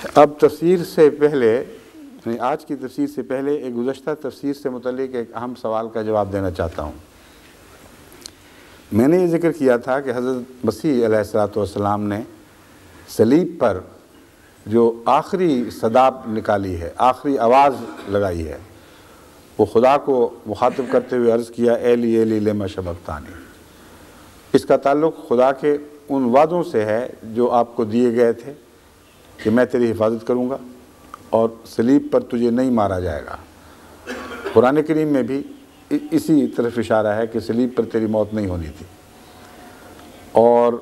اب تفسیر سے پہلے، آج کی تفسیر سے پہلے ایک گزشتہ تفسیر سے متعلق ایک اہم سوال کا جواب دینا چاہتا ہوں۔ میں نے یہ ذکر کیا تھا کہ حضرت مسیح علیہ الصلوۃ والسلام نے صلیب پر جو آخری صدا نکالی ہے، آخری آواز لگائی ہے، وہ خدا کو مخاطب کرتے ہوئے عرض کیا ایلی ایلی لما شبقتانی۔ اس کا تعلق خدا کے ان وعدوں سے ہے جو آپ کو دیے گئے تھے کہ میں تیری حفاظت کروں گا اور صلیب پر تجھے نہیں مارا جائے گا۔ قرآن کریم میں بھی اسی طرف اشارہ ہے کہ صلیب پر تیری موت نہیں ہونی تھی، اور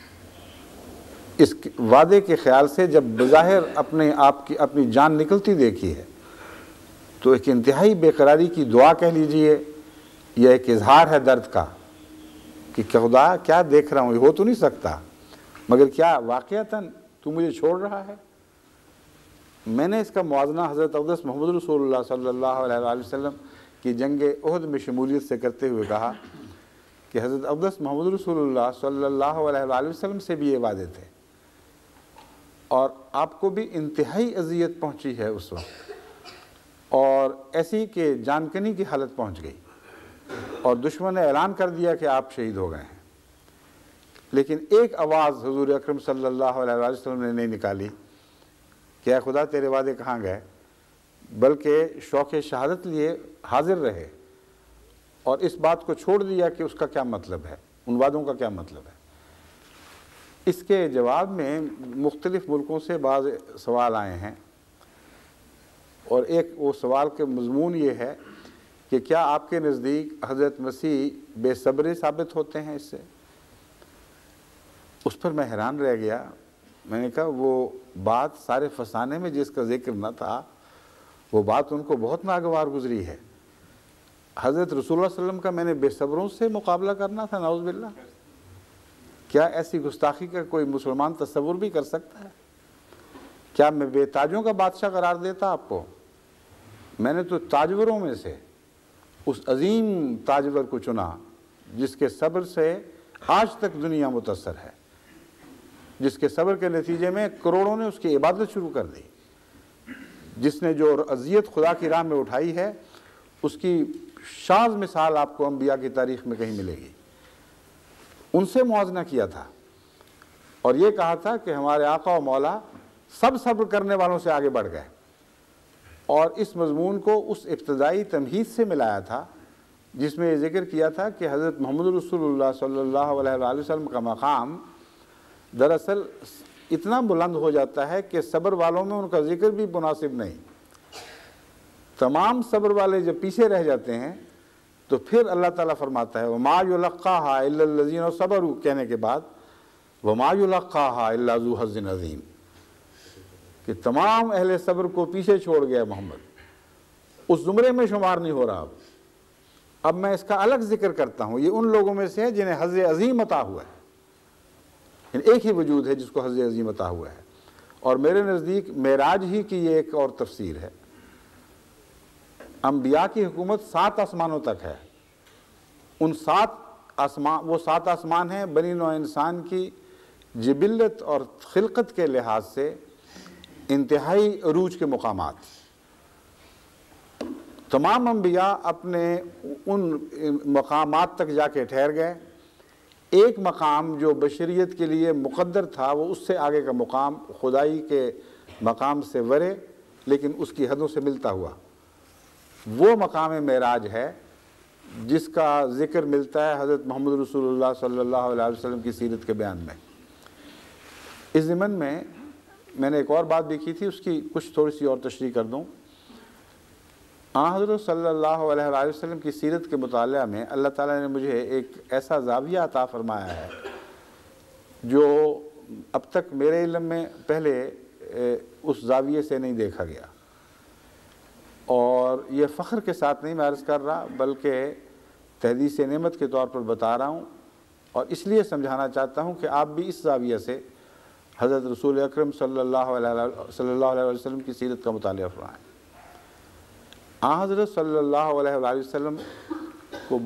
اس وعدے کے خیال سے جب بظاہر اپنی جان نکلتی دیکھی ہے تو ایک انتہائی بے قراری کی دعا کہہ لیجئے یا ایک اظہار ہے درد کا کہ خدا کیا دیکھ رہا ہوں، یہ ہو تو نہیں سکتا، مگر کیا واقعتاً تو مجھے چھوڑ رہا ہے؟ میں نے اس کا موازنہ حضرت اقدس محمد رسول اللہ صلی اللہ علیہ وآلہ وسلم کی جنگ احد میں شمولیت سے کرتے ہوئے کہا کہ حضرت اقدس محمد رسول اللہ صلی اللہ علیہ وآلہ وسلم سے بھی یہ وعدے تھے، اور آپ کو بھی انتہائی اذیت پہنچی ہے اس وقت، اور ایسی کہ جان کنی کی حالت پہنچ گئی، اور دشمن نے اعلان کر دیا کہ آپ شہید ہو گئے ہیں، لیکن ایک آواز حضور اکرم صلی اللہ علیہ وآلہ وسلم نے نہیں نکالی کہ اے خدا تیرے وعدے کہاں گئے، بلکہ شوق شہادت لیے حاضر رہے اور اس بات کو چھوڑ دیا کہ اس کا کیا مطلب ہے، ان وعدوں کا کیا مطلب ہے۔ اس کے جواب میں مختلف ملکوں سے بعض سوال آئے ہیں، اور ایک وہ سوال کے مضمون یہ ہے کہ کیا آپ کے نزدیک حضرت مسیح بے صبر ثابت ہوتے ہیں اس سے؟ اس پر میں حیران رہ گیا۔ میں نے کہا وہ بات سارے فسانے میں جس کا ذکر نہ تھا، وہ بات ان کو بہت ناگوار گزری ہے۔ حضرت رسول اللہ صلی اللہ علیہ وسلم کا میں نے بے صبروں سے مقابلہ کرنا تھا، نعوذ باللہ۔ کیا ایسی گستاخی کا کوئی مسلمان تصور بھی کر سکتا ہے؟ کیا میں بے تاجوں کا بادشاہ قرار دیتا آپ کو؟ میں نے تو تاجوروں میں سے اس عظیم تاجور کو چنا جس کے صبر سے آج تک دنیا متاثر ہے، جس کے صبر کے نتیجے میں کروڑوں نے اس کی عبادت شروع کر دی، جس نے جو اذیت خدا کی راہ میں اٹھائی ہے اس کی شاذ مثال آپ کو انبیاء کی تاریخ میں کہیں ملے گی۔ ان سے موازنہ کیا تھا اور یہ کہا تھا کہ ہمارے آقا و مولا سب صبر کرنے والوں سے آگے بڑھ گئے، اور اس مضمون کو اس ابتدائی تمہید سے ملایا تھا جس میں یہ ذکر کیا تھا کہ حضرت محمد رسول اللہ صلی اللہ علیہ وآلہ وسلم کا مقام دراصل اتنا بلند ہو جاتا ہے کہ صبر والوں میں ان کا ذکر بھی مناسب نہیں۔ تمام صبر والے جب پیچھے رہ جاتے ہیں تو پھر اللہ تعالیٰ فرماتا ہے وَمَا يُلَقَّاهَا إِلَّا الَّذِينَ صَبَرُوا کہنے کے بعد وَمَا يُلَقَّاهَا إِلَّا ذُو حَظٍّ عَظِيمٍ، کہ تمام اہل صبر کو پیچھے چھوڑ گیا محمد، اس زمرے میں شمار نہیں ہو رہا۔ اب میں اس کا الگ ذکر کرتا ہوں، یہ ان لوگوں میں سے ہے جنہیں حظ عظیم عطا ہوا ہے، ایک ہی وجود ہے جس کو حظ عظیم عطا ہوا ہے، اور میرے نزدیک معراج ہی کی یہ ایک اور تفسیر ہے۔ انبیاء کی حکومت 7 آسمانوں تک ہے، ان 7 آسمان، وہ 7 آسمان ہیں بنی نوع انسان کی جبلت اور خلقت کے لحاظ سے انتہائی عروج کے مقامات۔ تمام انبیاء اپنے ان مقامات تک جا کے ٹھہر گئے۔ ایک مقام جو بشریت کے لیے مقدر تھا وہ اس سے آگے کا مقام خدائی کے مقام سے ورے لیکن اس کی حدوں سے ملتا ہوا، وہ مقام معراج ہے جس کا ذکر ملتا ہے حضرت محمد رسول اللہ صلی اللہ علیہ وسلم کی سیرت کے بیان میں۔ اس ضمن میں نے ایک اور بات بھی کی تھی، اس کی کچھ تھوڑی سی اور تشریح کر دوں۔ حضرت صلی اللہ علیہ وآلہ وسلم کی سیرت کے مطالعہ میں اللہ تعالیٰ نے مجھے ایک ایسا زاویہ عطا فرمایا ہے جو اب تک میرے علم میں پہلے اس زاویے سے نہیں دیکھا گیا، اور یہ فخر کے ساتھ نہیں میں عرض کر رہا بلکہ تحدیث نعمت کے طور پر بتا رہا ہوں، اور اس لیے سمجھانا چاہتا ہوں کہ آپ بھی اس زاویہ سے حضرت رسول اکرم صلی اللہ علیہ وسلم کی سیرت کا مطالعہ فرمائیں۔ حضرت صلی اللہ علیہ وآلہ وسلم کو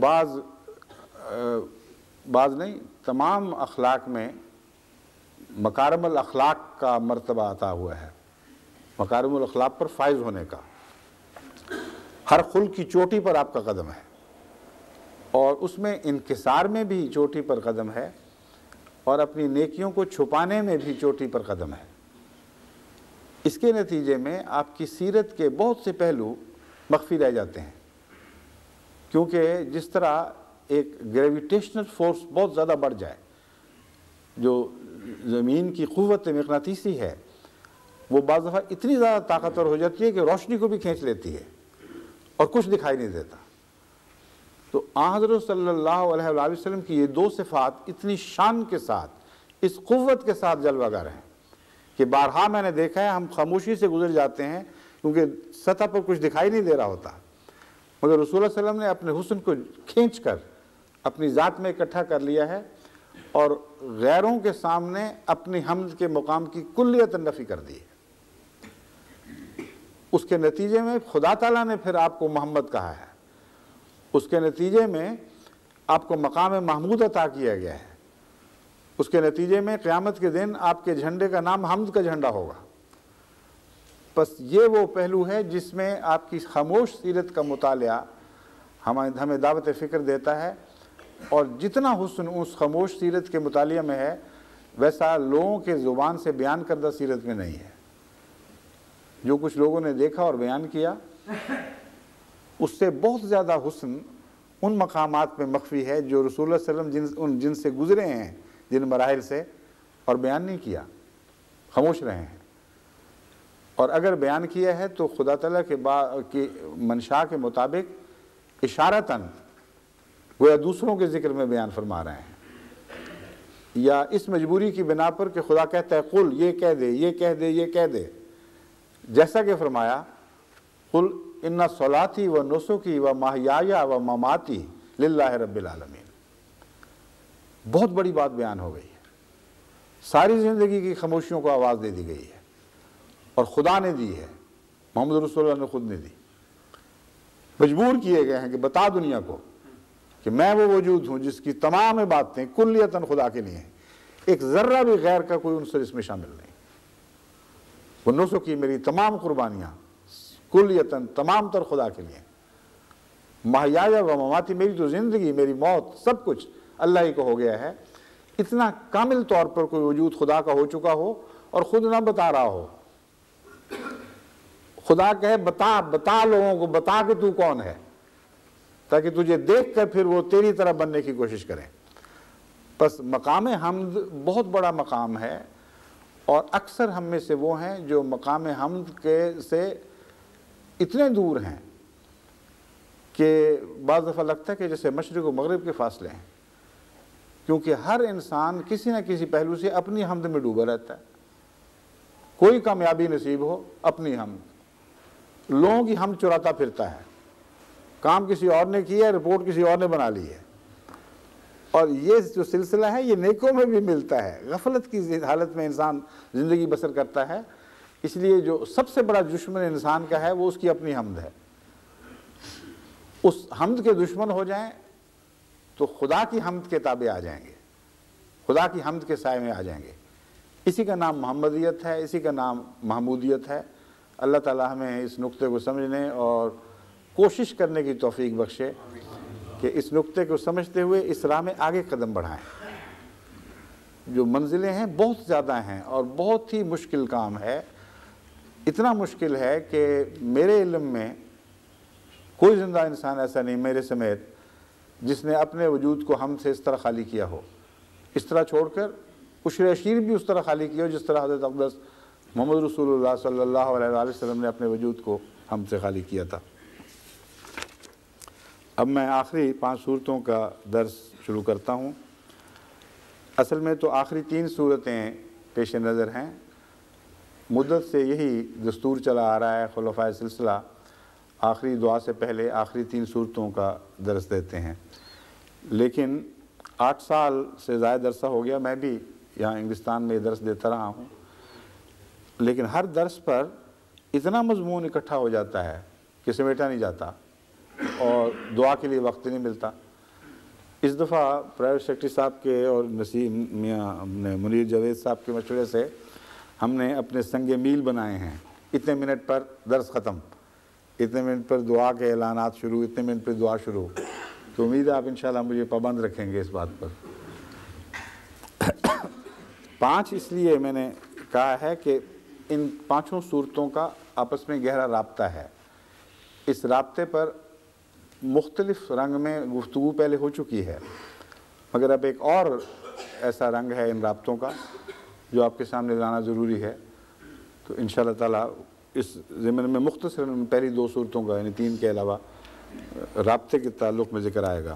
بعض نہیں تمام اخلاق میں مکارم الاخلاق کا مرتبہ عطا ہوا ہے۔ مکارم الاخلاق پر فائز ہونے کا، ہر خلق کی چوٹی پر آپ کا قدم ہے، اور اس میں انکسار میں بھی چوٹی پر قدم ہے، اور اپنی نیکیوں کو چھپانے میں بھی چوٹی پر قدم ہے۔ اس کے نتیجے میں آپ کی سیرت کے بہت سے پہلو مخفی رہ جاتے ہیں، کیونکہ جس طرح ایک گریویٹیشنل فورس بہت زیادہ بڑھ جائے، جو زمین کی قوت مغناطیسی ہے وہ بعض دفعہ اتنی زیادہ طاقتور ہو جاتی ہے کہ روشنی کو بھی کھینچ لیتی ہے اور کچھ دکھائی نہیں دیتا۔ تو حضرت صلی اللہ علیہ وآلہ وسلم کی یہ دو صفات اتنی شان کے ساتھ، اس قوت کے ساتھ جلوہ گر ہیں کہ بارہا میں نے دیکھا ہے ہم خاموشی سے گزر جاتے ہیں کیونکہ سطح پر کچھ دکھائی نہیں دے رہا ہوتا، مگر رسول اللہ صلی اللہ علیہ وسلم نے اپنے حسن کو کھینچ کر اپنی ذات میں اکٹھا کر لیا ہے، اور غیروں کے سامنے اپنی حمد کے مقام کی کلیت نفی کر دی ہے۔ اس کے نتیجے میں خدا تعالیٰ نے پھر آپ کو محمد کہا ہے، اس کے نتیجے میں آپ کو مقام محمود عطا کیا گیا ہے، اس کے نتیجے میں قیامت کے دن آپ کے جھنڈے کا نام حمد کا جھنڈا ہوگا۔ بس یہ وہ پہلو ہے جس میں آپ کی خاموش سیرت کا مطالعہ ہمیں دعوت فکر دیتا ہے، اور جتنا حسن اس خاموش سیرت کے مطالعہ میں ہے ویسا لوگوں کے زبان سے بیان کردہ سیرت میں نہیں ہے۔ جو کچھ لوگوں نے دیکھا اور بیان کیا اس سے بہت زیادہ حسن ان مقامات میں مخفی ہے جو رسول اللہ صلی اللہ علیہ وسلم جن سے گزرے ہیں، جن مراحل سے، اور بیان نہیں کیا، خاموش رہے ہیں۔ اور اگر بیان کیا ہے تو خدا تعالیٰ کی منشاء کے مطابق اشارتاً گویا دوسروں کے ذکر میں بیان فرما رہے ہیں، یا اس مجبوری کی بنا پر کہ خدا کہتا ہے قل، یہ کہہ دے، یہ کہہ دے، یہ کہہ دے، جیسا کہ فرمایا قل ان صلاتی و نسکی و محیایا و مماتی للہ رب العالمین۔ بہت بڑی بات بیان ہو گئی ہے، ساری زندگی کی خاموشیوں کو آواز دے دی گئی ہے، اور خدا نے دی ہے، محمد رسول اللہ نے خود نے دی۔ مجبور کیے گئے ہیں کہ بتا دنیا کو کہ میں وہ وجود ہوں جس کی تمام باتیں کلیتاً خدا کے لیے ہیں، ایک ذرہ بھی غیر کا کوئی عنصر اس میں شامل نہیں۔ وہ نسک کی میری تمام قربانیاں کلیتاً تمام تر خدا کے لیے، محیایا و مماتی، میری تو زندگی، میری موت، سب کچھ اللہ ہی کو ہو گیا ہے۔ اتنا کامل طور پر کوئی وجود خدا کا ہو چکا ہو اور خود نہ بتا رہا ہو، خدا کہے بتا لوگوں کو، بتا کہ تو کون ہے، تاکہ تجھے دیکھ کر پھر وہ تیری طرح بننے کی کوشش کریں۔ بس مقام حمد بہت بڑا مقام ہے، اور اکثر ہم میں سے وہ ہیں جو مقام حمد کے سے اتنے دور ہیں کہ بعض دفعہ لگتا ہے کہ جیسے مشرق و مغرب کے فاصلے ہیں، کیونکہ ہر انسان کسی نہ کسی پہلو سے اپنی حمد میں ڈوبا رہتا ہے۔ کوئی کامیابی نصیب ہو، اپنی حمد، لوگوں کی حمد چراتا پھرتا ہے، کام کسی اور نے کیا ہے، رپورٹ کسی اور نے بنا لی ہے، اور یہ جو سلسلہ ہے یہ نیکوں میں بھی ملتا ہے۔ غفلت کی حالت میں انسان زندگی بسر کرتا ہے، اس لیے جو سب سے بڑا دشمن انسان کا ہے وہ اس کی اپنی حمد ہے۔ اس حمد کے دشمن ہو جائیں تو خدا کی حمد کے تابع آ جائیں گے، خدا کی حمد کے سائے میں آ جائیں گے۔ اسی کا نام محمدیت ہے، اسی کا نام محمودیت ہے۔ اللہ تعالی ہمیں اس نقطے کو سمجھنے اور کوشش کرنے کی توفیق بخشے کہ اس نقطے کو سمجھتے ہوئے اس راہ میں آگے قدم بڑھائیں۔ جو منزلیں ہیں بہت زیادہ ہیں اور بہت ہی مشکل کام ہے، اتنا مشکل ہے کہ میرے علم میں کوئی زندہ انسان ایسا نہیں میرے سمیت جس نے اپنے وجود کو ہم سے اس طرح خالی کیا ہو، اس طرح چھوڑ کر عشر عشیر بھی اس طرح خالی کیا ہو جس طرح حضرت اقدس محمد رسول اللہ صلی اللہ علیہ وآلہ وسلم نے اپنے وجود کو ہم سے خالی کیا تھا۔ اب میں آخری 5 صورتوں کا درس شروع کرتا ہوں۔ اصل میں تو آخری 3 صورتیں پیش نظر ہیں، مدت سے یہی دستور چلا آ رہا ہے، خلفائے سلسلہ آخری دعا سے پہلے آخری 3 صورتوں کا درس دیتے ہیں، لیکن 8 سال سے زائد عرصہ ہو گیا میں بھی یہاں انگلستان میں درس دیتا رہا ہوں، لیکن ہر درس پر اتنا مضمون اکٹھا ہو جاتا ہے کہ سمیٹا نہیں جاتا اور دعا کے لیے وقت نہیں ملتا۔ اس دفعہ پرائیویٹ سیکرٹری صاحب کے اور نسیم میاں منیر جاوید صاحب کے مشورے سے ہم نے اپنے سنگ میل بنائے ہیں اتنے منٹ پر درس ختم، اتنے منٹ پر دعا کے اعلانات شروع، اتنے منٹ پر دعا شروع. تو امید ہے آپ انشاءاللہ مجھے پابند رکھیں گے اس بات پر. 5 اس لیے میں نے کہا ہے کہ ان 5 صورتوں کا آپس میں گہرا رابطہ ہے. اس رابطے پر مختلف رنگ میں گفتگو پہلے ہو چکی ہے، مگر اب ایک اور ایسا رنگ ہے ان رابطوں کا جو آپ کے سامنے لانا ضروری ہے. تو انشاءاللہ تعالیٰ اس ضمن میں مختصر پہلی 2 صورتوں کا یعنی 3 کے علاوہ رابطے کے تعلق میں ذکر آئے گا.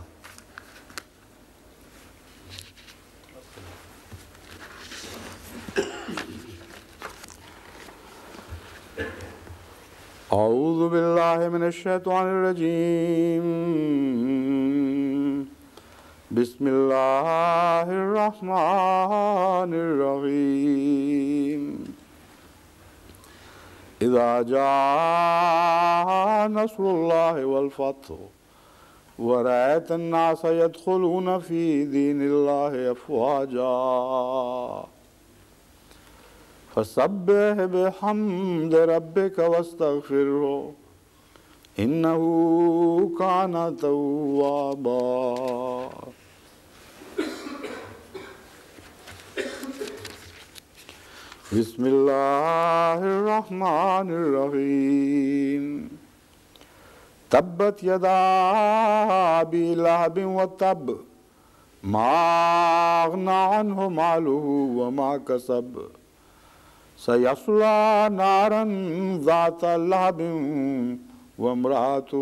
اعوذ باللہ من الشیطان الرجیم، بسم اللہ الرحمن الرحیم. اذا جاء نصر اللہ والفتح ورأیت الناس يدخلون فی دین اللہ افواجا فسبح بحمد ربک واستغفرہ انہ کان توابا. بسم اللہ الرحمن الرحیم. تبت یدا ابی لہب وتب ما اغنی عنہ مالہ وما کسب سیصلی نارا ذات لہب وامرأتہ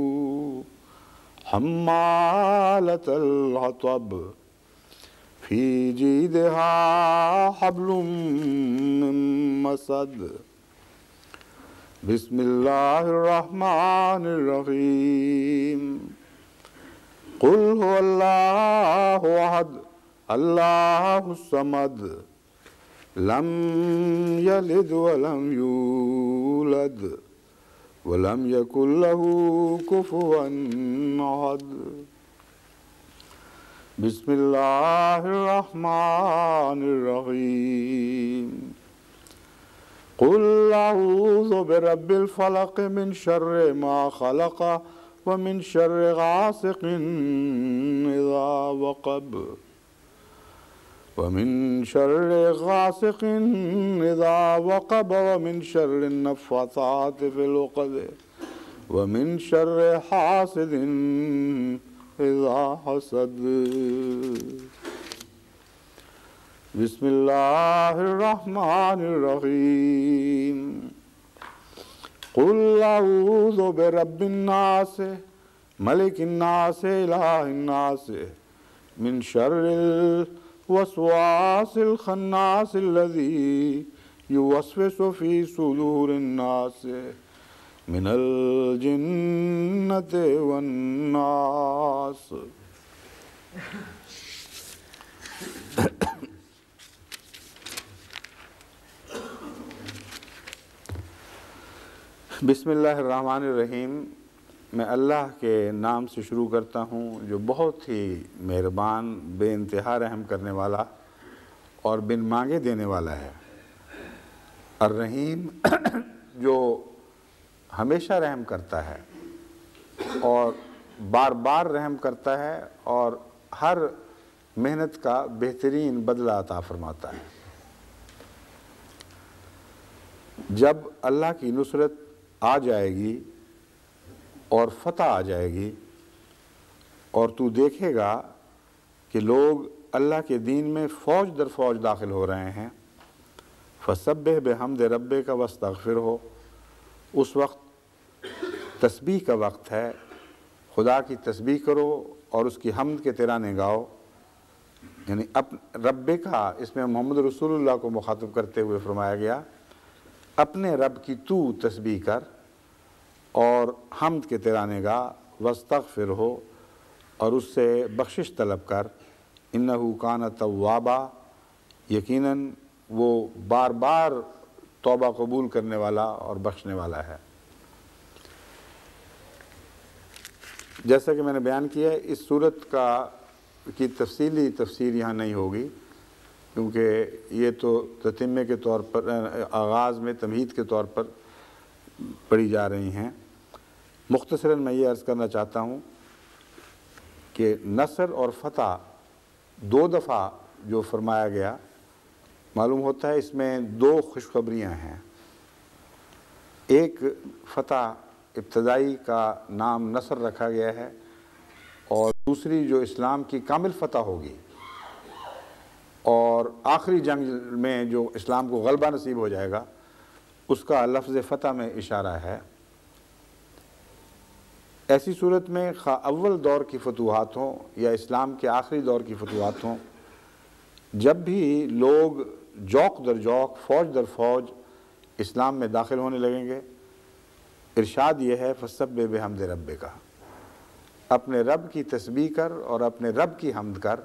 حمالۃ الحطب فی جیدہا حبل من مسد. بسم اللہ الرحمن الرحیم. قل هو اللہ احد اللہ الصمد لم یلد ولم یولد ولم یکن لہ کفوا احد. بسم اللہ الرحمن الرحیم. قل اعوذ برب الفلق من شر ما خلق ومن شر غاسق اذا وقب ومن شر غاسق اذا وقب ومن شر النفاثات في العقد ومن شر حاسد اذا حسد. بسم اللہ الرحمن الرحیم. قل اعوذ برب الناس ملک الناس الہ الناس من شر الوسواس الخناس الذی یوسوس فی صدور الناس من الجنة والناس. بسم اللہ الرحمن الرحیم. میں اللہ کے نام سے شروع کرتا ہوں جو بہت ہی مہربان، بے انتہا رحم کرنے والا اور بن مانگے دینے والا ہے. الرحیم جو ہمیشہ رحم کرتا ہے اور بار بار رحم کرتا ہے اور ہر محنت کا بہترین بدلہ عطا فرماتا ہے. جب اللہ کی نصرت آ جائے گی اور فتح آ جائے گی اور تو دیکھے گا کہ لوگ اللہ کے دین میں فوج در فوج داخل ہو رہے ہیں، فسبح بحمد ربک واستغفرہ. اس وقت تسبیح کا وقت ہے، خدا کی تسبیح کرو اور اس کی حمد کے ترانے گاؤ. یعنی رب کا اس میں محمد رسول اللہ کو مخاطب کرتے ہوئے فرمایا گیا اپنے رب کی تو تسبیح کر اور حمد کے ترانے گا، واستغفرہ اور اس سے بخشش طلب کر. انہ کان توابا، یقیناً وہ بار بار توبہ قبول کرنے والا اور بخشنے والا ہے. جیسا کہ میں نے بیان کیا ہے، اس صورت کی تفصیلی تفسیر یہاں نہیں ہوگی، کیونکہ یہ تو تتمے کے طور پر آغاز میں تمہید کے طور پر پڑھی جا رہی ہیں۔ مختصراً میں یہ عرض کرنا چاہتا ہوں کہ نصر اور فتح 2 دفعہ جو فرمایا گیا، معلوم ہوتا ہے اس میں 2 خوشخبریاں ہیں۔ ایک فتح ابتدائی کا نام نصر رکھا گیا ہے، اور دوسری جو اسلام کی کامل فتح ہوگی اور آخری جنگ میں جو اسلام کو غلبہ نصیب ہو جائے گا، اس کا لفظ فتح میں اشارہ ہے۔ ایسی صورت میں خواہ اول دور کی فتوحات ہوں یا اسلام کے آخری دور کی فتوحات ہوں، جب بھی لوگ جوق در جوق، فوج در فوج اسلام میں داخل ہونے لگیں گے، ارشاد یہ ہے فَسَبِّحْ بِحَمْدِ رَبِّكَ، اپنے رب کی تسبیح کر اور اپنے رب کی حمد کر،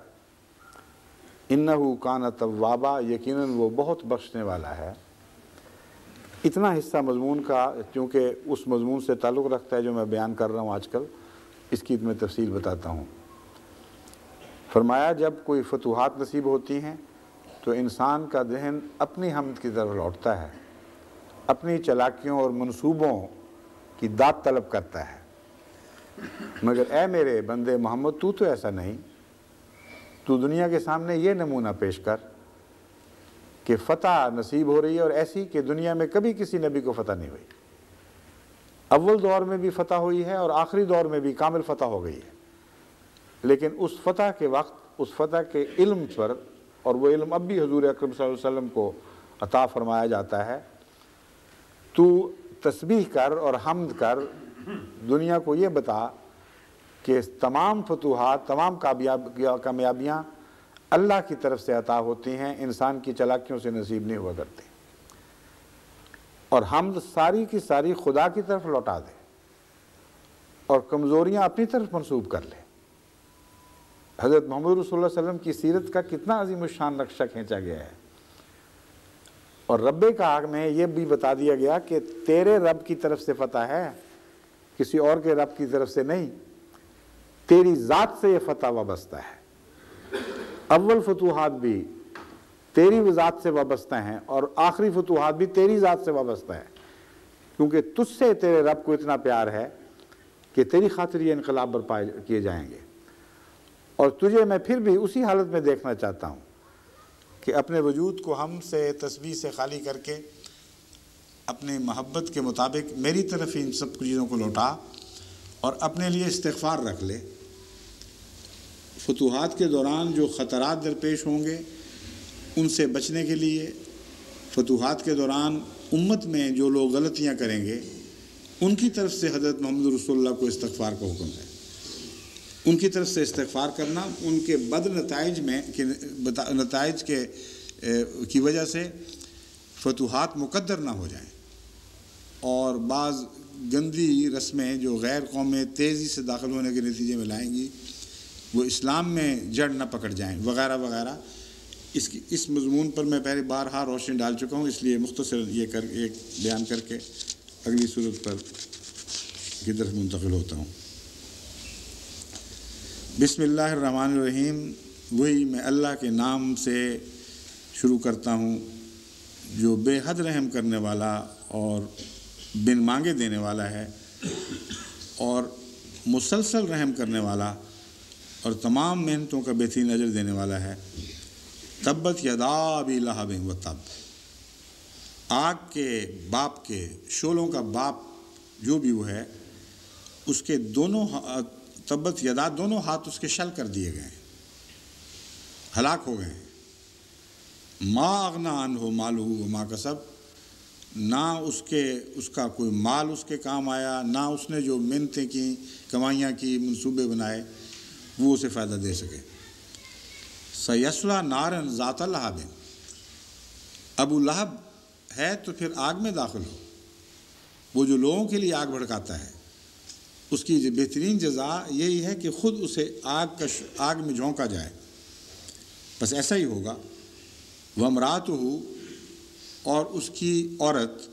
اِنَّهُ كَانَ تَوَّابًا، یقیناً وہ بہت بخشنے والا ہے۔ اتنا حصہ مضمون کا چونکہ اس مضمون سے تعلق رکھتا ہے جو میں بیان کر رہا ہوں آج کل، اس کی میں تفصیل بتاتا ہوں۔ فرمایا جب کوئی فتوحات نصیب ہوتی ہیں تو انسان کا ذہن اپنی حمد کی طرف لوٹتا ہے، اپنی چالاکیوں اور منصوبوں کی داد طلب کرتا ہے، مگر اے میرے بندے محمد تو ایسا نہیں، تو دنیا کے سامنے یہ نمونہ پیش کر کہ فتح نصیب ہو رہی ہے، اور ایسی کہ دنیا میں کبھی کسی نبی کو فتح نہیں ہوئی۔ اول دور میں بھی فتح ہوئی ہے اور آخری دور میں بھی کامل فتح ہو گئی ہے، لیکن اس فتح کے وقت اس فتح کے علم پر، اور وہ علم اب بھی حضور اکرم صلی اللہ علیہ وسلم کو عطا فرمایا جاتا ہے، تو تسبیح کر اور حمد کر، دنیا کو یہ بتا کہ تمام فتوحات، تمام کامیابیاں اللہ کی طرف سے عطا ہوتی ہیں، انسان کی چالاکیوں سے نصیب نہیں ہوا کرتی، اور حمد ساری کی ساری خدا کی طرف لوٹا دے اور کمزوریاں اپنی طرف منسوب کر لے۔ حضرت محمد رسول اللہ علیہ وسلم کی سیرت کا کتنا عظیم الشان نقشہ کھینچا گیا ہے، اور رب کا حق میں یہ بھی بتا دیا گیا کہ تیرے رب کی طرف سے فتح ہے، کسی اور کے رب کی طرف سے نہیں، تیری ذات سے یہ فتح وابستہ ہے۔ اول فتوحات بھی تیری ذات سے وابستہ ہیں اور آخری فتوحات بھی تیری ذات سے وابستہ ہیں، کیونکہ تجھ سے تیرے رب کو اتنا پیار ہے کہ تیری خاطر یہ انقلاب برپا کیے جائیں گے، اور تجھے میں پھر بھی اسی حالت میں دیکھنا چاہتا ہوں کہ اپنے وجود کو ہم سے تسبیح سے خالی کر کے اپنے محبت کے مطابق میری طرف ان سب چیزوں کو لوٹا اور اپنے لیے استغفار رکھ لے۔ فتوحات کے دوران جو خطرات درپیش ہوں گے ان سے بچنے کے لیے، فتوحات کے دوران امت میں جو لوگ غلطیاں کریں گے ان کی طرف سے حضرت محمد رسول اللہ کو استغفار کا حکم ہے، ان کی طرف سے استغفار کرنا، ان کے بد نتائج کی وجہ سے فتوحات مقدر نہ ہو جائیں، اور بعض گندی رسمیں جو غیر قومیں تیزی سے داخل ہونے کے نتیجے میں لائیں گی وہ اسلام میں جڑ نہ پکڑ جائیں وغیرہ وغیرہ۔ اس مضمون پر میں پہلے بارہا روشنی ڈال چکا ہوں، اس لیے مختصر ایک بیان کر کے اگلی صورت پر کی طرف منتقل ہوتا ہوں۔ بسم اللہ الرحمن الرحیم، وہی میں اللہ کے نام سے شروع کرتا ہوں جو بے حد رحم کرنے والا اور بن مانگے دینے والا ہے، اور مسلسل رحم کرنے والا اور تمام محنتوں کا بہترین اجر دینے والا ہے۔ تبت یدا ابی لہب و تب، آگ کے باپ کے، شعلوں کا باپ جو بھی وہ ہے، اس کے دونوں تبت یدا، دونوں ہاتھ اس کے شل کر دیے گئے ہیں، ہلاک ہو گئے ہیں۔ ما اغنی عنہ مالہ وما کسب، نہ اس کا کوئی مال اس کے کام آیا، نہ اس نے جو محنتیں کی، کمائیاں کی، منصوبے بنائے، وہ اسے فائدہ دے سکے۔ سیصلی نارا ذات لہب، ابو لہب ہے تو پھر آگ میں داخل ہو، وہ جو لوگوں کے لیے آگ بھڑکاتا ہے، اس کی بہترین جزا یہی ہے کہ خود اسے آگ میں جھونکا جائے، بس ایسا ہی ہوگا۔ وامرأتہ، اور اس کی عورت،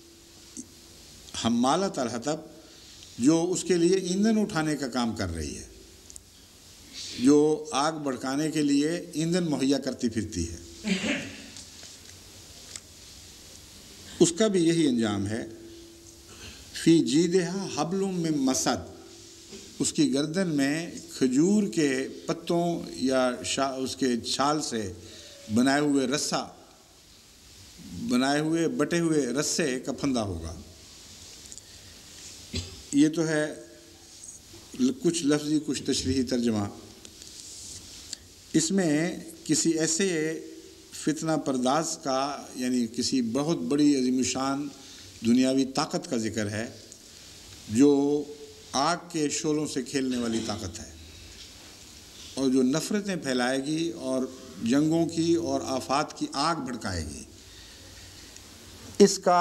حمالۃ الحطب، جو اس کے لیے ایندھن اٹھانے کا کام کر رہی ہے، جو آگ بھڑکانے کے لیے ایندھن مہیا کرتی پھرتی ہے۔ اس کا بھی یہی انجام ہے۔ فی جیدہا حبل من مسد، اس کی گردن میں کھجور کے پتوں یا اس کے چھال سے بنائے ہوئے بٹے ہوئے رسے کا پھندا ہوگا۔ یہ تو ہے کچھ لفظی کچھ تشریحی ترجمہ۔ اس میں کسی ایسے فتنہ پرداز کا، یعنی کسی بہت بڑی عظیم الشان دنیاوی طاقت کا ذکر ہے جو آگ کے شعلوں سے کھیلنے والی طاقت ہے، اور جو نفرتیں پھیلائے گی اور جنگوں کی اور آفات کی آگ بھڑکائے گی۔ اس کا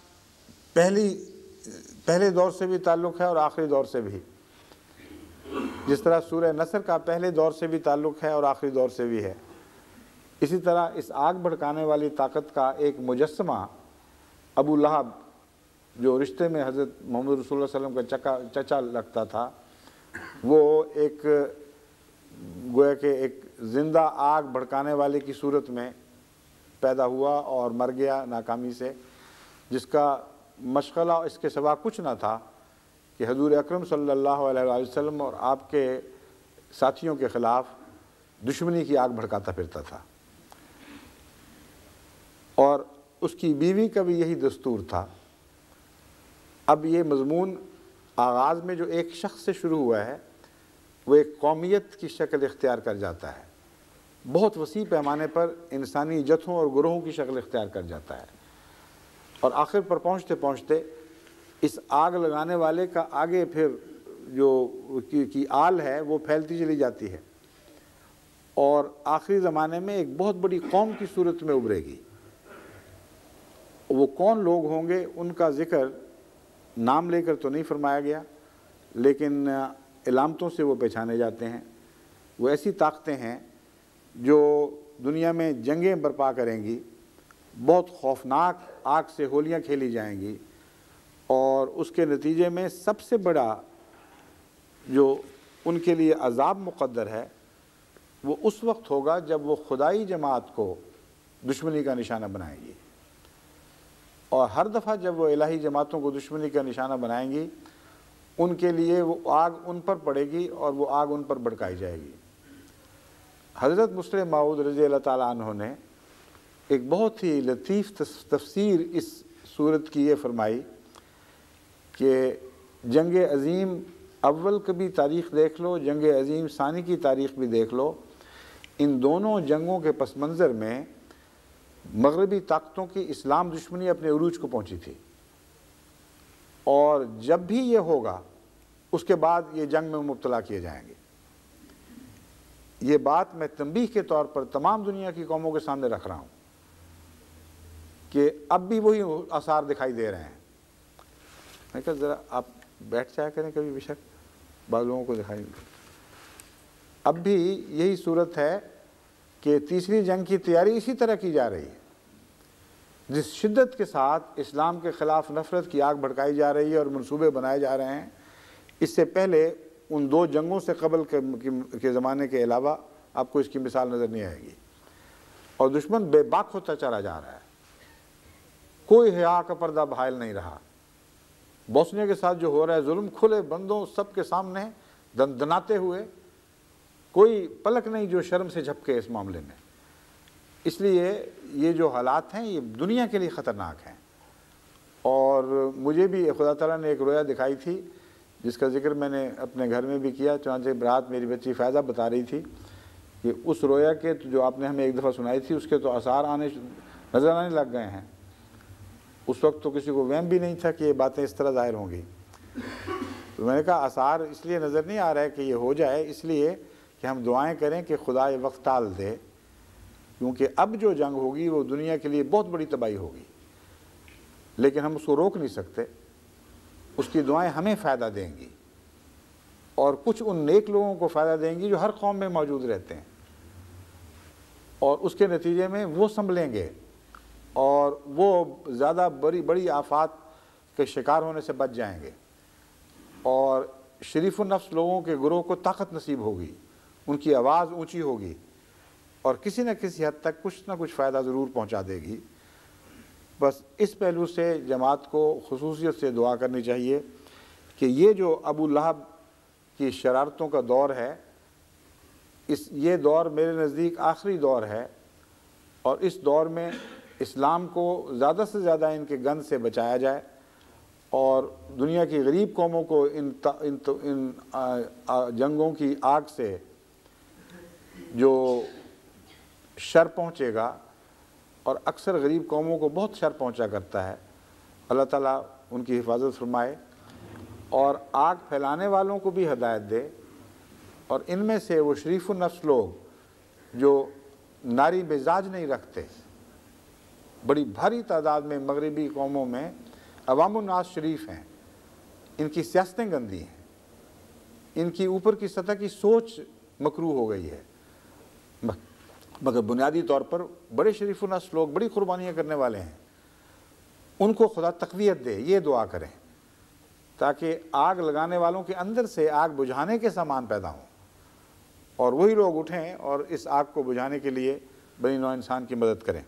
پہلے دور سے بھی تعلق ہے اور آخری دور سے بھی، جس طرح سورہ نصر کا پہلے دور سے بھی تعلق ہے اور آخری دور سے بھی ہے، اسی طرح اس آگ بھڑکانے والی طاقت کا ایک مجسمہ ابو لہب، جو رشتے میں حضرت محمد رسول اللہ صلی اللہ علیہ وسلم کا چچا لگتا تھا، وہ ایک گویا کہ ایک زندہ آگ بھڑکانے والے کی صورت میں پیدا ہوا اور مر گیا ناکامی سے، جس کا مشغلہ اس کے سوا کچھ نہ تھا کہ حضور اکرم صلی اللہ علیہ وسلم اور آپ کے ساتھیوں کے خلاف دشمنی کی آگ بھڑکاتا پھرتا تھا، اور اس کی بیوی کا بھی یہی دستور تھا۔ اب یہ مضمون آغاز میں جو ایک شخص سے شروع ہوا ہے وہ ایک قومیت کی شکل اختیار کر جاتا ہے، بہت وسیع پیمانے پر انسانی جتھوں اور گروہوں کی شکل اختیار کر جاتا ہے، اور آخر پر پہنچتے پہنچتے اس آگ لگانے والے کا آگے پھر جو کی آل ہے وہ پھیلتی چلی جاتی ہے، اور آخری زمانے میں ایک بہت بڑی قوم کی صورت میں ابھرے گی۔ وہ کون لوگ ہوں گے ان کا ذکر نام لے کر تو نہیں فرمایا گیا، لیکن علامتوں سے وہ پہچانے جاتے ہیں۔ وہ ایسی طاقتیں ہیں جو دنیا میں جنگیں برپا کریں گی، بہت خوفناک آگ سے ہولیاں کھیلی جائیں گی، اور اس کے نتیجے میں سب سے بڑا جو ان کے لیے عذاب مقدر ہے وہ اس وقت ہوگا جب وہ خدائی جماعت کو دشمنی کا نشانہ بنائیں گی، اور ہر دفعہ جب وہ الہی جماعتوں کو دشمنی کا نشانہ بنائیں گی ان کے لیے وہ آگ ان پر پڑے گی اور وہ آگ ان پر بھڑکائی جائے گی۔ حضرت مسلم موعود رضی اللہ تعالیٰ عنہ نے ایک بہت ہی لطیف تفسیر اس صورت کی یہ فرمائی کہ جنگ عظیم اول کی بھی تاریخ دیکھ لو، جنگ عظیم ثانی کی تاریخ بھی دیکھ لو، ان دونوں جنگوں کے پس منظر میں مغربی طاقتوں کی اسلام دشمنی اپنے عروج کو پہنچی تھی، اور جب بھی یہ ہوگا اس کے بعد یہ جنگ میں مبتلا کیے جائیں گے۔ یہ بات میں تنبیہ کے طور پر تمام دنیا کی قوموں کے سامنے رکھ رہا ہوں کہ اب بھی وہی آثار دکھائی دے رہے ہیں۔ میں کہا ذرا آپ بیٹھ جایا کریں کبھی، بیشک بعض لوگوں کو دکھائی دے، اب بھی یہی صورت ہے کہ تیسری جنگ کی تیاری اسی طرح کی جا رہی ہے، جس شدت کے ساتھ اسلام کے خلاف نفرت کی آگ بھڑکائی جا رہی ہے اور منصوبے بنائے جا رہے ہیں، اس سے پہلے ان دو جنگوں سے قبل کے زمانے کے علاوہ آپ کو اس کی مثال نظر نہیں آئے گی، اور دشمن بے باک ہوتا چلا جا رہا ہے، کوئی حیا کا پردہ بحائل نہیں رہا۔ بوسنیا کے ساتھ جو ہو رہا ہے ظلم کھلے بندوں سب کے سامنے دناتے ہوئے، کوئی پلک نہیں جو شرم سے جھپکے اس معاملے میں۔ اس لیے یہ جو حالات ہیں یہ دنیا کے لیے خطرناک ہیں، اور مجھے بھی خدا تعالیٰ نے ایک رویا دکھائی تھی جس کا ذکر میں نے اپنے گھر میں بھی کیا، چنانچہ رات میری بچی فیضہ بتا رہی تھی کہ اس رویا کے جو آپ نے ہمیں ایک دفعہ سنائی تھی اس کے تو آثار نظر آنے لگ گئے ہیں۔ اس وقت تو کسی کو وہم بھی نہیں تھا کہ یہ باتیں اس طرح ظاہر ہوں گی، تو میں نے کہا آثار اس لیے نظر نہیں آ رہا ہے کہ یہ ہو جائے، اس لیے کہ ہم دعائیں کریں کہ خدا یہ وقت ٹال دے، کیونکہ اب جو جنگ ہوگی وہ دنیا کے لیے بہت بڑی تباہی ہوگی، لیکن ہم اس کو روک نہیں سکتے۔ اس کی دعائیں ہمیں فائدہ دیں گی، اور کچھ ان نیک لوگوں کو فائدہ دیں گی جو ہر قوم میں موجود رہتے ہیں، اور اس کے نتیجے میں وہ سنبھلیں گے اور وہ زیادہ بڑی آفات کے شکار ہونے سے بچ جائیں گے، اور شریف النفس لوگوں کے گروہ کو طاقت نصیب ہوگی، ان کی آواز اونچی ہوگی، اور کسی نہ کسی حد تک کچھ نہ کچھ فائدہ ضرور پہنچا دے گی۔ بس اس پہلو سے جماعت کو خصوصیت سے دعا کرنی چاہیے کہ یہ جو ابو لہب کی شرارتوں کا دور ہے، یہ دور میرے نزدیک آخری دور ہے، اور اس دور میں اسلام کو زیادہ سے زیادہ ان کے گند سے بچایا جائے، اور دنیا کی غریب قوموں کو ان جنگوں کی آگ سے جو شر پہنچے گا، اور اکثر غریب قوموں کو بہت شر پہنچا کرتا ہے، اللہ تعالیٰ ان کی حفاظت فرمائے، اور آگ پھیلانے والوں کو بھی ہدایت دے، اور ان میں سے وہ شریف النفس لوگ جو ناری مزاج نہیں رکھتے، بڑی بھاری تعداد میں مغربی قوموں میں عوام الناس شریف ہیں، ان کی سیاستیں گندی ہیں، ان کی اوپر کی سطح کی سوچ مکروہ ہو گئی ہے، مگر بنیادی طور پر بڑے شریف النفس لوگ بڑی قربانیاں کرنے والے ہیں، ان کو خدا تقویت دے، یہ دعا کریں تاکہ آگ لگانے والوں کے اندر سے آگ بجھانے کے سامان پیدا ہوں، اور وہی لوگ اٹھیں اور اس آگ کو بجھانے کے لیے بنی نوع انسان کی مدد کریں۔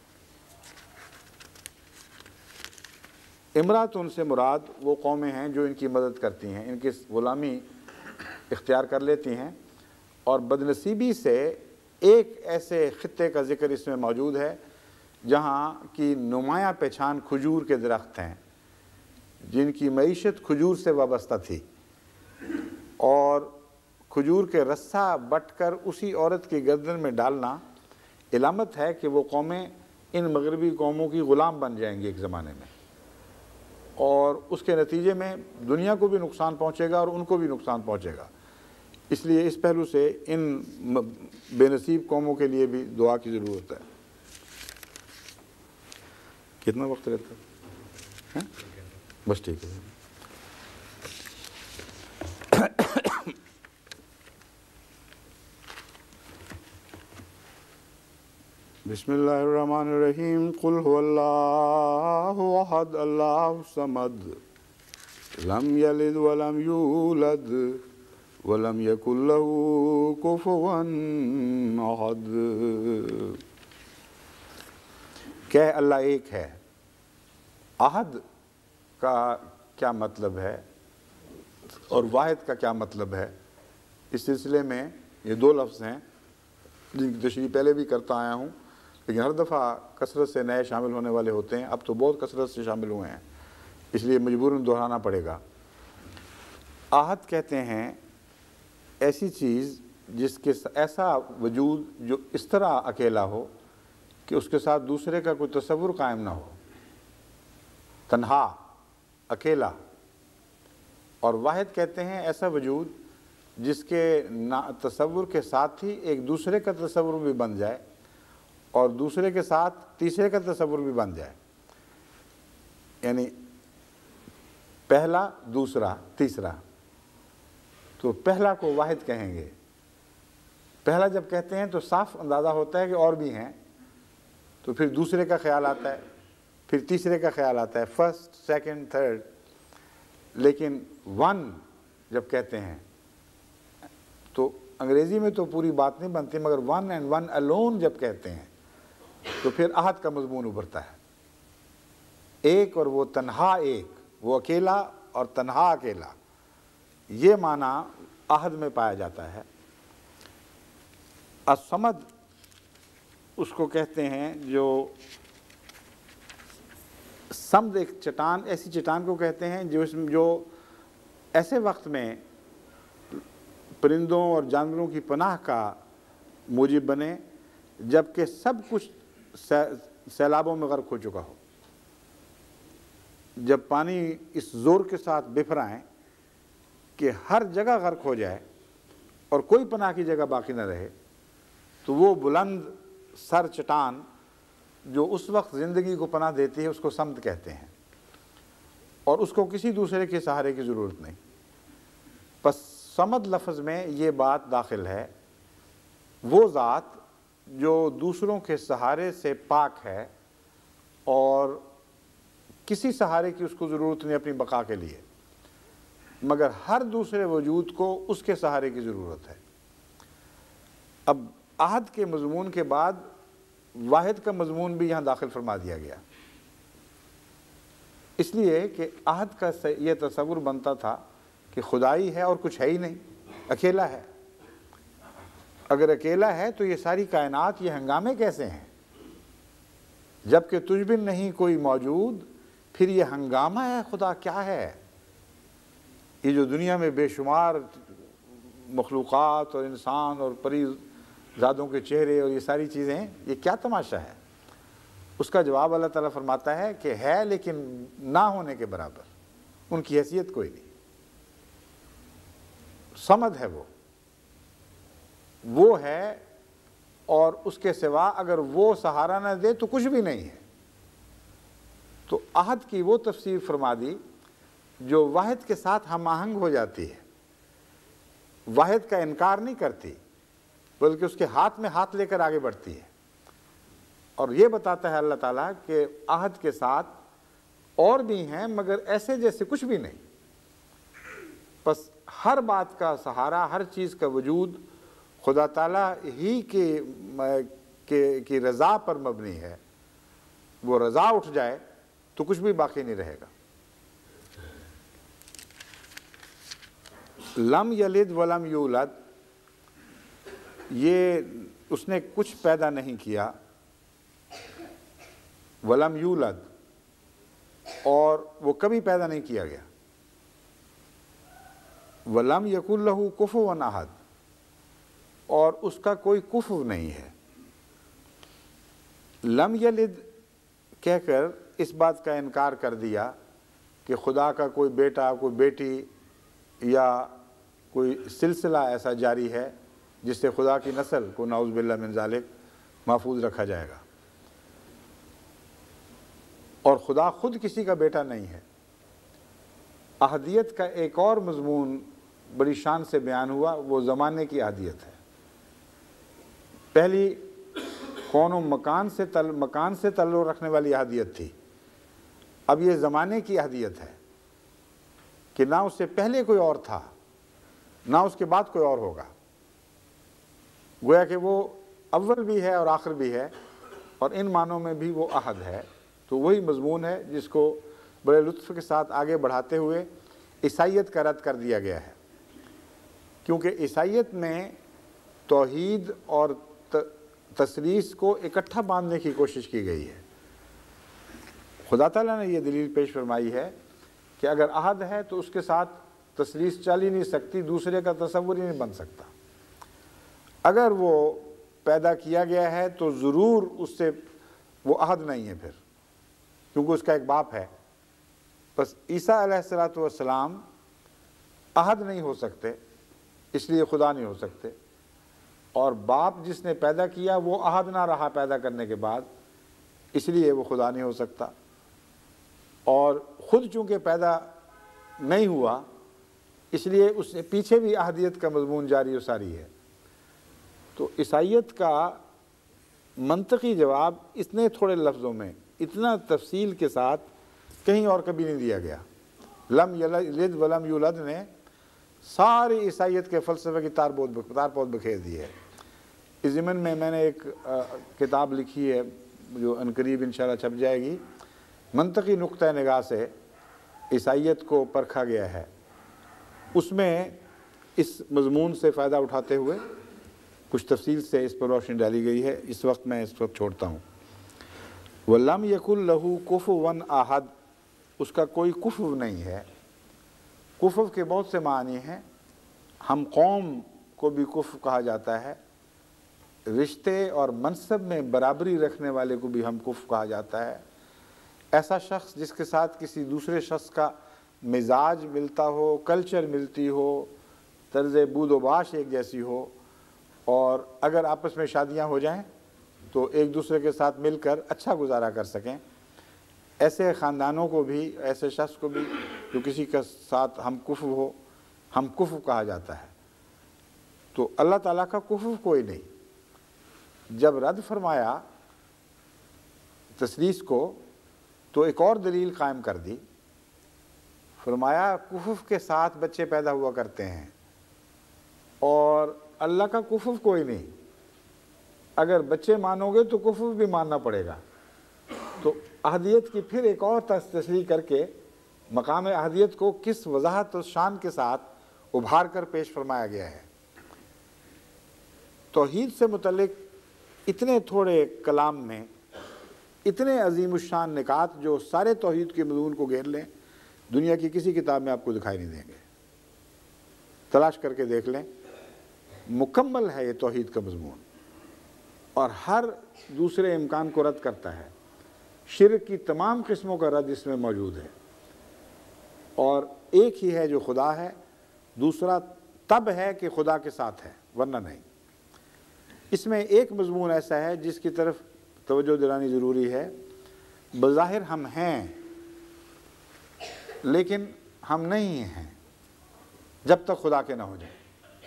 امرات ان سے مراد وہ قومیں ہیں جو ان کی مدد کرتی ہیں، ان کی غلامی اختیار کر لیتی ہیں، اور بدنصیبی سے ایک ایسے خطے کا ذکر اس میں موجود ہے جہاں کی نمایاں پہچان کھجور کے درخت ہیں، جن کی معیشت کھجور سے وابستہ تھی، اور کھجور کے رسہ بٹ کر اسی عورت کی گردن میں ڈالنا علامت ہے کہ وہ قومیں ان مغربی قوموں کی غلام بن جائیں گی ایک زمانے میں، اور اس کے نتیجے میں دنیا کو بھی نقصان پہنچے گا اور ان کو بھی نقصان پہنچے گا۔ اس لیے اس پہلو سے ان بے نصیب قوموں کے لیے بھی دعا کی ضرورت ہے۔ کتنا وقت رہتا ہے؟ بس ٹھیک ہے۔ بسم اللہ الرحمن الرحیم۔ قل هو اللہ احد اللہ الصمد لم یلد ولم یولد ولم یکن له کفوا احد۔ کہ اللہ ایک ہے۔ احد کا کیا مطلب ہے اور واحد کا کیا مطلب ہے، اس سلسلے میں یہ دو لفظ ہیں جن کی تشریح پہلے بھی کرتا آیا ہوں، لیکن ہر دفعہ کثرت سے نئے شامل ہونے والے ہوتے ہیں، اب تو بہت کثرت سے شامل ہوئے ہیں، اس لیے مجبوراً دہرانا پڑے گا۔ احد کہتے ہیں ایسی چیز جس کے ایسا وجود جو اس طرح اکیلا ہو کہ اس کے ساتھ دوسرے کا کوئی تصور قائم نہ ہو، تنہا، اکیلا۔ اور واحد کہتے ہیں ایسا وجود جس کے تصور کے ساتھ ہی ایک دوسرے کا تصور بھی بن جائے اور دوسرے کے ساتھ تیسرے کا تصور بھی بن جائے، یعنی پہلا، دوسرا، تیسرا۔ تو پہلا کو واحد کہیں گے۔ پہلا جب کہتے ہیں تو صاف اندازہ ہوتا ہے کہ اور بھی ہیں، تو پھر دوسرے کا خیال آتا ہے، پھر تیسرے کا خیال آتا ہے، فرسٹ، سیکنڈ، تھرڈ۔ لیکن ون جب کہتے ہیں تو انگریزی میں تو پوری بات نہیں بنتی، مگر ون اینڈ ون الون جب کہتے ہیں تو پھر احد کا مضمون ابھرتا ہے۔ ایک اور وہ تنہا ایک، وہ اکیلا اور تنہا اکیلا، یہ معنی احد میں پایا جاتا ہے۔ الصمد اس کو کہتے ہیں جو صمد، ایک چٹان، ایسی چٹان کو کہتے ہیں جو ایسے وقت میں پرندوں اور جانوروں کی پناہ کا موجب بنے جبکہ سب کچھ سیلابوں میں غرق ہو چکا ہو۔ جب پانی اس زور کے ساتھ بفر آئیں کہ ہر جگہ غرق ہو جائے اور کوئی پناہ کی جگہ باقی نہ رہے، تو وہ بلند سر چٹان جو اس وقت زندگی کو پناہ دیتی ہے اس کو صمد کہتے ہیں، اور اس کو کسی دوسرے کے سہارے کی ضرورت نہیں۔ پس صمد لفظ میں یہ بات داخل ہے، وہ ذات جو دوسروں کے سہارے سے پاک ہے اور کسی سہارے کی اس کو ضرورت نہیں اپنی بقا کے لیے، مگر ہر دوسرے وجود کو اس کے سہارے کی ضرورت ہے۔ اب عہد کے مضمون کے بعد واحد کا مضمون بھی یہاں داخل فرما دیا گیا، اس لیے کہ عہد کا یہ تصور بنتا تھا کہ خدائی ہے اور کچھ ہے ہی نہیں، اکیلا ہے۔ اگر اکیلا ہے تو یہ ساری کائنات، یہ ہنگامے کیسے ہیں؟ جبکہ تجھ بن نہیں کوئی موجود، پھر یہ ہنگامہ ہے خدا کیا ہے؟ یہ جو دنیا میں بے شمار مخلوقات اور انسان اور پری زادوں کے چہرے اور یہ ساری چیزیں، یہ کیا تماشا ہے؟ اس کا جواب اللہ تعالیٰ فرماتا ہے کہ ہے لیکن نہ ہونے کے برابر، ان کی حیثیت کوئی نہیں۔ صمد ہے وہ ہے، اور اس کے سوا اگر وہ سہارا نہ دے تو کچھ بھی نہیں ہے۔ تو عہد کی وہ تفسیر فرما دی جو واحد کے ساتھ ہم آہنگ ہو جاتی ہے، واحد کا انکار نہیں کرتی بلکہ اس کے ہاتھ میں ہاتھ لے کر آگے بڑھتی ہے، اور یہ بتاتا ہے اللہ تعالیٰ کہ عہد کے ساتھ اور بھی ہیں مگر ایسے جیسے کچھ بھی نہیں۔ بس ہر بات کا سہارا، ہر چیز کا وجود خدا تعالیٰ ہی کی رضا پر مبنی ہے۔ وہ رضا اٹھ جائے تو کچھ بھی باقی نہیں رہے گا۔ لم یلد ولم یولد، یہ اس نے کچھ پیدا نہیں کیا، ولم یولد، اور وہ کبھی پیدا نہیں کیا گیا، ولم یکن لہ کفوا احد، اور اس کا کوئی کفو نہیں ہے۔ لم یلد کہہ کر اس بات کا انکار کر دیا کہ خدا کا کوئی بیٹا، کوئی بیٹی یا کوئی سلسلہ ایسا جاری ہے جس سے خدا کی نسل کو نعوذ باللہ من ذالک محفوظ رکھا جائے گا، اور خدا خود کسی کا بیٹا نہیں ہے۔ احدیت کا ایک اور مضمون بڑی شان سے بیان ہوا، وہ زمانے کی احدیت ہے۔ پہلی کون و مکان سے تعلق رکھنے والی احدیت تھی، اب یہ زمانے کی احدیت ہے کہ نہ اس سے پہلے کوئی اور تھا نہ اس کے بعد کوئی اور ہوگا، گویا کہ وہ اول بھی ہے اور آخر بھی ہے، اور ان معنوں میں بھی وہ عہد ہے۔ تو وہی مضمون ہے جس کو بڑے لطف کے ساتھ آگے بڑھاتے ہوئے عیسائیت کا رد کر دیا گیا ہے، کیونکہ عیسائیت میں توحید اور تثلیث کو اکٹھا باندھنے کی کوشش کی گئی ہے۔ خدا تعالیٰ نے یہ دلیل پیش فرمائی ہے کہ اگر عہد ہے تو اس کے ساتھ تثلیث چل ہی نہیں سکتی، دوسرے کا تصور ہی نہیں بن سکتا۔ اگر وہ پیدا کیا گیا ہے تو ضرور اس سے وہ عہد نہیں ہے پھر، کیونکہ اس کا ایک باپ ہے۔ بس عیسیٰ علیہ السلام عہد نہیں ہو سکتے، اس لیے خدا نہیں ہو سکتے، اور باپ جس نے پیدا کیا وہ عہد نہ رہا پیدا کرنے کے بعد، اس لیے وہ خدا نہیں ہو سکتا، اور خود چونکہ پیدا نہیں ہوا اس لیے اس نے پیچھے بھی احدیت کا مضمون جاری و ساری ہے۔ تو عیسائیت کا منطقی جواب اتنے تھوڑے لفظوں میں، اتنا تفصیل کے ساتھ کہیں اور کبھی نہیں دیا گیا۔ لم یلد ولم یولد نے ساری عیسائیت کے فلسفے کی تار پود بکھیر دی ہے۔ اس ضمن میں نے ایک کتاب لکھی ہے جو عنقریب انشاءاللہ چھپ جائے گی، منطقی نقطہ نگاہ سے عیسائیت کو پرکھا گیا ہے۔ اس میں اس مضمون سے فائدہ اٹھاتے ہوئے کچھ تفصیل سے اس پر روشنی ڈالی گئی ہے۔ اس وقت میں اس وقت چھوڑتا ہوں۔ وَلَمْ يَكُنْ لَهُ كُفُوًا أَحَدٌ، اس کا کوئی کفو نہیں ہے۔ کفو کے بہت سے معنی ہیں، ہم قوم کو بھی کفو کہا جاتا ہے، رشتے اور منصب میں برابری رکھنے والے کو بھی ہم کفو کہا جاتا ہے۔ ایسا شخص جس کے ساتھ کسی دوسرے شخص کا مزاج ملتا ہو، کلچر ملتی ہو، طرز بود و باش ایک جیسی ہو، اور اگر آپس میں شادیاں ہو جائیں تو ایک دوسرے کے ساتھ مل کر اچھا گزارا کر سکیں، ایسے خاندانوں کو بھی، ایسے شخص کو بھی جو کسی کے ساتھ ہم کفو ہو، ہم کفو کہا جاتا ہے۔ تو اللہ تعالیٰ کا کفو کوئی نہیں۔ جب رد فرمایا تثلیث کو تو ایک اور دلیل قائم کر دی، فرمایا کفف کے ساتھ بچے پیدا ہوا کرتے ہیں اور اللہ کا کفف کوئی نہیں۔ اگر بچے مانو گے تو کفر بھی ماننا پڑے گا۔ تو احدیت کی پھر ایک اور تصریح کر کے مقام احدیت کو کس وضاحت و شان کے ساتھ ابھار کر پیش فرمایا گیا ہے۔ توحید سے متعلق اتنے تھوڑے کلام میں اتنے عظیم الشان نکات جو سارے توحید کے مضمون کو گھیر لیں، دنیا کی کسی کتاب میں آپ کو دکھائی نہیں دیں گے۔ تلاش کر کے دیکھ لیں، مکمل ہے یہ توحید کا مضمون، اور ہر دوسرے امکان کو رد کرتا ہے۔ شرک کی تمام قسموں کا رد اس میں موجود ہے، اور ایک ہی ہے جو خدا ہے، دوسرا تب ہے کہ خدا کے ساتھ ہے، ورنہ نہیں۔ اس میں ایک مضمون ایسا ہے جس کی طرف توجہ دلانی ضروری ہے۔ بظاہر ہم ہیں لیکن ہم نہیں ہیں جب تک خدا کے نہ ہو جائیں۔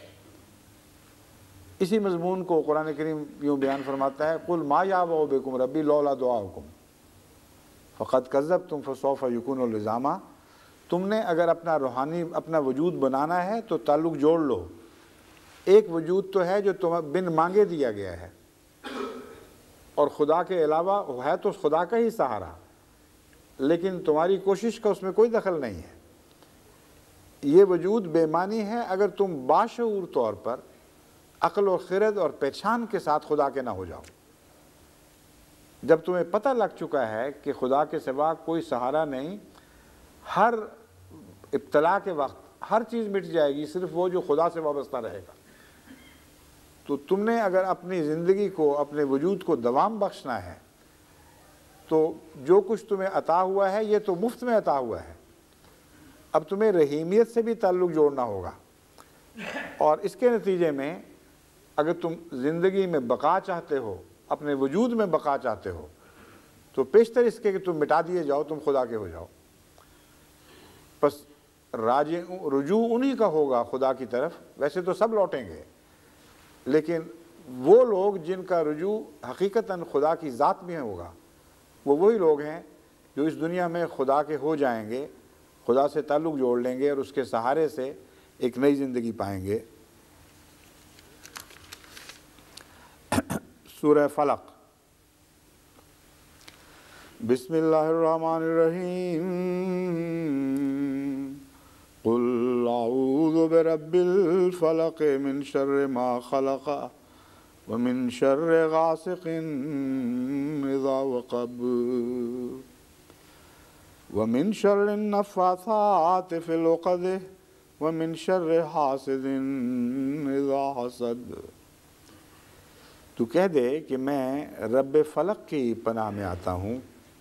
اسی مضمون کو قرآن کریم یوں بیان فرماتا ہے، قُلْ مَا يَعْبَأُ بِكُمْ رَبِّي لَوْلَا دُعَاؤُكُمْ فَقَدْ كَذَّبْتُمْ فَسَوْفَ يَكُونُ لِزَامًا۔ تم نے اگر اپنا وجود بنانا ہے تو تعلق جوڑ لو۔ ایک وجود تو ہے جو تمہیں بن مانگے دیا گیا ہے، اور خدا کے علاوہ ہے تو خدا کا ہی سہارا، لیکن تمہاری کوشش کا اس میں کوئی دخل نہیں ہے۔ یہ وجود بے معنی ہے اگر تم باشعور طور پر عقل و خرد اور پہچان کے ساتھ خدا کے نہ ہو جاؤ۔ جب تمہیں پتہ لگ چکا ہے کہ خدا کے سوا کوئی سہارا نہیں، ہر ابتلا کے وقت ہر چیز مٹ جائے گی، صرف وہ جو خدا سے وابستہ رہے گا، تو تم نے اگر اپنی زندگی کو، اپنے وجود کو دوام بخشنا ہے تو جو کچھ تمہیں عطا ہوا ہے یہ تو مفت میں عطا ہوا ہے۔ اب تمہیں رحیمیت سے بھی تعلق جوڑنا ہوگا، اور اس کے نتیجے میں اگر تم زندگی میں بقا چاہتے ہو، اپنے وجود میں بقا چاہتے ہو، تو پیشتر اس کے کہ تم مٹا دیے جاؤ، تم خدا کے ہو جاؤ۔ بس رجوع انہی کا ہوگا خدا کی طرف۔ ویسے تو سب لوٹیں گے، لیکن وہ لوگ جن کا رجوع حقیقتاً خدا کی ذات میں ہوگا، وہ وہی لوگ ہیں جو اس دنیا میں خدا کے ہو جائیں گے، خدا سے تعلق جوڑ لیں گے اور اس کے سہارے سے ایک نئی زندگی پائیں گے۔ سورہ فلق۔ بسم اللہ الرحمن الرحیم۔ قل اعوذ برب الفلق من شر ما خلق ومن شر غاسق اذا وقب ومن شر النفاثات في العقد ومن شر حاسد اذا حسد۔ تو کہہ دے کہ میں رب فلق کی پناہ میں آتا ہوں۔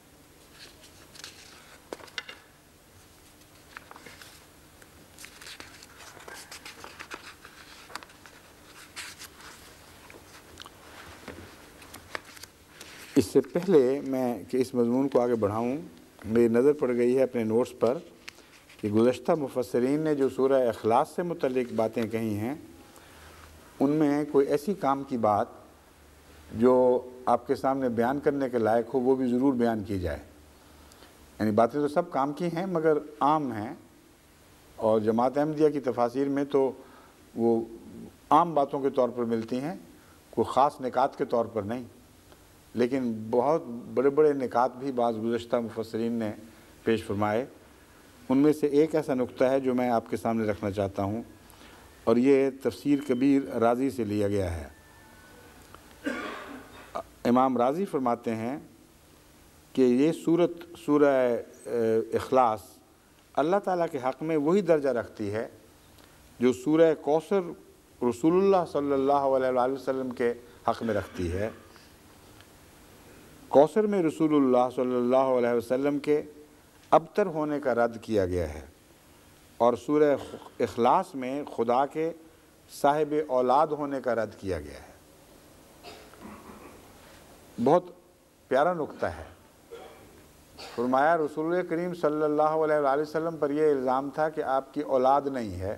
اس سے پہلے میں کہ اس مضمون کو آگے بڑھاؤں، میری نظر پڑ گئی ہے اپنے نوٹس پر کہ گزشتہ مفسرین نے جو سورہ اخلاص سے متعلق باتیں کہی ہیں، ان میں کوئی ایسی کام کی بات جو آپ کے سامنے بیان کرنے کے لائق ہو وہ بھی ضرور بیان کی جائے۔ یعنی باتیں تو سب کام کی ہیں مگر عام ہیں، اور جماعت احمدیہ کی تفاسیر میں تو وہ عام باتوں کے طور پر ملتی ہیں، کوئی خاص نکات کے طور پر نہیں، لیکن بہت بڑے بڑے نکات بھی بعض گزشتہ مفسرین نے پیش فرمائے۔ ان میں سے ایک ایسا نقطہ ہے جو میں آپ کے سامنے رکھنا چاہتا ہوں، اور یہ تفسیر کبیر رازی سے لیا گیا ہے۔ امام رازی فرماتے ہیں کہ یہ سورہ اخلاص اللہ تعالیٰ کے حق میں وہی درجہ رکھتی ہے جو سورہ کوثر رسول اللہ صلی اللہ علیہ وآلہ وسلم کے حق میں رکھتی ہے۔ کوثر میں رسول اللہ صلی اللہ علیہ وسلم کے ابتر ہونے کا رد کیا گیا ہے، اور سورہ اخلاص میں خدا کے صاحب اولاد ہونے کا رد کیا گیا ہے۔ بہت پیارا نقطہ ہے۔ فرمایا رسول کریم صلی اللہ علیہ وآلہ وسلم پر یہ الزام تھا کہ آپ کی اولاد نہیں ہے،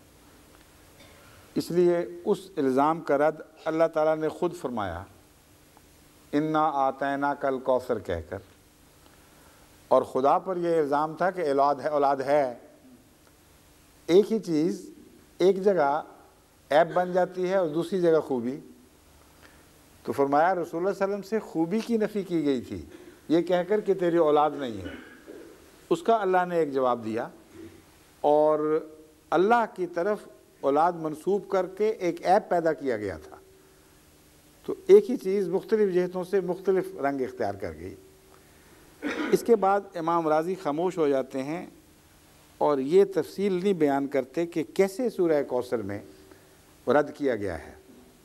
اس لیے اس الزام کا رد اللہ تعالیٰ نے خود فرمایا، انا آتیناک الکوثر کہہ کر، اور خدا پر یہ الزام تھا کہ اولاد ہے۔ ایک ہی چیز ایک جگہ عیب بن جاتی ہے اور دوسری جگہ خوبی۔ تو فرمایا رسول اللہ صلی اللہ علیہ وسلم سے خوبی کی نفی کی گئی تھی یہ کہہ کر کہ تیری اولاد نہیں ہے. اس کا اللہ نے ایک جواب دیا اور اللہ کی طرف اولاد منسوب کر کے ایک عیب پیدا کیا گیا تھا. تو ایک ہی چیز مختلف جہتوں سے مختلف رنگ اختیار کر گئی. اس کے بعد امام راضی خاموش ہو جاتے ہیں اور یہ تفصیل نہیں بیان کرتے کہ کیسے سورہ کوثر میں رد کیا گیا ہے،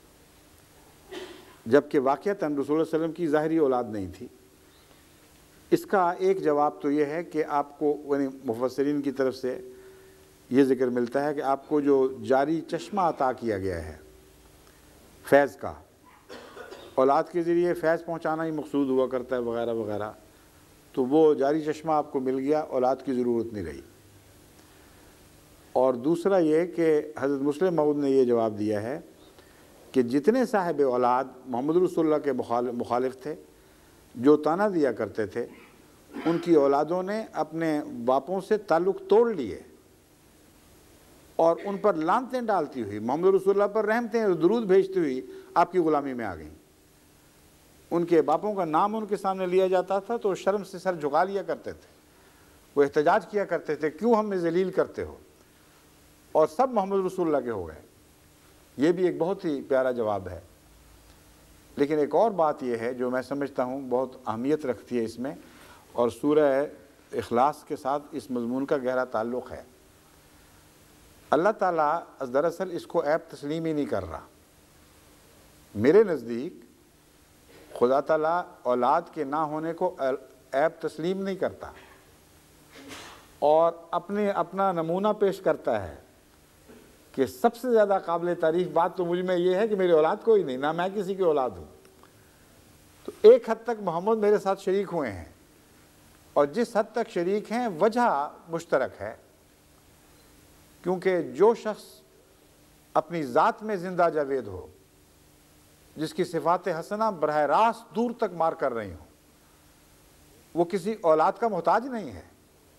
جبکہ واقعتاً رسول اللہ صلی اللہ علیہ وسلم کی ظاہری اولاد نہیں تھی. اس کا ایک جواب تو یہ ہے کہ آپ کو یعنی مفسرین کی طرف سے یہ ذکر ملتا ہے کہ آپ کو جو جاری چشمہ عطا کیا گیا ہے فیض کا، اولاد کے ذریعے فیض پہنچانا ہی مقصود ہوا کرتا ہے وغیرہ وغیرہ، تو وہ جاری چشمہ آپ کو مل گیا، اولاد کی ضرورت نہیں رہی. اور دوسرا یہ کہ حضرت مسلم موعود نے یہ جواب دیا ہے کہ جتنے صاحب اولاد محمد رسول اللہ کے مخالف تھے، جو تانا دیا کرتے تھے، ان کی اولادوں نے اپنے باپوں سے تعلق توڑ لیے اور ان پر لعنتیں ڈالتی ہوئی محمد رسول اللہ پر رحمتیں اور درود بھیجتی ہوئی آپ کی غلامی میں آ گئیں. ان کے باپوں کا نام ان کے سامنے لیا جاتا تھا تو شرم سے سر جھکا لیا کرتے تھے، وہ احتجاج کیا کرتے تھے کیوں ہمیں ذلیل کرتے ہو، اور سب محمد رسول اللہ کے ہو گئے. یہ بھی ایک بہت ہی پیارا جواب ہے. لیکن ایک اور بات یہ ہے جو میں سمجھتا ہوں بہت اہمیت رکھتی ہے اس میں، اور سورہ اخلاص کے ساتھ اس مضمون کا گہرا تعلق ہے. اللہ تعالیٰ دراصل اس کو عیب تسلیم ہی نہیں کر رہا. میرے نزدیک خدا تعالیٰ اولاد کے نہ ہونے کو عیب تسلیم نہیں کرتا اور اپنا نمونہ پیش کرتا ہے کہ سب سے زیادہ قابل تعریف بات تو مجھ میں یہ ہے کہ میری اولاد کوئی نہیں، نہ میں کسی کی اولاد ہوں. تو ایک حد تک محمد میرے ساتھ شریک ہوئے ہیں، اور جس حد تک شریک ہیں وجہ مشترک ہے، کیونکہ جو شخص اپنی ذات میں زندہ جاوید ہو، جس کی صفات حسنہ براہ راست دور تک مار کر رہی ہوں، وہ کسی اولاد کا محتاج نہیں ہے.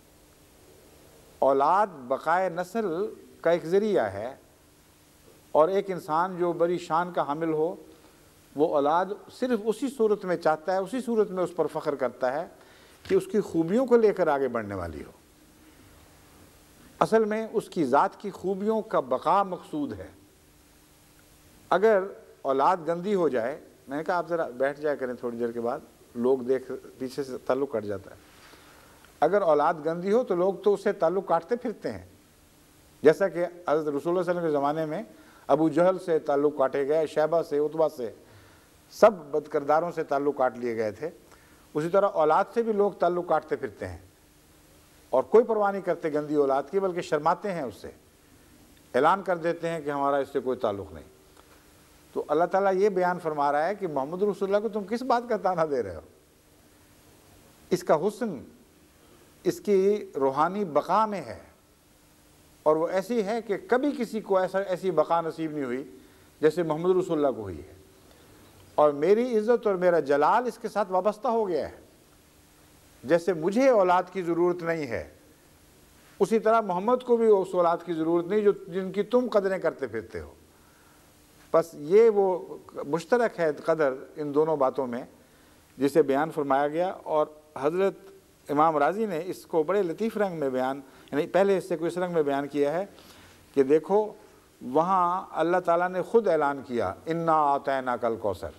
اولاد بقائے نسل کا ایک ذریعہ ہے، اور ایک انسان جو بڑی شان کا حامل ہو وہ اولاد صرف اسی صورت میں چاہتا ہے، اسی صورت میں اس پر فخر کرتا ہے کہ اس کی خوبیوں کو لے کر آگے بڑھنے والی ہو. اصل میں اس کی ذات کی خوبیوں کا بقا مقصود ہے. اگر اولاد گندی ہو جائے، میں نے کہا آپ ذرا بیٹھ جایا کریں تھوڑی دیر کے بعد، لوگ دیکھ پیچھے سے تعلق کٹ جاتا ہے. اگر اولاد گندی ہو تو لوگ تو اس سے تعلق کاٹتے پھرتے ہیں، جیسا کہ حضرت رسول اللہ صلی اللہ علیہ وسلم کے زمانے میں ابو جہل سے تعلق کاٹے گئے، شیبہ سے، عتبہ سے، سب بدکرداروں سے تعلق کاٹ لیے گئے تھے. اسی طرح اولاد سے بھی لوگ تعلق کاٹتے پھرتے ہیں اور کوئی پرواہ نہیں کرتے گندی اولاد کی، بلکہ شرماتے ہیں، اس سے اعلان کر دیتے ہیں کہ ہمارا اس سے کوئی تعلق نہیں. تو اللہ تعالیٰ یہ بیان فرما رہا ہے کہ محمد رسول اللہ کو تم کس بات کا تانا دے رہے ہو؟ اس کا حسن اس کی روحانی بقا میں ہے، اور وہ ایسی ہے کہ کبھی کسی کو ایسی بقا نصیب نہیں ہوئی جیسے محمد رسول اللہ کو ہوئی ہے. اور میری عزت اور میرا جلال اس کے ساتھ وابستہ ہو گیا ہے. جیسے مجھے اولاد کی ضرورت نہیں ہے، اسی طرح محمد کو بھی اس اولاد کی ضرورت نہیں جن کی تم قدریں کرتے پھرتے ہو. بس یہ وہ مشترک ہے قدر ان دونوں باتوں میں جسے بیان فرمایا گیا. اور حضرت امام راضی نے اس کو بڑے لطیف رنگ میں بیان، یعنی پہلے حصے کو اس رنگ میں بیان کیا ہے کہ دیکھو وہاں اللہ تعالیٰ نے خود اعلان کیا انا اعطیناک الکوثر،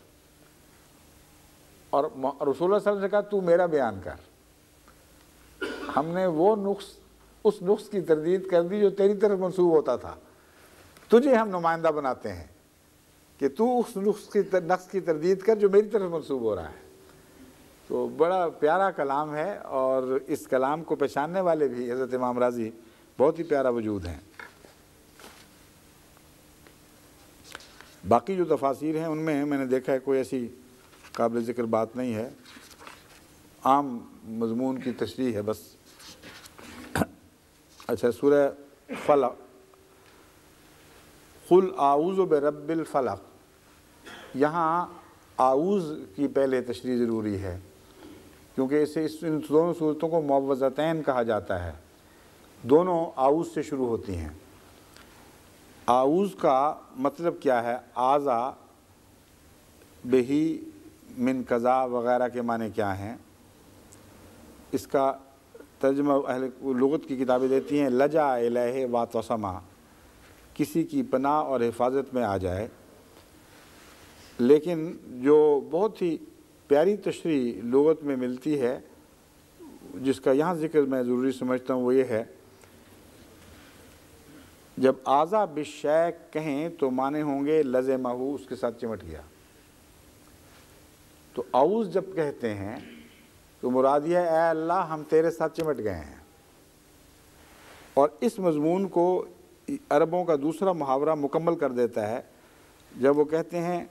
اور رسول اللہ صلی اللہ علیہ وسلم سے کہا تو میرا بیان کر. ہم نے وہ اس نقص کی تردید کر دی جو تیری طرف منسوب ہوتا تھا. تجھے ہم نمائندہ بناتے ہیں کہ تو اس نقص کی تردید کر جو میری طرف منسوب ہو رہا ہے. تو بڑا پیارا کلام ہے، اور اس کلام کو پہچاننے والے بھی حضرت امام راضی بہت ہی پیارا وجود ہیں. باقی جو تفاسیر ہیں ان میں نے دیکھا ہے کوئی ایسی قابل ذکر بات نہیں ہے، عام مضمون کی تشریح ہے بس. اچھا، سورہ فلق، قل اعوذ برب الفلق، یہاں اعوذ کی پہلے تشریح ضروری ہے کیونکہ ان دونوں صورتوں کو معوذتین کہا جاتا ہے. دونوں اعوذ سے شروع ہوتی ہیں. اعوذ کا مطلب کیا ہے؟ آذا بہی من قضا وغیرہ کے معنی کیا ہیں؟ اس کا ترجمہ اہل لغت کی کتابیں دیتی ہیں لجا الیہ واعتصما، کسی کی پناہ اور حفاظت میں آ جائے۔ لیکن جو بہت ہی پیاری تشریح لغت میں ملتی ہے، جس کا یہاں ذکر میں ضروری سمجھتا ہوں، وہ یہ ہے جب آذا بالشیء کہیں تو معنی ہوں گے لزمہ، اس کے ساتھ چمٹ گیا۔ تو اعوذ جب کہتے ہیں تو مراد یہ ہے اے اللہ ہم تیرے ساتھ چمٹ گئے ہیں۔ اور اس مضمون کو عربوں کا دوسرا محاورہ مکمل کر دیتا ہے جب وہ کہتے ہیں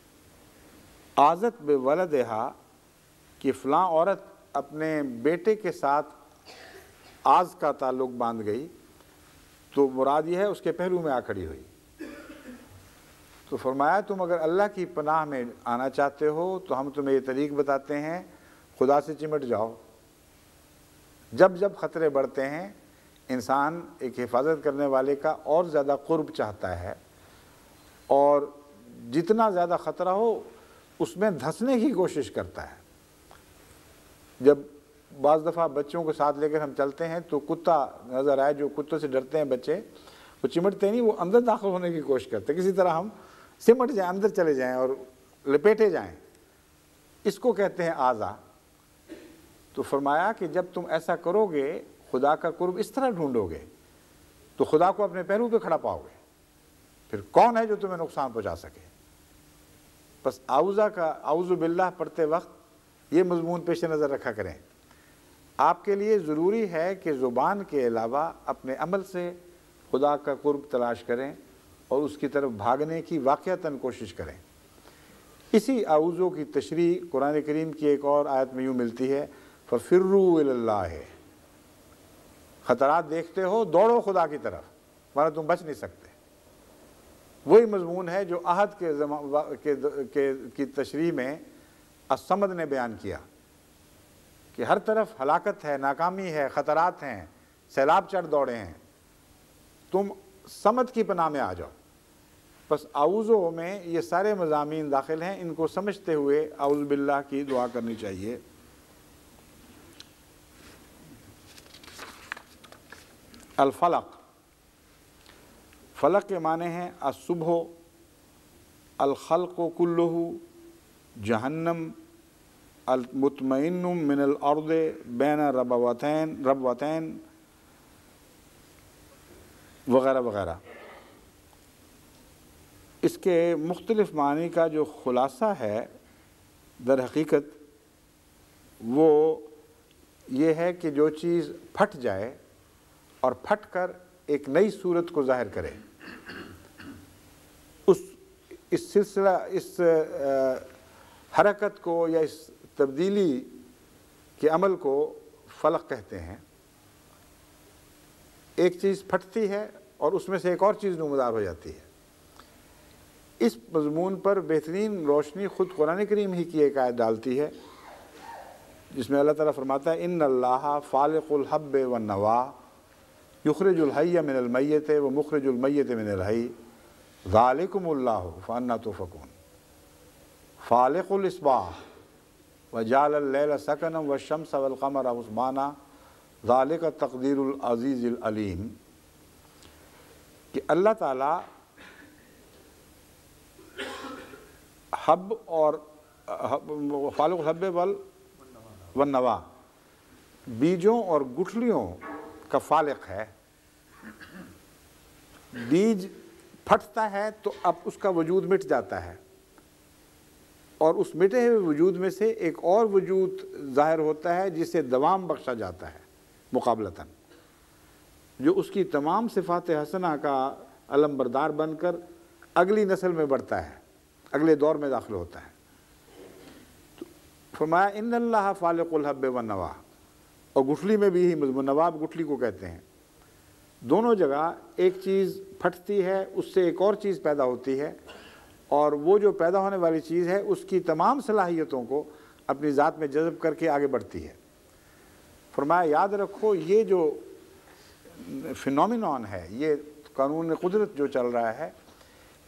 آذت بولدہا، کہ فلاں عورت اپنے بیٹے کے ساتھ آز کا تعلق باندھ گئی، تو مراد یہ ہے اس کے پہلو میں آ کھڑی ہوئی۔ تو فرمایا تم اگر اللہ کی پناہ میں آنا چاہتے ہو تو ہم تمہیں یہ طریق بتاتے ہیں، خدا سے چمٹ جاؤ۔ جب جب خطرے بڑھتے ہیں انسان ایک حفاظت کرنے والے کا اور زیادہ قرب چاہتا ہے، اور جتنا زیادہ خطرہ ہو اس میں دھنسنے کی کوشش کرتا ہے۔ جب بعض دفعہ بچوں کو ساتھ لے کر ہم چلتے ہیں تو کتا نظر آئے، جو کتوں سے ڈرتے ہیں بچے، وہ چمٹتے نہیں، وہ اندر داخل ہونے کی کوشش کرتے ہیں، کسی طرح ہم سمٹ جائیں، اندر چلے جائیں اور لپیٹے جائیں۔ اس کو کہتے ہیں آذا۔ تو فرمایا کہ جب تم ایسا کرو گے، خدا کا قرب اس طرح ڈھونڈو گے تو خدا کو اپنے پیروں پہ کھڑا پاؤ گے، پھر کون ہے جو تمہیں نقصان پہنچا سکے؟ بس اعوذ باللہ پڑھتے وقت یہ مضمون پیش نظر رکھا کریں۔ آپ کے لیے ضروری ہے کہ زبان کے علاوہ اپنے عمل سے خدا کا قرب تلاش کریں اور اس کی طرف بھاگنے کی واقعتاً کوشش کریں۔ اسی اعوذ کی تشریح قرآن کریم کی ایک اور آیت میں یوں ملتی ہے فَفِرُّوا إِلَى اللَّهِ، خطرات دیکھتے ہو دوڑو خدا کی طرف، ورنہ تم بچ نہیں سکتے۔ وہی مضمون ہے جو عہد کی تشریح میں الصمد نے بیان کیا کہ ہر طرف ہلاکت ہے، ناکامی ہے، خطرات ہیں، سیلاب چڑھ دوڑے ہیں، تم صمد کی پناہ میں آ جاؤ۔ بس اعوذ میں یہ سارے مضامین داخل ہیں، ان کو سمجھتے ہوئے اعوذ باللہ کی دعا کرنی چاہیے۔ الفلق، فلق کے معنی ہیں الصبح، الخلق کلہ، جہنم، المطمئن من الارض بین ربوتین وغیرہ وغیرہ۔ اس کے مختلف معنی کا جو خلاصہ ہے در حقیقت وہ یہ ہے کہ جو چیز پھٹ جائے اور پھٹ کر ایک نئی صورت کو ظاہر کرے، اس سلسلہ، اس حرکت کو یا اس تبدیلی کے عمل کو فلق کہتے ہیں۔ ایک چیز پھٹتی ہے اور اس میں سے ایک اور چیز نمودار ہو جاتی ہے۔ اس مضمون پر بہترین روشنی خود قرآن کریم ہی کی ایک آیت ڈالتی ہے جس میں اللہ تعالیٰ فرماتا ہے ان اللہ فالق الحب والنوا یخرج الحی من المیت ومخرج المیت من الحی ذالکم اللہ فانا تؤفکون فالق الاصباح وجعل اللیل سکنا والشمس والقمر حسبانا ذالک تقدیر العزیز العلیم، کہ اللہ تعالیٰ حب اور فالق الحب والنوا، بیجوں اور گٹھلیوں کا فالق ہے۔ بیج پھٹتا ہے تو اب اس کا وجود مٹ جاتا ہے، اور اس مٹے ہوئے وجود میں سے ایک اور وجود ظاہر ہوتا ہے جسے دوام بخشا جاتا ہے مقابلتاً، جو اس کی تمام صفات حسنہ کا علم بردار بن کر اگلی نسل میں بڑھتا ہے، اگلے دور میں داخل ہوتا ہے۔ تو فرمایا ان اللہ فالق الحب والنوا، اور گٹھلی میں بھی ہی مضمون، نواب گٹھلی کو کہتے ہیں۔ دونوں جگہ ایک چیز پھٹتی ہے، اس سے ایک اور چیز پیدا ہوتی ہے، اور وہ جو پیدا ہونے والی چیز ہے اس کی تمام صلاحیتوں کو اپنی ذات میں جذب کر کے آگے بڑھتی ہے۔ فرمایا یاد رکھو یہ جو فینومینون ہے، یہ قانون قدرت جو چل رہا ہے،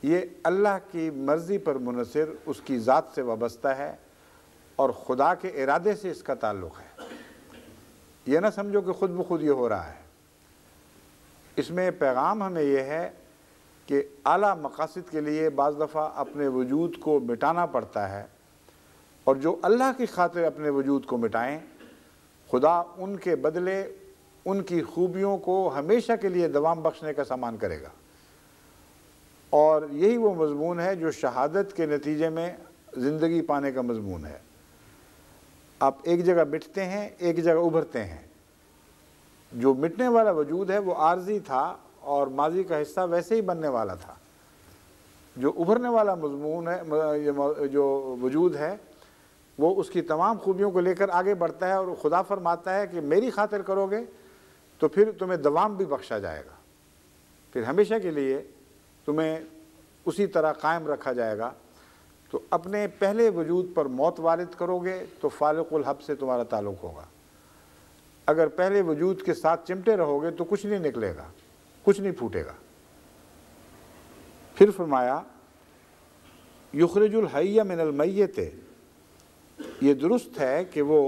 یہ اللہ کی مرضی پر منحصر، اس کی ذات سے وابستہ ہے اور خدا کے ارادے سے اس کا تعلق ہے۔ یہ نہ سمجھو کہ خود بخود یہ ہو رہا ہے۔ اس میں پیغام ہمیں یہ ہے کہ اعلیٰ مقاصد کے لیے بعض دفعہ اپنے وجود کو مٹانا پڑتا ہے، اور جو اللہ کی خاطر اپنے وجود کو مٹائیں، خدا ان کے بدلے ان کی خوبیوں کو ہمیشہ کے لیے دوام بخشنے کا سامان کرے گا۔ اور یہی وہ مضمون ہے جو شہادت کے نتیجے میں زندگی پانے کا مضمون ہے۔ آپ ایک جگہ مٹتے ہیں، ایک جگہ ابھرتے ہیں۔ جو مٹنے والا وجود ہے وہ عارضی تھا اور ماضی کا حصہ ویسے ہی بننے والا تھا۔ جو ابھرنے والا مضمون ہے، جو وجود ہے، وہ اس کی تمام خوبیوں کو لے کر آگے بڑھتا ہے، اور خدا فرماتا ہے کہ میری خاطر کرو گے تو پھر تمہیں دوام بھی بخشا جائے گا، پھر ہمیشہ کے لیے تمہیں اسی طرح قائم رکھا جائے گا۔ تو اپنے پہلے وجود پر موت وارد کرو گے تو فالق الحب سے تمہارا تعلق ہوگا۔ اگر پہلے وجود کے ساتھ چمٹے رہو گے تو کچھ نہیں نکلے گا، کچھ نہیں پھوٹے گا۔ پھر فرمایا یخرج الحی من المیت، یہ درست ہے کہ وہ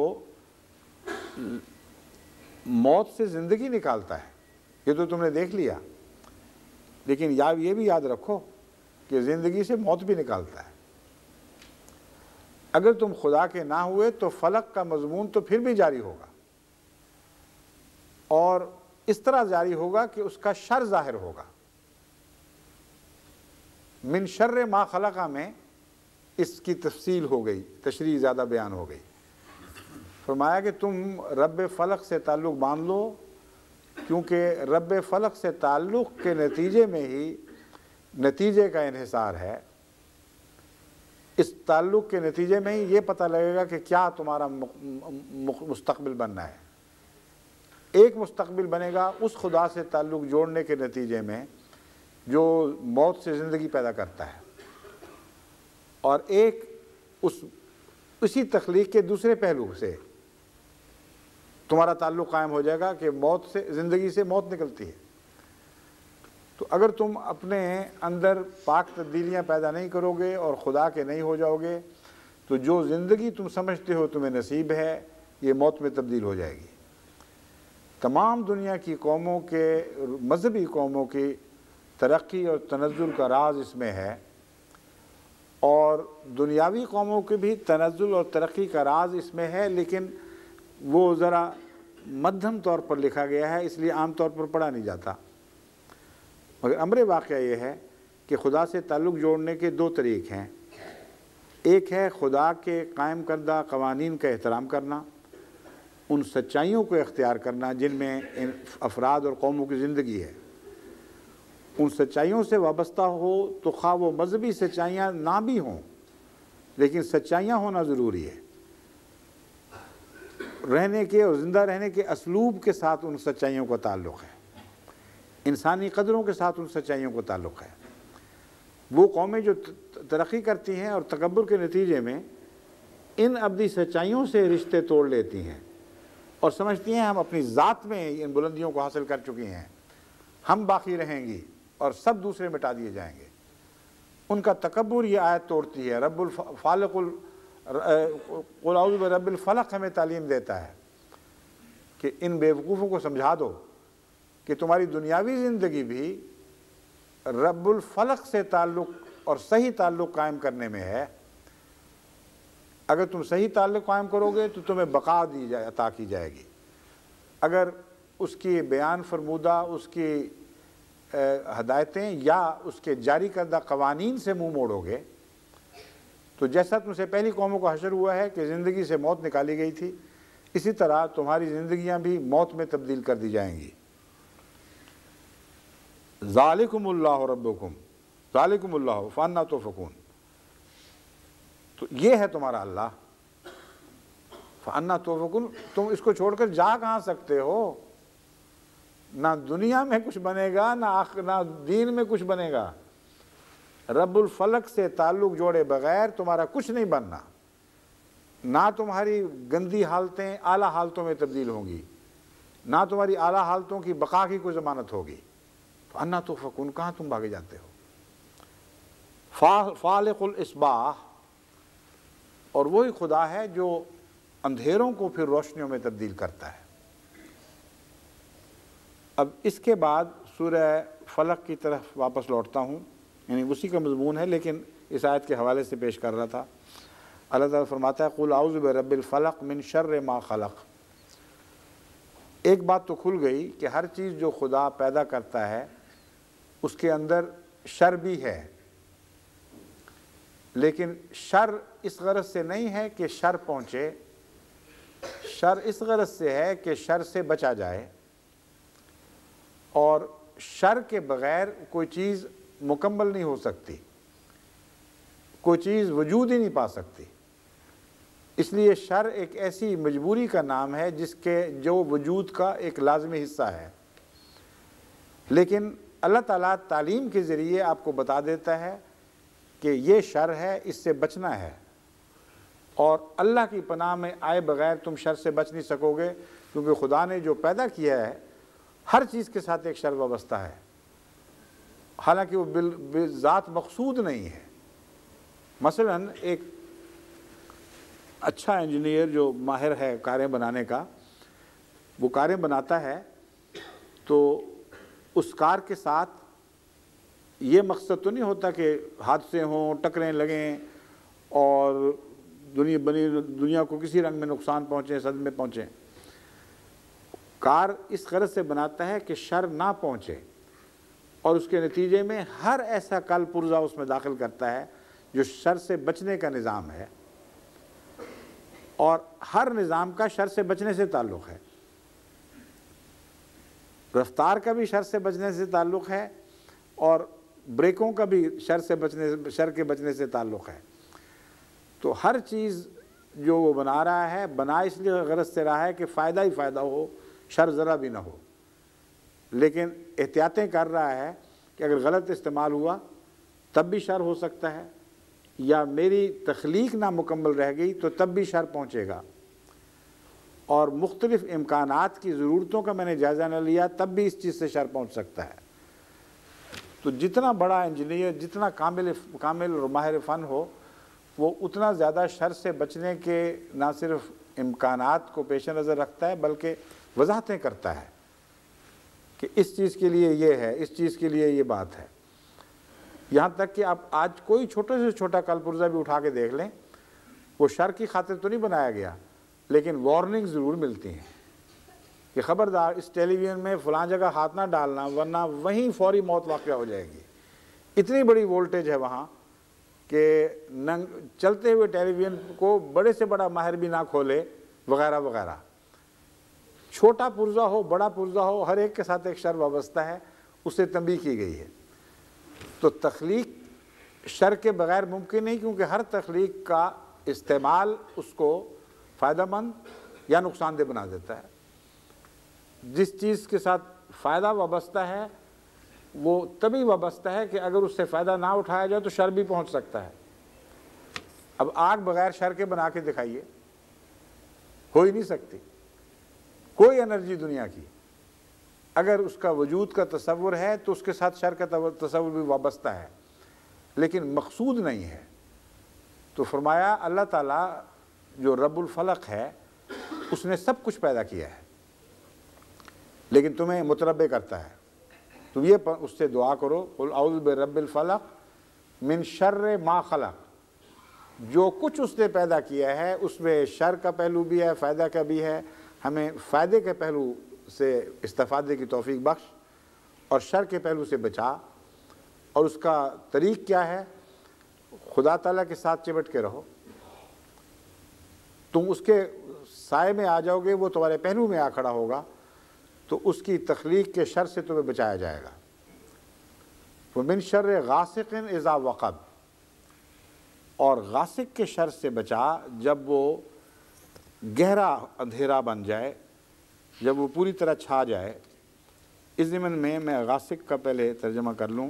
موت سے زندگی نکالتا ہے، یہ تو تم نے دیکھ لیا، لیکن یہ بھی یاد رکھو کہ زندگی سے موت بھی نکالتا ہے۔ اگر تم خدا کے نہ ہوئے تو فلق کا مضمون تو پھر بھی جاری ہوگا، اور اس طرح جاری ہوگا کہ اس کا شر ظاہر ہوگا۔ من شر ما خلقہ میں اس کی تفصیل ہو گئی، تشریح زیادہ بیان ہو گئی۔ فرمایا کہ تم رب فلق سے تعلق باندھ لو، کیونکہ رب فلق سے تعلق کے نتیجے میں ہی نتیجے کا انحصار ہے۔ اس تعلق کے نتیجے میں ہی یہ پتہ لگے گا کہ کیا تمہارا مستقبل بننا ہے۔ ایک مستقبل بنے گا اس خدا سے تعلق جوڑنے کے نتیجے میں جو موت سے زندگی پیدا کرتا ہے، اور ایک اسی تخلیق کے دوسرے پہلو سے تمہارا تعلق قائم ہو جائے گا کہ موت سے، زندگی سے موت نکلتی ہے۔ تو اگر تم اپنے اندر پاک تبدیلیاں پیدا نہیں کرو گے اور خدا کے نہیں ہو جاؤ گے تو جو زندگی تم سمجھتے ہو تمہیں نصیب ہے، یہ موت میں تبدیل ہو جائے گی۔ تمام دنیا کی قوموں کے، مذہبی قوموں کی ترقی اور تنزل کا راز اس میں ہے، اور دنیاوی قوموں کے بھی تنزل اور ترقی کا راز اس میں ہے، لیکن وہ ذرا مدھم طور پر لکھا گیا ہے، اس لیے عام طور پر پڑھا نہیں جاتا۔ مگر امر واقعہ یہ ہے کہ خدا سے تعلق جوڑنے کے دو طریق ہیں۔ ایک ہے خدا کے قائم کردہ قوانین کا احترام کرنا، ان سچائیوں کو اختیار کرنا جن میں ان افراد اور قوموں کی زندگی ہے۔ ان سچائیوں سے وابستہ ہو تو خواہ وہ مذہبی سچائیاں نہ بھی ہوں، لیکن سچائیاں ہونا ضروری ہے۔ رہنے کے اور زندہ رہنے کے اسلوب کے ساتھ ان سچائیوں کا تعلق ہے، انسانی قدروں کے ساتھ ان سچائیوں کا تعلق ہے۔ وہ قومیں جو ترقی کرتی ہیں اور تکبر کے نتیجے میں ان ابدی سچائیوں سے رشتے توڑ لیتی ہیں اور سمجھتی ہیں ہم اپنی ذات میں ان بلندیوں کو حاصل کر چکی ہیں، ہم باقی رہیں گی اور سب دوسرے مٹا دیے جائیں گے۔ ان کا تکبر یہ آیت توڑتی ہے۔ رب الفالق قل اعوذ برب الفلق ہمیں تعلیم دیتا ہے کہ ان بیوقوفوں کو سمجھا دو کہ تمہاری دنیاوی زندگی بھی رب الفلق سے تعلق اور صحیح تعلق قائم کرنے میں ہے۔ اگر تم صحیح تعلق قائم کرو گے تو تمہیں بقا عطا کی جائے گی۔ اگر اس کی بیان فرمودہ، اس کی ہدایتیں یا اس کے جاری کردہ قوانین سے منہ موڑو گے تو جیسا تم سے پہلی قوموں کا حشر ہوا ہے کہ زندگی سے موت نکالی گئی تھی، اسی طرح تمہاری زندگیاں بھی موت میں تبدیل کر دی جائیں گی۔ ذالکم اللہ ربکم ذالکم اللہ فانا توفکون، تو یہ ہے تمہارا اللہ۔ فانا توفکون، تم اس کو چھوڑ کر جا کہاں سکتے ہو؟ نہ دنیا میں کچھ بنے گا، نہ دین میں کچھ بنے گا۔ رب الفلق سے تعلق جوڑے بغیر تمہارا کچھ نہیں بننا، نہ تمہاری گندی حالتیں اعلیٰ حالتوں میں تبدیل ہوں گی، نہ تمہاری اعلیٰ حالتوں کی بقا کی کوئی ضمانت ہوگی۔ فانا توفکون، کہاں تم بھاگے جاتے ہو؟ فالق الاصباح، اور وہی خدا ہے جو اندھیروں کو پھر روشنیوں میں تبدیل کرتا ہے۔ اب اس کے بعد سورہ فلق کی طرف واپس لوٹتا ہوں، یعنی اسی کا مضمون ہے لیکن اس آیت کے حوالے سے پیش کر رہا تھا۔ اللہ تعالیٰ فرماتا ہے قُلْ أَعُوذُ بِرَبِّ الْفَلَقِ مِنْ شَرِّ مَا خَلَقَ۔ ایک بات تو کھل گئی کہ ہر چیز جو خدا پیدا کرتا ہے اس کے اندر شر بھی ہے، لیکن شر اس غرض سے نہیں ہے کہ شر پہنچے، شر اس غرض سے ہے کہ شر سے بچا جائے، اور شر کے بغیر کوئی چیز مکمل نہیں ہو سکتی، کوئی چیز وجود ہی نہیں پا سکتی۔ اس لیے شر ایک ایسی مجبوری کا نام ہے جو وجود کا ایک لازمی حصہ ہے، لیکن اللہ تعالیٰ تعلیم کے ذریعے آپ کو بتا دیتا ہے کہ یہ شر ہے، اس سے بچنا ہے، اور اللہ کی پناہ میں آئے بغیر تم شر سے بچ نہیں سکو گے، کیونکہ خدا نے جو پیدا کیا ہے ہر چیز کے ساتھ ایک شر وابستہ ہے، حالانکہ وہ بذات مقصود نہیں ہے۔ مثلا ایک اچھا انجینئر جو ماہر ہے کاریں بنانے کا، وہ کاریں بناتا ہے تو اس کار کے ساتھ یہ مقصد تو نہیں ہوتا کہ حادثے ہوں، ٹکریں لگیں اور دنیا کو کسی رنگ میں نقصان پہنچے، صدمے پہنچیں۔ کار اس غرض سے بناتا ہے کہ شر نہ پہنچے، اور اس کے نتیجے میں ہر ایسا کل پرزہ اس میں داخل کرتا ہے جو شر سے بچنے کا نظام ہے، اور ہر نظام کا شر سے بچنے سے تعلق ہے۔ رفتار کا بھی شر سے بچنے سے تعلق ہے، اور بریکوں کا بھی شر کے بچنے سے تعلق ہے۔ تو ہر چیز جو وہ بنا رہا ہے، بنا اس لیے غرض سے رہا ہے کہ فائدہ ہی فائدہ ہو، شر ذرا بھی نہ ہو، لیکن احتیاطیں کر رہا ہے کہ اگر غلط استعمال ہوا تب بھی شر ہو سکتا ہے، یا میری تخلیق نامکمل رہ گئی تو تب بھی شر پہنچے گا، اور مختلف امکانات کی ضرورتوں کا میں نے جائزہ نہ لیا تب بھی اس چیز سے شر پہنچ سکتا ہے۔ تو جتنا بڑا انجینئر، جتنا کامل اور ماہر فن ہو، وہ اتنا زیادہ شر سے بچنے کے نہ صرف امکانات کو پیش نظر رکھتا ہے بلکہ وضاحتیں کرتا ہے کہ اس چیز کے لیے یہ ہے، اس چیز کے لیے یہ بات ہے۔ یہاں تک کہ آپ آج کوئی چھوٹے سے چھوٹا کل پرزہ بھی اٹھا کے دیکھ لیں، وہ شر کی خاطر تو نہیں بنایا گیا، لیکن وارننگ ضرور ملتی ہیں کہ خبردار اس ٹیلی ویژن میں فلاں جگہ ہاتھ نہ ڈالنا ورنہ وہیں فوری موت واقع ہو جائے گی۔ اتنی بڑی وولٹیج ہے وہاں کہ چلتے ہوئے ٹیلی ویژن کو بڑے سے بڑا ماہر بھی نہ کھولے، وغیرہ وغیرہ۔ چھوٹا پرزہ ہو، بڑا پرزہ ہو، ہر ایک کے ساتھ ایک شر وابستہ ہے، اس سے تنبیہ کی گئی ہے۔ تو تخلیق شر کے بغیر ممکن نہیں، کیونکہ ہر تخلیق کا استعمال اس کو فائدہ مند یا نقصان دہ بنا دیتا ہے۔ جس چیز کے ساتھ فائدہ وابستہ ہے وہ تبھی وابستہ ہے کہ اگر اس سے فائدہ نہ اٹھایا جائے تو شر بھی پہنچ سکتا ہے۔ اب آگ بغیر شر کے بنا کے دکھائیے، ہو ہی نہیں سکتی کوئی انرجی دنیا کی۔ اگر اس کا وجود کا تصور ہے تو اس کے ساتھ شر کا تصور بھی وابستہ ہے، لیکن مقصود نہیں ہے۔ تو فرمایا اللہ تعالیٰ جو رب الفلق ہے اس نے سب کچھ پیدا کیا ہے، لیکن تمہیں متربع کرتا ہے۔ تم یہ اس سے دعا کرو، قل اعوذ برب الفلق من شر ما خلق۔ جو کچھ اس نے پیدا کیا ہے اس میں شر کا پہلو بھی ہے، فائدہ کا بھی ہے۔ ہمیں فائدے کے پہلو سے استفادے کی توفیق بخش، اور شر کے پہلو سے بچا۔ اور اس کا طریق کیا ہے؟ خدا تعالیٰ کے ساتھ چمٹ کے رہو، تم اس کے سائے میں آ جاؤ گے، وہ تمہارے پہلو میں آ کھڑا ہوگا، تو اس کی تخلیق کے شر سے تمہیں بچایا جائے گا۔ وَمِن شَرِّ غَاسِقٍ إِذَا وَقَبَ، اور غاسق کے شر سے بچا جب وہ گہرا اندھیرا بن جائے، جب وہ پوری طرح چھا جائے۔ اس ضمن میں غاسق کا پہلے ترجمہ کر لوں۔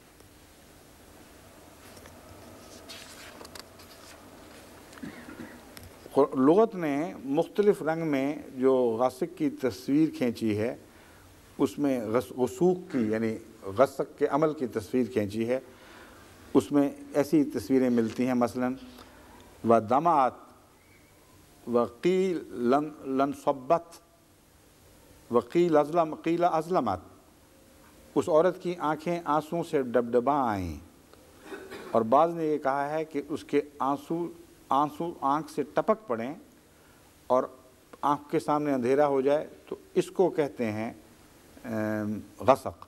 لغت نے مختلف رنگ میں جو غاسق کی تصویر کھینچی ہے، اس میں غسوق کی یعنی غسق کے عمل کی تصویر کھینچی ہے۔ اس میں ایسی تصویریں ملتی ہیں، مثلاً وَدَمَعَتْ وَقِيلَ لَنْصَبَّتْ وَقِيلَ أَظْلَمَتْ، اس عورت کی آنکھیں آنسوں سے ڈبڈباں آئیں، اور بعض نے یہ کہا ہے کہ اس کے آنسو آنکھ سے ٹپک پڑیں اور آنکھ کے سامنے اندھیرا ہو جائے، تو اس کو کہتے ہیں غسق۔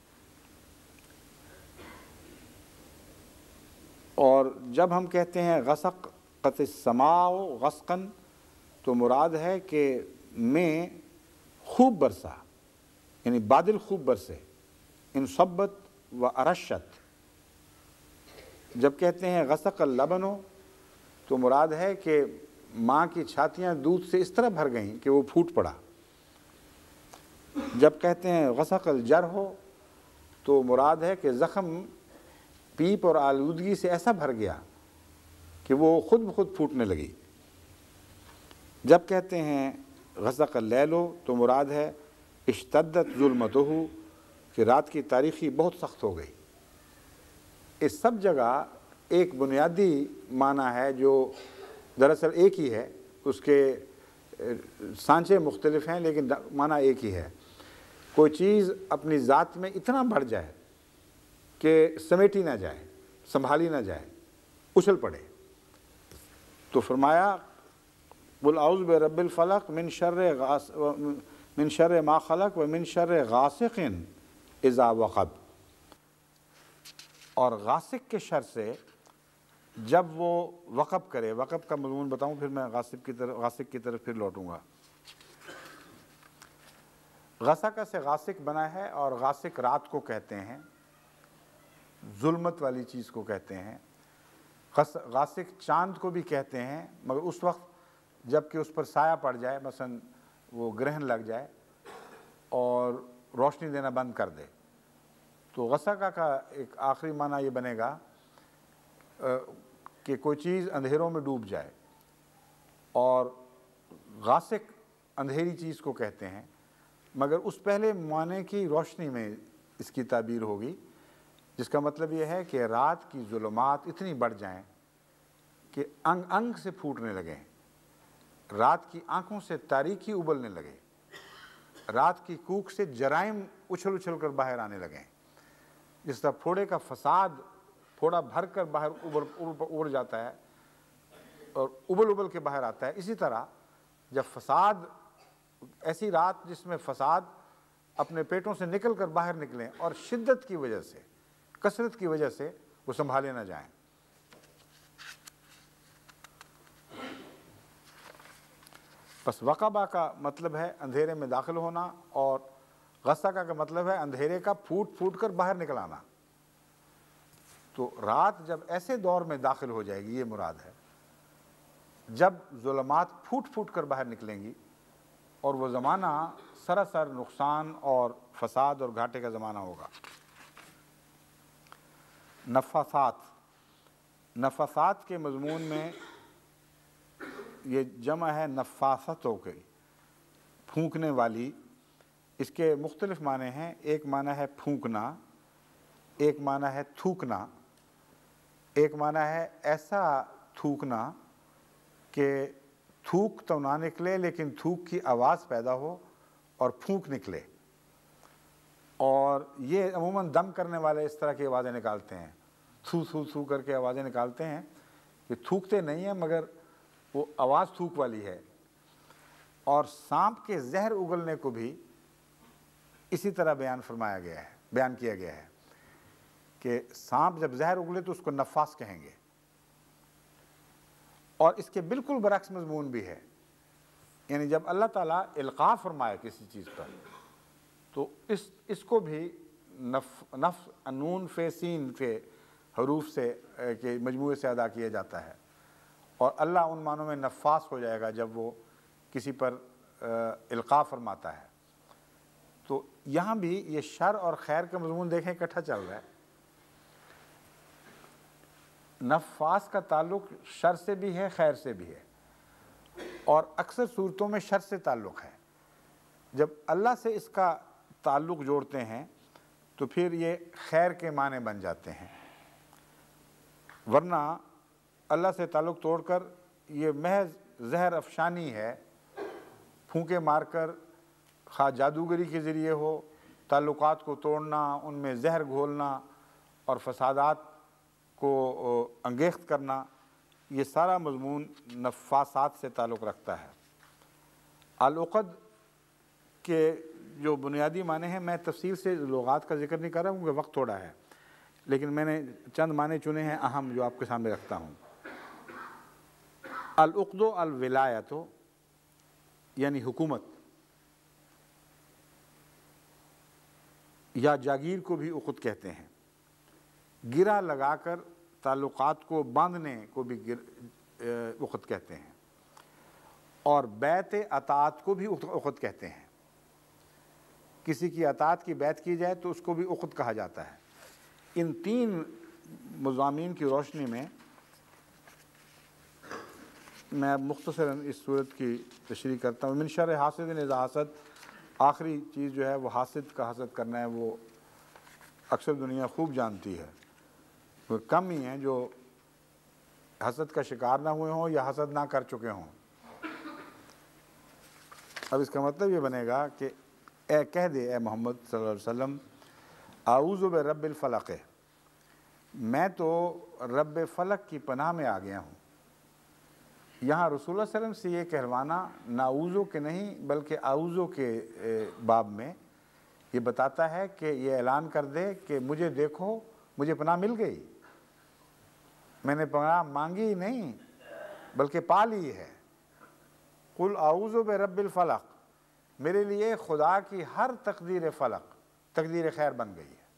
اور جب ہم کہتے ہیں غسق قط السماء غسقاً، تو مراد ہے کہ میں خوب برسا، یعنی بادل خوب برسے، انصبت و ارشت۔ جب کہتے ہیں غسق اللبن، تو مراد ہے کہ ماں کی چھاتیاں دودھ سے اس طرح بھر گئیں کہ وہ پھوٹ پڑا۔ جب کہتے ہیں غسق الجرح، تو مراد ہے کہ زخم پیپ اور آلودگی سے ایسا بھر گیا کہ وہ خود بخود پھوٹنے لگی۔ جب کہتے ہیں غسق اللیل، تو مراد ہے اشتدت ظلمتہ، کہ رات کی تاریکی بہت سخت ہو گئی۔ اس سب جگہ ایک بنیادی معنی ہے جو دراصل ایک ہی ہے، اس کے سانچے مختلف ہیں لیکن معنی ایک ہی ہے۔ کوئی چیز اپنی ذات میں اتنا بڑھ جائے کہ سمیٹی نہ جائے، سنبھالی نہ جائے، اچھل پڑے۔ تو فرمایا قل اعوذ برب الفلق من شر ما خلق ومن شر غاسق اذا وقب، اور غاسق کے شر سے جب وہ وقب کرے۔ وقب کا مضمون بتاؤں پھر میں غاسق کی طرف پھر لوٹوں گا۔ غسقہ سے غاسق بنا ہے، اور غاسق رات کو کہتے ہیں، ظلمت والی چیز کو کہتے ہیں۔ غاسق چاند کو بھی کہتے ہیں، مگر اس وقت جب کہ اس پر سایہ پڑ جائے، مثلا وہ گرہن لگ جائے اور روشنی دینا بند کر دے، تو غسقہ کا ایک آخری معنی یہ بنے گا کہ کوئی چیز اندھیروں میں ڈوب جائے۔ اور غاسق اندھیری چیز کو کہتے ہیں، مگر اس پہلے معنی کی روشنی میں اس کی تعبیر ہوگی، جس کا مطلب یہ ہے کہ رات کی ظلمات اتنی بڑھ جائیں کہ انگ انگ سے پھوٹنے لگیں، رات کی آنکھوں سے تاریکی ابلنے لگے، رات کی کوکھ سے جرائم اچھل اچھل کر باہر آنے لگیں۔ جس طرح پھوڑے کا فساد پھوڑا بھر کر باہر ابھر جاتا ہے اور ابل کے باہر آتا ہے، اسی طرح جب فساد، ایسی رات جس میں فساد اپنے پیٹوں سے نکل کر باہر نکلیں اور شدت کی وجہ سے، کثرت کی وجہ سے وہ سنبھالے نہ جائیں۔ پس وقبہ کا مطلب ہے اندھیرے میں داخل ہونا، اور غسقہ کا مطلب ہے اندھیرے کا پھوٹ پھوٹ کر باہر نکل آنا۔ تو رات جب ایسے دور میں داخل ہو جائے گی، یہ مراد ہے، جب ظلمات پھوٹ پھوٹ کر باہر نکلیں گی، اور وہ زمانہ سراسر نقصان اور فساد اور گھاٹے کا زمانہ ہوگا۔ نفاثات کے مضمون میں یہ جمع ہے نفاستوں کے، پھونکنے والی۔ اس کے مختلف معنی ہیں۔ ایک معنی ہے پھونکنا، ایک معنی ہے تھوکنا، ایک معنی ہے ایسا تھوکنا کہ تھوک تو نہ نکلے لیکن تھوک کی آواز پیدا ہو اور پھونک نکلے۔ اور یہ عموماً دم کرنے والے اس طرح کی آوازیں نکالتے ہیں، تھو تھو تھو کر کے آوازیں نکالتے ہیں، یہ تھوکتے نہیں ہیں مگر وہ آواز تھوک والی ہے۔ اور سانپ کے زہر اگلنے کو بھی اسی طرح بیان کیا گیا ہے کہ سانپ جب زہر اگلے تو اس کو نفاس کہیں گے۔ اور اس کے بالکل برعکس مضمون بھی ہے، یعنی جب اللہ تعالیٰ القاء فرمائے کسی چیز پر، تو اس کو بھی نفس نون فے سین کے حروف سے کے مجموعے سے ادا کیا جاتا ہے، اور اللہ ان معنوں میں نفاس ہو جائے گا جب وہ کسی پر القاء فرماتا ہے۔ تو یہاں بھی یہ شر اور خیر کا مضمون دیکھیں اکٹھا چل رہا ہے۔ نفاس کا تعلق شر سے بھی ہے، خیر سے بھی ہے، اور اکثر صورتوں میں شر سے تعلق ہے۔ جب اللہ سے اس کا تعلق جوڑتے ہیں تو پھر یہ خیر کے معنی بن جاتے ہیں۔ ورنہ اللہ سے تعلق توڑ کر یہ محض زہر افشانی ہے، پھونکے مار کر، خواہ جادوگری کے ذریعے ہو، تعلقات کو توڑنا، ان میں زہر گھولنا اور فسادات کو انگیخت کرنا، یہ سارا مضمون نفاسات سے تعلق رکھتا ہے۔ العقد کے جو بنیادی معنی ہیں، میں تفصیل سے لغات کا ذکر نہیں کر رہا ہوں کیونکہ وقت تھوڑا ہے، لیکن میں نے چند معنی چنے ہیں اہم جو آپ کے سامنے رکھتا ہوں۔ العقد الولایت یعنی حکومت یا جاگیر کو بھی عقد کہتے ہیں، گرہ لگا کر تعلقات کو باندھنے کو بھی عقد کہتے ہیں، اور بیعت اطاعت کو بھی عقد کہتے ہیں۔ کسی کی اطاعت کی بیعت کی جائے تو اس کو بھی عقد کہا جاتا ہے۔ ان تین مضامین کی روشنی میں میں مختصراً اس صورت کی تشریح کرتا ہوں۔ من شر حاسد اذا حسد، آخری چیز جو ہے وہ حاسد کا حسد کرنا ہے، وہ اکثر دنیا خوب جانتی ہے، وہ کم ہی ہیں جو حسد کا شکار نہ ہوئے ہوں یا حسد نہ کر چکے ہوں۔ اب اس کا مطلب یہ بنے گا کہ اے کہہ دے اے محمد صلی اللہ علیہ وسلم، اعوذ برب الفلق، میں تو رب فلق کی پناہ میں آ گیا ہوں۔ یہاں رسول اللہ صلی اللہ علیہ وسلم سے یہ کہلوانا نعوذو کے نہیں بلکہ اعوذو کے باب میں یہ بتاتا ہے کہ یہ اعلان کر دے کہ مجھے دیکھو، مجھے پناہ مل گئی، میں نے پناہ مانگی نہیں بلکہ پا لی ہے۔ قل اعوذ برب الفلق، میرے لیے خدا کی ہر تقدیر فلق تقدیر خیر بن گئی ہے۔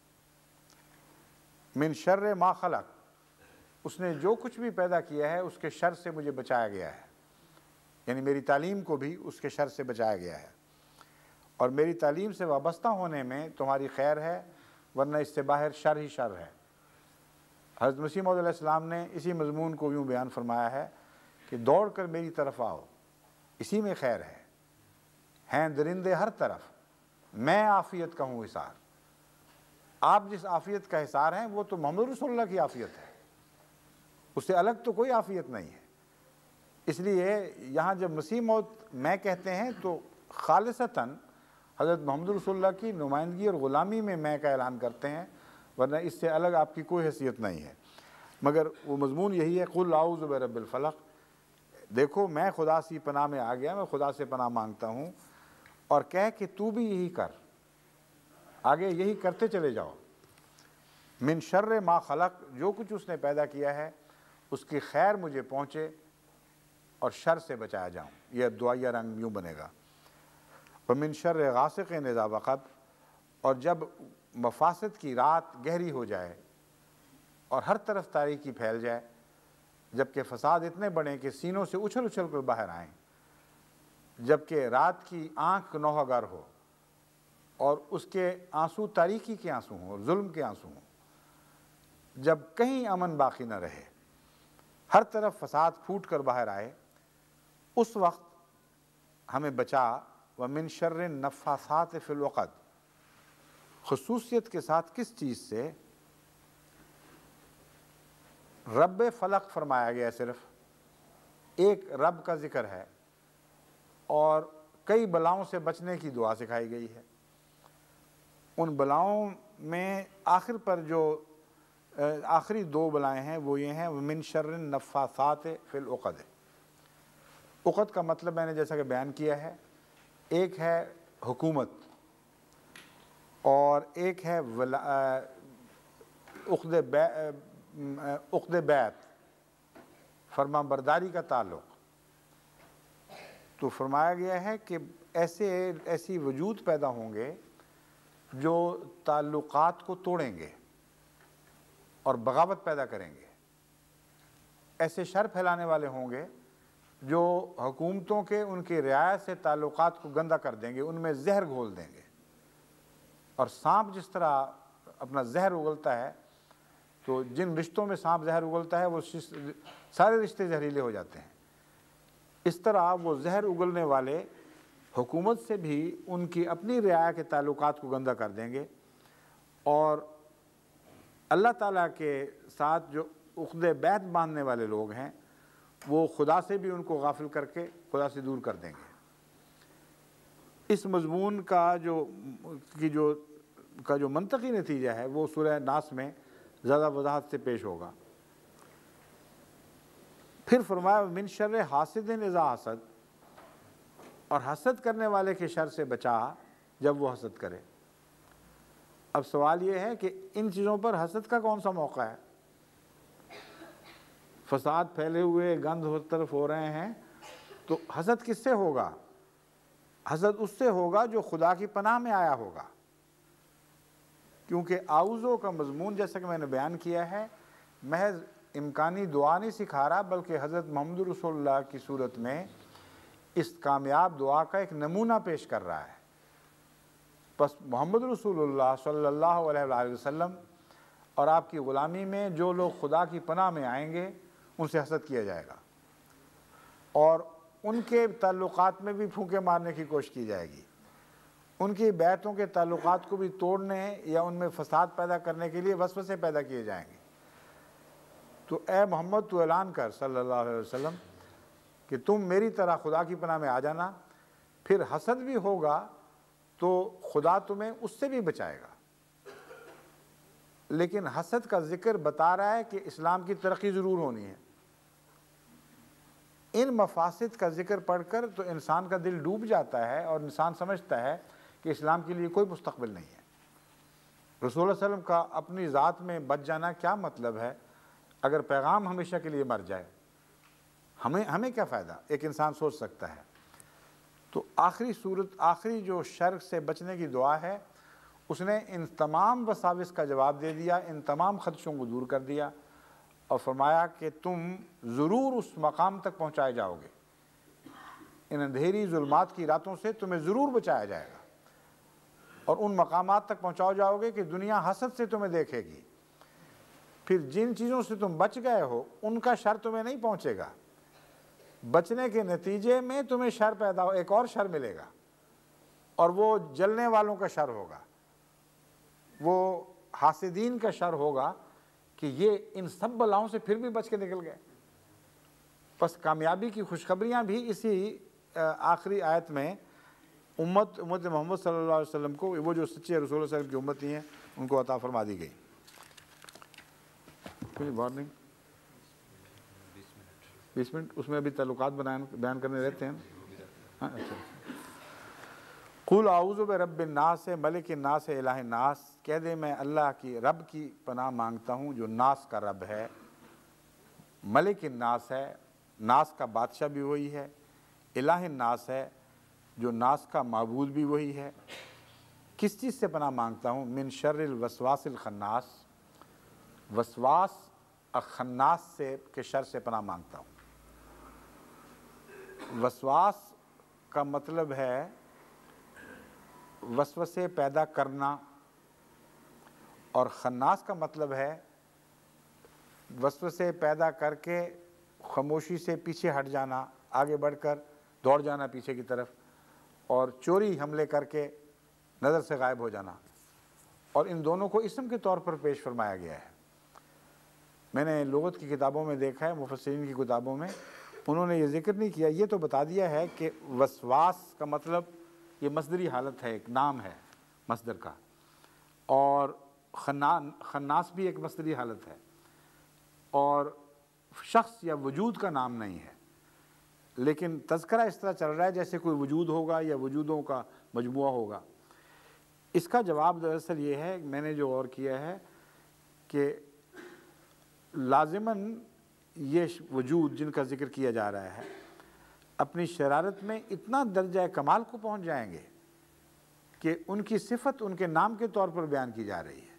من شر ما خلق، اس نے جو کچھ بھی پیدا کیا ہے اس کے شر سے مجھے بچایا گیا ہے، یعنی میری تعلیم کو بھی اس کے شر سے بچایا گیا ہے، اور میری تعلیم سے وابستہ ہونے میں تمہاری خیر ہے، ورنہ اس سے باہر شر ہی شر ہے۔ حضرت مسیح موعود علیہ السلام نے اسی مضمون کو یوں بیان فرمایا ہے کہ دوڑ کر میری طرف آؤ، اسی میں خیر ہے، ہیں درندے ہر طرف، میں عافیت کا ہوں حصار۔ آپ جس عافیت کا حصار ہیں وہ تو محمد رسول اللہ کی عافیت ہے، اس سے الگ تو کوئی عافیت نہیں ہے۔ اس لیے یہاں جب مسیح موعود میں کہتے ہیں تو خالصتاً حضرت محمد رسول اللہ کی نمائندگی اور غلامی میں کا اعلان کرتے ہیں، ورنہ اس سے الگ آپ کی کوئی حیثیت نہیں ہے۔ مگر وہ مضمون یہی ہے، قل اعوذ برب الفلق، دیکھو میں خدا سی پناہ میں آ گیا، میں خدا سے پناہ مانگتا ہوں، اور کہہ کہ تو بھی یہی کر، آگے یہی کرتے چلے جاؤ۔ من شر ما خلق، جو کچھ اس نے پیدا کیا ہے اس کی خیر مجھے پہنچے اور شر سے بچایا جاؤں، یہ دعائیہ رنگ یوں بنے گا۔ ومن شر غاسق اذا وقب، اور جب مفاسد کی رات گہری ہو جائے اور ہر طرف تاریکی پھیل جائے، جبکہ فساد اتنے بڑھیں کہ سینوں سے اچھل اچھل کر باہر آئیں، جبکہ رات کی آنکھ نوحہ گر ہو اور اس کے آنسو تاریکی کے آنسو ہوں اور ظلم کے آنسو ہوں، جب کہیں امن باقی نہ رہے، ہر طرف فساد پھوٹ کر باہر آئے، اس وقت ہمیں بچا۔ ومن شر النفاثات فی العقد، خصوصیت کے ساتھ کس چیز سے؟ رب فلق فرمایا گیا، صرف ایک رب کا ذکر ہے اور کئی بلاؤں سے بچنے کی دعا سکھائی گئی ہے۔ ان بلاؤں میں آخر پر جو آخری دو بلائیں ہیں وہ یہ ہیں، ومن شر النفاثات فی العقد۔ عقد کا مطلب میں نے جیسا کہ بیان کیا ہے، ایک ہے حکومت اور ایک ہے عقد بیعت، فرما برداری کا تعلق۔ تو فرمایا گیا ہے کہ ایسی وجود پیدا ہوں گے جو تعلقات کو توڑیں گے اور بغاوت پیدا کریں گے، ایسے شر پھیلانے والے ہوں گے جو حکومتوں کے ان کی رعایت سے تعلقات کو گندہ کر دیں گے، ان میں زہر گھول دیں گے۔ اور سانپ جس طرح اپنا زہر اگلتا ہے، تو جن رشتوں میں سانپ زہر اگلتا ہے وہ سارے رشتے زہریلے ہو جاتے ہیں، اس طرح وہ زہر اگلنے والے حکومت سے بھی ان کی اپنی رعایا کے تعلقات کو گندہ کر دیں گے، اور اللہ تعالیٰ کے ساتھ جو عقد بیعت باندھنے والے لوگ ہیں وہ خدا سے بھی ان کو غافل کر کے خدا سے دور کر دیں گے۔ اس مضمون کا جو منطقی نتیجہ ہے وہ سورہ ناس میں زیادہ وضاحت سے پیش ہوگا۔ پھر فرمایا من شر حاسد اذا حسد، اور حسد کرنے والے کے شر سے بچا جب وہ حسد کرے۔ اب سوال یہ ہے کہ ان چیزوں پر حسد کا کون سا موقع ہے؟ فساد پھیلے ہوئے، گند ہر طرف ہو رہے ہیں، تو حسد کس سے ہوگا؟ حسد اس سے ہوگا جو خدا کی پناہ میں آیا ہوگا، کیونکہ آؤزوں کا مضمون جیسا کہ میں نے بیان کیا ہے محض امکانی دعا نہیں سکھا رہا، بلکہ حضرت محمد رسول اللہ کی صورت میں اس کامیاب دعا کا ایک نمونہ پیش کر رہا ہے۔ بس محمد رسول اللہ صلی اللہ علیہ وآلہ وسلم اور آپ کی غلامی میں جو لوگ خدا کی پناہ میں آئیں گے ان سے حسد کیا جائے گا، اور ان کے تعلقات میں بھی پھونکے مارنے کی کوشش کی جائے گی، ان کی بیعتوں کے تعلقات کو بھی توڑنے یا ان میں فساد پیدا کرنے کے لیے وسوسے پیدا کیے جائیں گے۔ تو اے محمد تو اعلان کر صلی اللہ علیہ وسلم کہ تم میری طرح خدا کی پناہ میں آ جانا، پھر حسد بھی ہوگا تو خدا تمہیں اس سے بھی بچائے گا۔ لیکن حسد کا ذکر بتا رہا ہے کہ اسلام کی ترقی ضرور ہونی ہے۔ ان مفاسد کا ذکر پڑھ کر تو انسان کا دل ڈوب جاتا ہے اور انسان سمجھتا ہے کہ اسلام کے لیے کوئی مستقبل نہیں ہے۔ رسول اللہ علیہ وسلم کا اپنی ذات میں بچ جانا کیا مطلب ہے اگر پیغام ہمیشہ کے لیے مر جائے؟ ہمیں کیا فائدہ؟ ایک انسان سوچ سکتا ہے۔ تو آخری جو شر سے بچنے کی دعا ہے، اس نے ان تمام وساوس کا جواب دے دیا، ان تمام خدشوں کو دور کر دیا، اور فرمایا کہ تم ضرور اس مقام تک پہنچائے جاؤ گے، ان اندھیری ظلمات کی راتوں سے تمہیں ضرور بچایا جائے گا، اور ان مقامات تک پہنچاؤ جاؤ گے کہ دنیا حسد سے تمہیں دیکھے گی۔ پھر جن چیزوں سے تم بچ گئے ہو ان کا شر تمہیں نہیں پہنچے گا، بچنے کے نتیجے میں تمہیں شر پیدا ہو، ایک اور شر ملے گا، اور وہ جلنے والوں کا شر ہوگا، وہ حاسدین کا شر ہوگا کہ یہ ان سب بلاؤں سے پھر بھی بچ کے نکل گئے۔ پس کامیابی کی خوشخبریاں بھی اسی آخری آیت میں امت محمد صلی اللہ علیہ وسلم کو، وہ جو سچے رسول اللہ صلی اللہ علیہ وسلم کی امتی ہیں، ان کو عطا فرما دی گئی۔ کوئی بات نہیں، 20 منٹ اس میں ابھی تعلقات بیان کرنے رہتے ہیں۔ ہاں اچھا۔ قل اعوذ برب الناس ملک الناس الہ الناس، کہہ دے میں اللہ کی رب کی پناہ مانگتا ہوں جو ناس کا رب ہے، ملک الناس ہے، ناس کا بادشاہ بھی وہی ہے، الہ الناس ہے جو ناس کا معبود بھی وہی ہے۔ کس چیز سے پناہ مانگتا ہوں؟ من شر الوسواس الخناس، وسواس خناس سے کے شر سے پناہ مانگتا ہوں۔ وسواس کا مطلب ہے وسوسے پیدا کرنا، اور خناس کا مطلب ہے وسوسے پیدا کر کے خاموشی سے پیچھے ہٹ جانا، آگے بڑھ کر دوڑ جانا پیچھے کی طرف، اور چوری حملے کر کے نظر سے غائب ہو جانا، اور ان دونوں کو اسم کے طور پر پیش فرمایا گیا ہے۔ میں نے لغت کی کتابوں میں دیکھا ہے، مفسرین کی کتابوں میں انہوں نے یہ ذکر نہیں کیا، یہ تو بتا دیا ہے کہ وسواس کا مطلب یہ مصدری حالت ہے، ایک نام ہے مصدر کا، اور خناس بھی ایک مصدری حالت ہے، اور شخص یا وجود کا نام نہیں ہے، لیکن تذکرہ اس طرح چل رہا ہے جیسے کوئی وجود ہوگا یا وجودوں کا مجموعہ ہوگا۔ اس کا جواب دراصل یہ ہے، میں نے جو غور کیا ہے کہ لازماً یہ وجود جن کا ذکر کیا جا رہا ہے اپنی شرارت میں اتنا درجہ کمال کو پہنچ جائیں گے کہ ان کی صفت ان کے نام کے طور پر بیان کی جا رہی ہے۔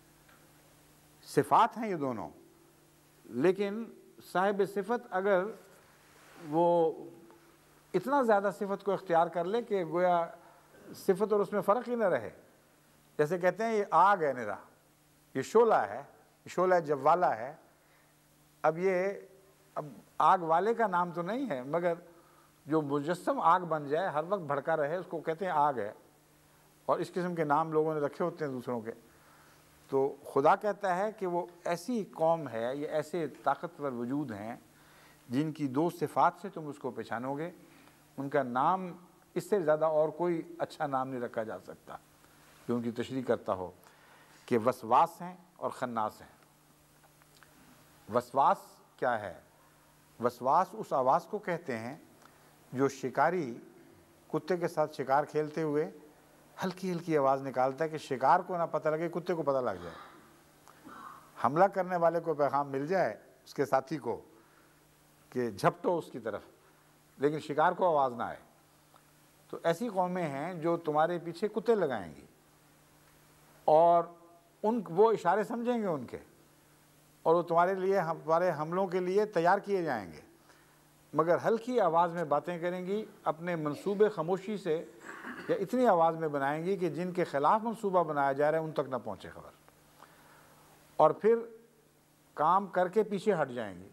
صفات ہیں یہ دونوں، لیکن صاحب صفت اگر وہ اتنا زیادہ صفت کو اختیار کر لے کہ گویا صفت اور اس میں فرق ہی نہ رہے، جیسے کہتے ہیں یہ آگ ہے نرا، یہ شعلہ ہے، یہ شعلہ جوالہ ہے، اب آگ والے کا نام تو نہیں ہے، مگر جو مجسم آگ بن جائے، ہر وقت بھڑکا رہے، اس کو کہتے ہیں آگ ہے، اور اس قسم کے نام لوگوں نے رکھے ہوتے ہیں دوسروں کے۔ تو خدا کہتا ہے کہ وہ ایسی قوم ہے، یہ ایسے طاقتور وجود ہیں جن کی دو صفات سے تم اس کو پہچانو گے، ان کا نام اس سے زیادہ اور کوئی اچھا نام نہیں رکھا جا سکتا جو ان کی تشریح کرتا ہو، کہ وسواس ہیں اور خناس ہیں۔ وسواس کیا ہے؟ وسواس اس آواز کو کہتے ہیں جو شکاری کتے کے ساتھ شکار کھیلتے ہوئے ہلکی ہلکی آواز نکالتا ہے کہ شکار کو نہ پتہ لگے، کتے کو پتہ لگ جائے، حملہ کرنے والے کو پیغام مل جائے اس کے ساتھی کو کہ جھپٹو اس کی طرف، لیکن شکار کو آواز نہ آئے۔ تو ایسی قومیں ہیں جو تمہارے پیچھے کتے لگائیں گی اور وہ اشارے سمجھیں گے ان کے، اور وہ تمہارے لیے ہمارے حملوں کے لیے تیار کیے جائیں گے، مگر ہلکی آواز میں باتیں کریں گی، اپنے منصوبے خاموشی سے یا اتنی آواز میں بنائیں گی کہ جن کے خلاف منصوبہ بنایا جا رہا ہے ان تک نہ پہنچے خبر، اور پھر کام کر کے پیچھے ہٹ جائیں گی،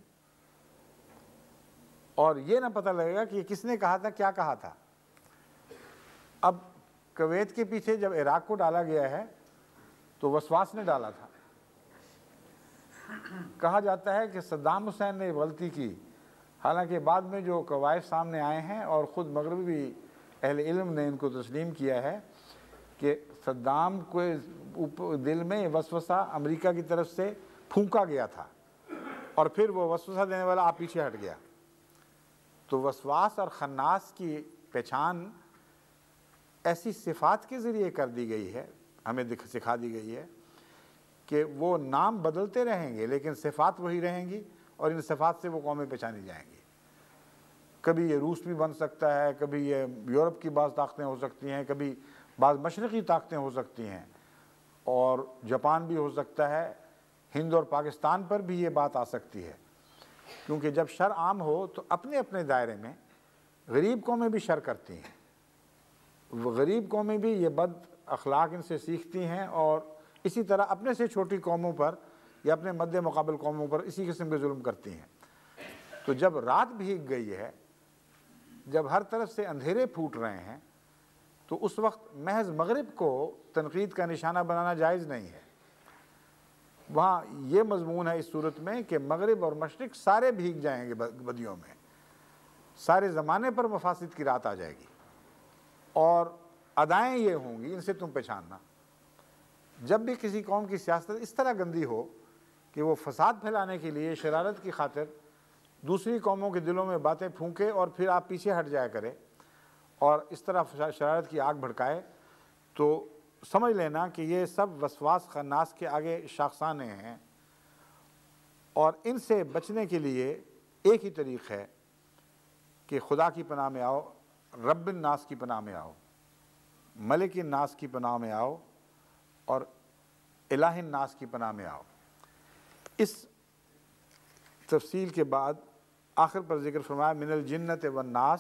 اور یہ نہ پتہ لگے گا کہ یہ کس نے کہا تھا، کیا کہا تھا۔ اب کویت کے پیچھے جب عراق کو ڈالا گیا ہے تو وسواس نے ڈالا تھا۔ کہا جاتا ہے کہ صدام حسین نے غلطی کی، حالانکہ بعد میں جو قواعد سامنے آئے ہیں اور خود مغربی اہل علم نے ان کو تسلیم کیا ہے کہ صدام کو دل میں وسوسہ امریکہ کی طرف سے پھونکا گیا تھا اور پھر وہ وسوسہ دینے والا آپ پیچھے ہٹ گیا۔ تو وسواس اور خناس کی پہچان ایسی صفات کے ذریعے کر دی گئی ہے، ہمیں سکھا دی گئی ہے کہ وہ نام بدلتے رہیں گے لیکن صفات وہی رہیں گی، اور ان صفات سے وہ قومیں پہچانی جائیں گی۔ کبھی یہ روس بھی بن سکتا ہے، کبھی یہ یورپ کی بعض طاقتیں ہو سکتی ہیں، کبھی بعض مشرقی طاقتیں ہو سکتی ہیں، اور جاپان بھی ہو سکتا ہے، ہند اور پاکستان پر بھی یہ بات آ سکتی ہے، کیونکہ جب شر عام ہو تو اپنے اپنے دائرے میں غریب قومیں بھی شر کرتی ہیں، وہ غریب قومیں بھی یہ بد اخلاق ان سے سیکھتی ہیں، اور اسی طرح اپنے سے چھوٹی قوموں پر یا اپنے مد مقابل قوموں پر اسی قسم کے ظلم کرتی ہیں۔ تو جب رات بھیگ گئی ہے، جب ہر طرف سے اندھیرے پھوٹ رہے ہیں، تو اس وقت محض مغرب کو تنقید کا نشانہ بنانا جائز نہیں ہے۔ وہاں یہ مضمون ہے اس صورت میں کہ مغرب اور مشرق سارے بھیگ جائیں گے بدیوں میں، سارے زمانے پر مفاسد کی رات آ جائے گی، اور ادائیں یہ ہوں گی، ان سے تم پہچاننا۔ جب بھی کسی قوم کی سیاست اس طرح گندی ہو کہ وہ فساد پھیلانے کے لیے شرارت کی خاطر دوسری قوموں کے دلوں میں باتیں پھونکے اور پھر آپ پیچھے ہٹ جایا کرے اور اس طرح شرارت کی آگ بھڑکائے، تو سمجھ لینا کہ یہ سب وسواس خناس کے آگے شاخسانے ہیں، اور ان سے بچنے کے لیے ایک ہی طریق ہے کہ خدا کی پناہ میں آؤ، رب الناس کی پناہ میں آؤ، ملک الناس کی پناہ میں آؤ، اور الہ الناس کی پناہ میں آؤ۔ اس تفصیل کے بعد آخر پر ذکر فرمایا من الجنت والناس،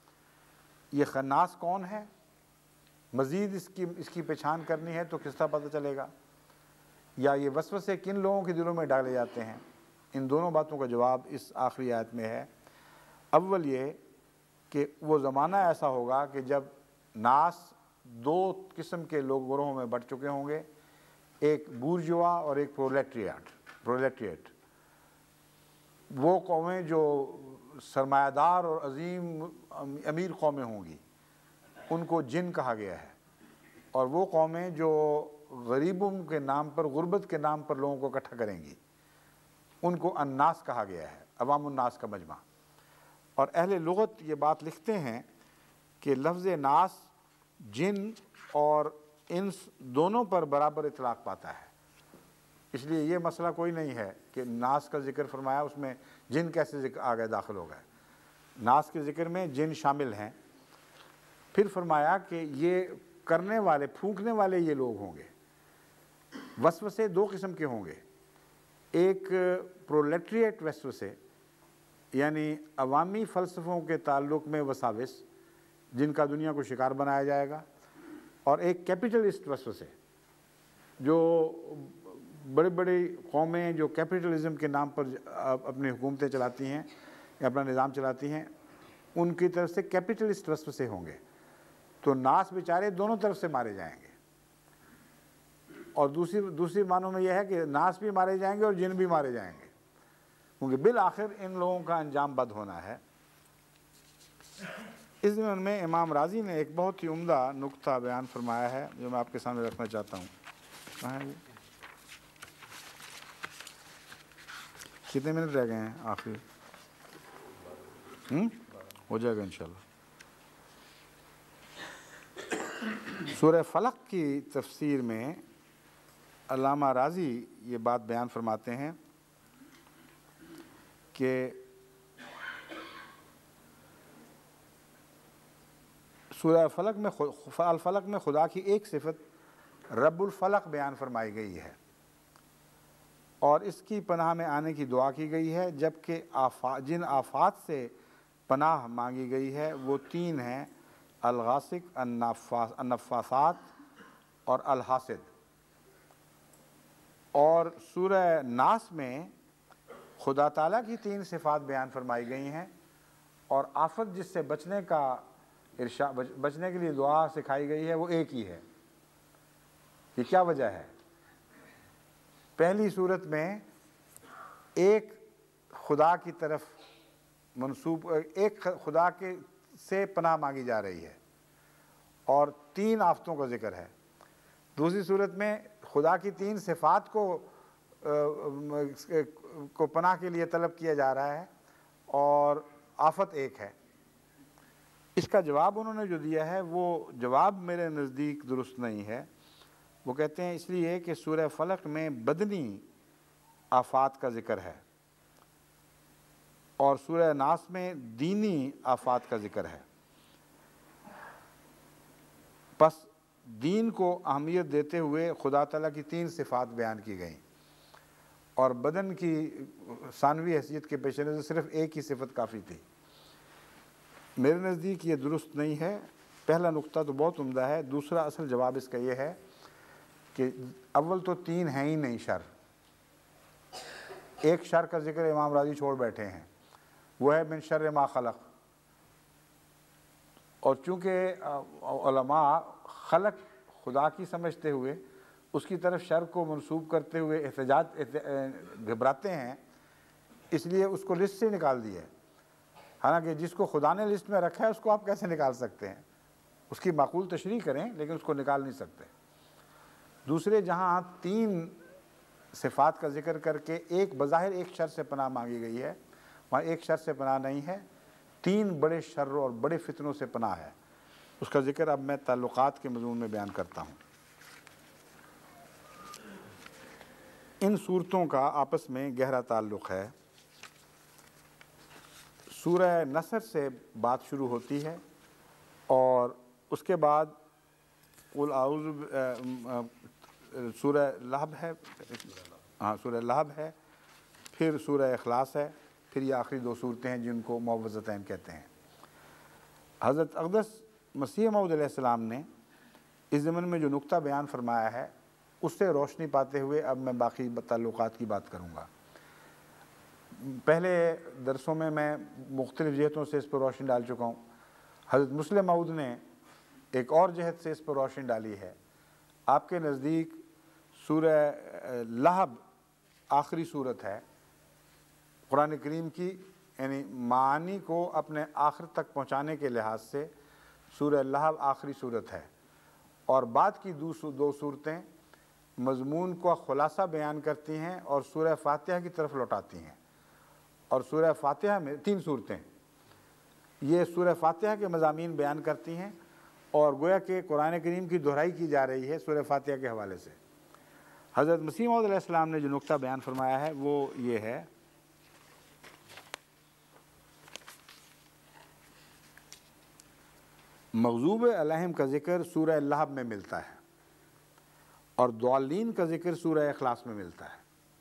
یہ خناس کون ہے، مزید اس کی پہچان کرنی ہے تو کس طرح پتہ چلے گا، یا یہ وسوسے کن لوگوں کے دلوں میں ڈالے جاتے ہیں؟ ان دونوں باتوں کا جواب اس آخری آیت میں ہے۔ اول یہ کہ وہ زمانہ ایسا ہوگا کہ جب ناس دو قسم کے لوگ گروہوں میں بٹ چکے ہوں گے، ایک بورجوا اور ایک پرولٹریٹ۔ وہ قومیں جو سرمایہ دار اور عظیم امیر قومیں ہوں گی ان کو جن کہا گیا ہے، اور وہ قومیں جو غریبوں کے نام پر، غربت کے نام پر لوگوں کو اکٹھا کریں گی ان کو الناس کہا گیا ہے، عوام الناس کا مجمع۔ اور اہل لغت یہ بات لکھتے ہیں کہ لفظ ناس جن اور انس دونوں پر برابر اطلاق پاتا ہے، اس لیے یہ مسئلہ کوئی نہیں ہے کہ ناس کا ذکر فرمایا اس میں جن کیسے ذکر آ گئے، داخل ہو گئے۔ ناس کے ذکر میں جن شامل ہیں۔ پھر فرمایا کہ یہ کرنے والے، پھونکنے والے یہ لوگ ہوں گے۔ وسوسے دو قسم کے ہوں گے، ایک پرولیٹریٹ وسوسے یعنی عوامی فلسفوں کے تعلق میں وساوس جن کا دنیا کو شکار بنایا جائے گا، اور ایک کیپٹلسٹ وسوسے جو بڑی بڑی قومیں جو کیپٹلزم کے نام پر اپنی حکومتیں چلاتی ہیں یا اپنا نظام چلاتی ہیں، ان کی طرف سے کیپٹلسٹ وسوسے ہوں گے۔ تو ناس بیچارے دونوں طرف سے مارے جائیں گے، اور دوسری معنوں میں یہ ہے کہ ناس بھی مارے جائیں گے اور جن بھی مارے جائیں گے، کیونکہ بالآخر ان لوگوں کا انجام بد ہونا ہے۔ اس ضمن میں امام راضی نے ایک بہت ہی عمدہ نقطہ بیان فرمایا ہے جو میں آپ کے سامنے رکھنا چاہتا ہوں۔ کہاں ہے یہ؟ کتنے منٹ رہ گئے ہیں آخری؟ ہو جائے گا انشاءاللہ۔ سورہ فلق کی تفسیر میں علامہ راضی یہ بات بیان فرماتے ہیں کہ سورہ الفلق میں خدا کی ایک صفت رب الفلق بیان فرمائی گئی ہے اور اس کی پناہ میں آنے کی دعا کی گئی ہے، جبکہ جن آفات سے پناہ مانگی گئی ہے وہ تین ہیں: الغاسق، النفاثات اور الحاسد۔ اور سورہ ناس میں خدا تعالیٰ کی تین صفات بیان فرمائی گئی ہیں اور آفت جس سے بچنے کے لیے دعا سکھائی گئی ہے وہ ایک ہی ہے۔ یہ کیا وجہ ہے؟ پہلی صورت میں ایک خدا کی طرف منسوب، ایک خدا کے سے پناہ مانگی جا رہی ہے اور تین آفتوں کا ذکر ہے۔ دوسری صورت میں خدا کی تین صفات کو پناہ کے لیے طلب کیا جا رہا ہے اور آفت ایک ہے۔ اس کا جواب انہوں نے جو دیا ہے وہ جواب میرے نزدیک درست نہیں ہے۔ وہ کہتے ہیں اس لیے کہ سورہ فلق میں بدنی آفات کا ذکر ہے اور سورہ ناس میں دینی آفات کا ذکر ہے۔ پس دین کو اہمیت دیتے ہوئے خدا تعالیٰ کی تین صفات بیان کی گئیں اور بدن کی ثانوی حیثیت کے پیش نظر صرف ایک ہی صفت کافی تھی۔ میرے نزدیک یہ درست نہیں ہے۔ پہلا نقطہ تو بہت عمدہ ہے، دوسرا اصل جواب اس کا یہ ہے کہ اول تو تین ہیں ہی نہیں شر۔ ایک شر کا ذکر امام راضی چھوڑ بیٹھے ہیں، وہ ہے من شر ما خلق، اور چونکہ علماء خلق خدا کی سمجھتے ہوئے اس کی طرف شر کو منسوب کرتے ہوئے گھبراتے ہیں، اس لیے اس کو لسٹ سے نکال دیا ہے۔ حالانکہ جس کو خدا نے لسٹ میں رکھا ہے اس کو آپ کیسے نکال سکتے ہیں؟ اس کی معقول تشریح کریں لیکن اس کو نکال نہیں سکتے۔ دوسرے جہاں تین صفات کا ذکر کر کے ایک بظاہر ایک شر سے پناہ مانگی گئی ہے، وہاں ایک شر سے پناہ نہیں ہے، تین بڑے شر اور بڑے فتنوں سے پناہ ہے۔ اس کا ذکر اب میں تعلقات کے مضمون میں بیان کرتا ہوں۔ ان صورتوں کا آپس میں گہرا تعلق ہے۔ سورہ نصر سے بات شروع ہوتی ہے اور اس کے بعد قل اعوذ سورہ لہب ہے، سورہ لہب ہے، پھر سورہ اخلاص ہے، پھر یہ آخری دو صورتیں ہیں جن کو معوذتین کہتے ہیں۔ حضرت اقدس مسیح موعود علیہ السلام نے اس ضمن میں جو نقطہ بیان فرمایا ہے اس سے روشنی پاتے ہوئے اب میں باقی تعلقات کی بات کروں گا۔ پہلے درسوں میں مختلف جہتوں سے اس پر روشنی ڈال چکا ہوں۔ حضرت مسلم موعود نے ایک اور جہت سے اس پر روشنی ڈالی ہے۔ آپ کے نزدیک سورہ لہب آخری صورت ہے قرآن کریم کی، یعنی معانی کو اپنے آخر تک پہنچانے کے لحاظ سے سورہ لہب آخری صورت ہے، اور بعد کی دو صورتیں مضمون کو خلاصہ بیان کرتی ہیں اور سورہ فاتحہ کی طرف لوٹاتی ہیں۔ اور سورہ فاتحہ میں تین صورتیں یہ سورہ فاتحہ کے مضامین بیان کرتی ہیں اور گویا کہ قرآن کریم کی دہرائی کی جا رہی ہے سورہ فاتحہ کے حوالے سے۔ حضرت مسیح موعود علیہ السلام نے جو نقطہ بیان فرمایا ہے وہ یہ ہے مغضوب علیہم کا ذکر سورہ لہب میں ملتا ہے اور ضالین کا ذکر سورہ اخلاص میں ملتا ہے،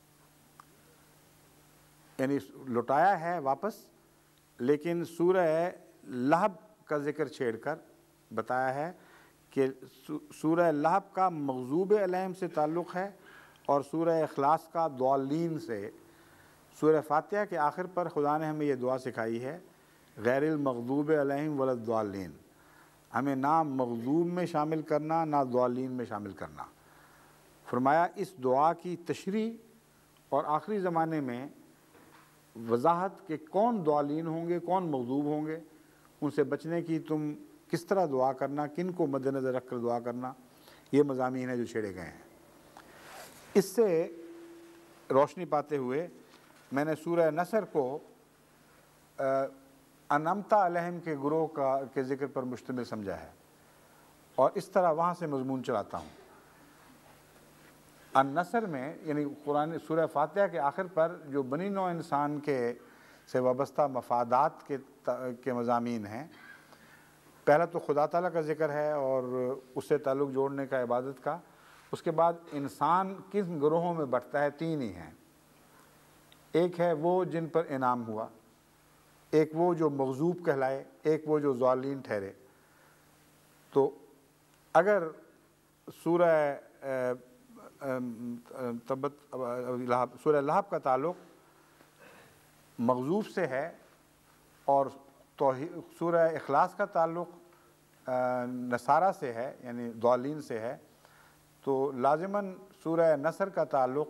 یعنی لوٹایا ہے واپس، لیکن سورہ لہب کا ذکر چھیڑ کر بتایا ہے کہ سورہ لہب کا مغضوب علیہم سے تعلق ہے اور سورہ اخلاص کا ضالین سے۔ سورہ فاتحہ کے آخر پر خدا نے ہمیں یہ دعا سکھائی ہے غیر المغضوب علیہم ولا الضالین، ہمیں نہ مغضوب میں شامل کرنا نہ ضالین میں شامل کرنا۔ فرمایا اس دعا کی تشریح اور آخری زمانے میں وضاحت کہ کون ضالین ہوں گے، کون مغضوب ہوں گے، ان سے بچنے کی تم کس طرح دعا کرنا، کن کو مد نظر رکھ کر دعا کرنا، یہ مضامین ہیں جو چھیڑے گئے ہیں۔ اس سے روشنی پاتے ہوئے میں نے سورہ نصر کو انعمتا علیہم کے گروہ کے ذکر پر مشتمل سمجھا ہے، اور اس طرح وہاں سے مضمون چلاتا ہوں۔ النصر میں یعنی قرآن سورہ فاتحہ کے آخر پر جو بنی نوع انسان سے وابستہ مفادات کے مضامین ہیں، پہلا تو خدا تعالیٰ کا ذکر ہے اور اس سے تعلق جوڑنے کا، عبادت کا۔ اس کے بعد انسان کن گروہوں میں بٹتا ہے، تین ہی ہیں۔ ایک ہے وہ جن پر انعام ہوا، ایک وہ جو مغضوب کہلائے، ایک وہ جو ضالین ٹھہرے۔ تو اگر سورہ سورہ اللہب کا تعلق مغضوب سے ہے اور سورہ اخلاص کا تعلق نصارہ سے ہے یعنی ضالین سے ہے، تو لازماً سورہ نصر کا تعلق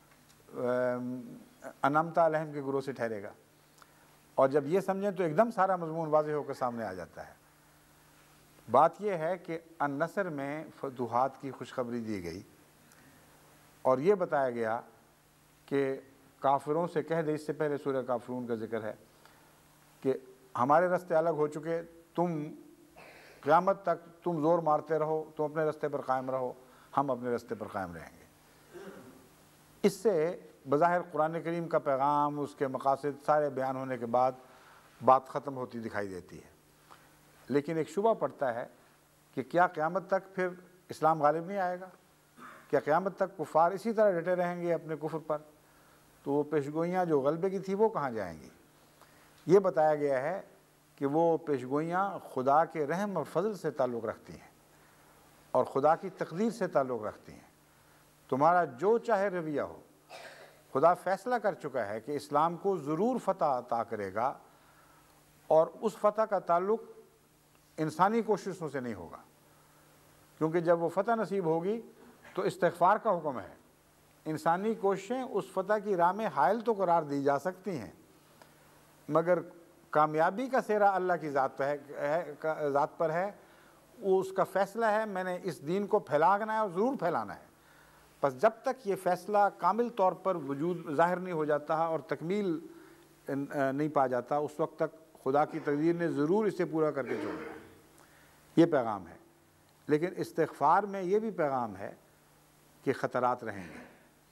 انعمتا علیہم کے گروہ سے ٹھہرے گا۔ اور جب یہ سمجھیں تو ایک دم سارا مضمون واضح ہو کر سامنے آ جاتا ہے۔ بات یہ ہے کہ النصر میں فتوحات کی خوشخبری دی گئی اور یہ بتایا گیا کہ کافروں سے کہہ دے، اس سے پہلے سورہ کافرون کا ذکر ہے کہ ہمارے رستے الگ ہو چکے، تم قیامت تک تم زور مارتے رہو، تم اپنے رستے پر قائم رہو، ہم اپنے رستے پر قائم رہیں گے۔ اس سے بظاہر قرآن کریم کا پیغام، اس کے مقاصد سارے بیان ہونے کے بعد بات ختم ہوتی دکھائی دیتی ہے، لیکن ایک شبہ پڑتا ہے کہ کیا قیامت تک پھر اسلام غالب نہیں آئے گا؟ کیا قیامت تک کفار اسی طرح ڈٹے رہیں گے اپنے کفر پر؟ تو وہ پیشگوئیاں جو غلبے کی تھی وہ کہاں جائیں گی؟ یہ بتایا گیا ہے کہ وہ پیشگوئیاں خدا کے رحم اور فضل سے تعلق رکھتی ہیں اور خدا کی تقدیر سے تعلق رکھتی ہیں۔ تمہارا جو چاہے رویہ ہو، خدا فیصلہ کر چکا ہے کہ اسلام کو ضرور فتح عطا کرے گا، اور اس فتح کا تعلق انسانی کوششوں سے نہیں ہوگا، کیونکہ جب وہ فتح نصیب ہوگی تو استغفار کا حکم ہے۔ انسانی کوششیں اس فتح کی راہ میں حائل تو قرار دی جا سکتی ہیں، مگر کامیابی کا سہرا اللہ کی ذات پر ہے، وہ اس کا فیصلہ ہے، میں نے اس دین کو پھیلانا ہے اور ضرور پھیلانا ہے۔ بس جب تک یہ فیصلہ کامل طور پر وجود ظاہر نہیں ہو جاتا اور تکمیل نہیں پا جاتا، اس وقت تک خدا کی تقدیر نے ضرور اسے پورا کر کے چھوڑنا ہے۔ یہ پیغام ہے۔ لیکن استغفار میں یہ بھی پیغام ہے کہ خطرات رہیں گے۔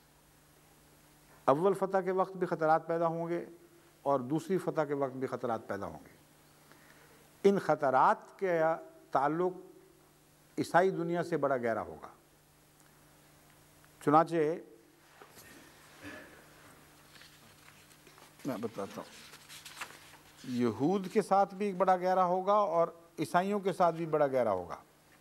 اول فتح کے وقت بھی خطرات پیدا ہوں گے اور دوسری فتح کے وقت بھی خطرات پیدا ہوں گے۔ ان خطرات کے تعلق عیسائی دنیا سے بڑا گہرا ہوگا۔ چنانچہ میں بتاتا ہوں، یہود کے ساتھ بھی بڑا گہرا ہوگا اور عیسائیوں کے ساتھ بھی بڑا گہرا ہوگا۔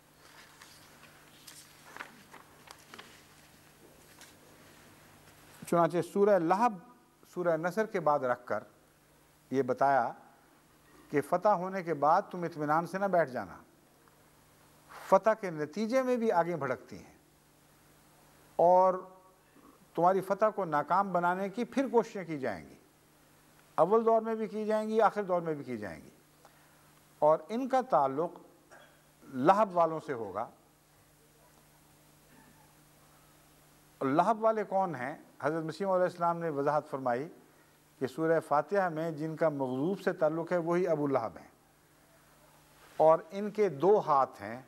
چنانچہ سورہ لہب سورہ نصر کے بعد رکھ کر یہ بتایا کہ فتح ہونے کے بعد تم اطمینان سے نہ بیٹھ جانا، فتح کے نتیجے میں بھی آگے بھڑکتی ہیں اور تمہاری فتح کو ناکام بنانے کی پھر کوششیں کی جائیں گی، اول دور میں بھی کی جائیں گی، آخر دور میں بھی کی جائیں گی، اور ان کا تعلق لہب والوں سے ہوگا۔ لہب والے کون ہیں؟ حضرت مسیح علیہ السلام نے وضاحت فرمائی کہ سورہ فاتحہ میں جن کا مغضوب سے تعلق ہے وہی ابو لہب ہیں، اور ان کے دو ہاتھ ہیں۔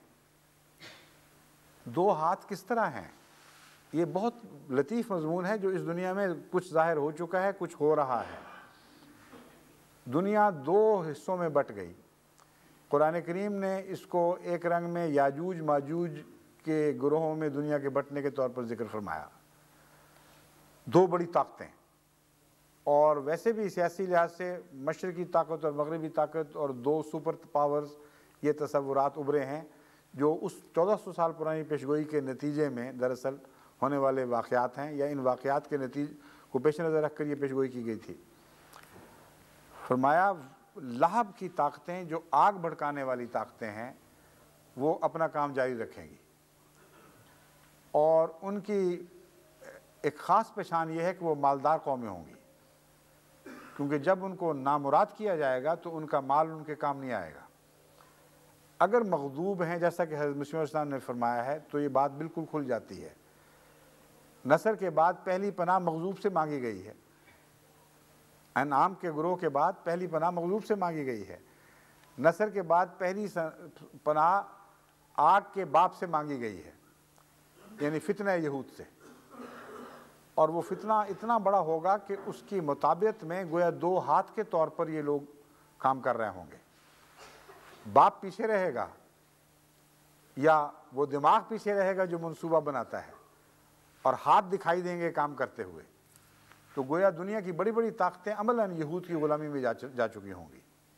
دو ہاتھ کس طرح ہیں؟ یہ بہت لطیف مضمون ہے جو اس دنیا میں کچھ ظاہر ہو چکا ہے، کچھ ہو رہا ہے۔ دنیا دو حصوں میں بٹ گئی۔ قرآن کریم نے اس کو ایک رنگ میں یاجوج ماجوج کے گروہوں میں دنیا کے بٹنے کے طور پر ذکر فرمایا۔ دو بڑی طاقتیں، اور ویسے بھی سیاسی لحاظ سے مشرقی طاقت اور مغربی طاقت اور دو سپر پاورز، یہ تصورات ابھرے ہیں جو اس 1400 سال پرانی پیشگوئی کے نتیجے میں دراصل ہونے والے واقعات ہیں، یا ان واقعات کے نتیجے کو پیش نظر رکھ کر یہ پیشگوئی کی گئی تھی۔ فرمایا لہب کی طاقتیں جو آگ بھڑکانے والی طاقتیں ہیں وہ اپنا کام جاری رکھیں گی، اور ان کی ایک خاص پہچان یہ ہے کہ وہ مالدار قومیں ہوں گی، کیونکہ جب ان کو نامراد کیا جائے گا تو ان کا مال ان کے کام نہیں آئے گا۔ اگر مغضوب ہیں جیسا کہ حضرت مسیح علیہ السلام نے فرمایا ہے تو یہ بات بالکل کھل جاتی ہے۔ نصر کے بعد پہلی پناہ مغضوب سے مانگی گئی ہے، انعام کے گروہ کے بعد پہلی پناہ مغضوب سے مانگی گئی ہے۔ نصر کے بعد پہلی پناہ آگ کے باپ سے مانگی گئی ہے، یعنی فتنہ یہود سے، اور وہ فتنہ اتنا بڑا ہوگا کہ اس کی مطابقت میں گویا 2 ہاتھ کے طور پر یہ لوگ کام کر رہے ہوں گے۔ باپ پیچھے رہے گا یا وہ دماغ پیچھے رہے گا جو منصوبہ بناتا ہے، اور ہاتھ دکھائی دیں گے کام کرتے ہوئے، تو گویا دنیا کی بڑی بڑی طاقتیں عملاً یہود کی غلامی میں جا چکی ہوں گی۔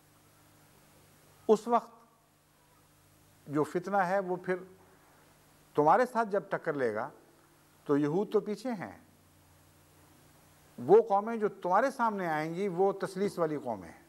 اس وقت جو فتنہ ہے وہ پھر تمہارے ساتھ جب ٹکر لے گا تو یہود تو پیچھے ہیں، وہ قومیں جو تمہارے سامنے آئیں گی وہ تسلیس والی قومیں ہیں۔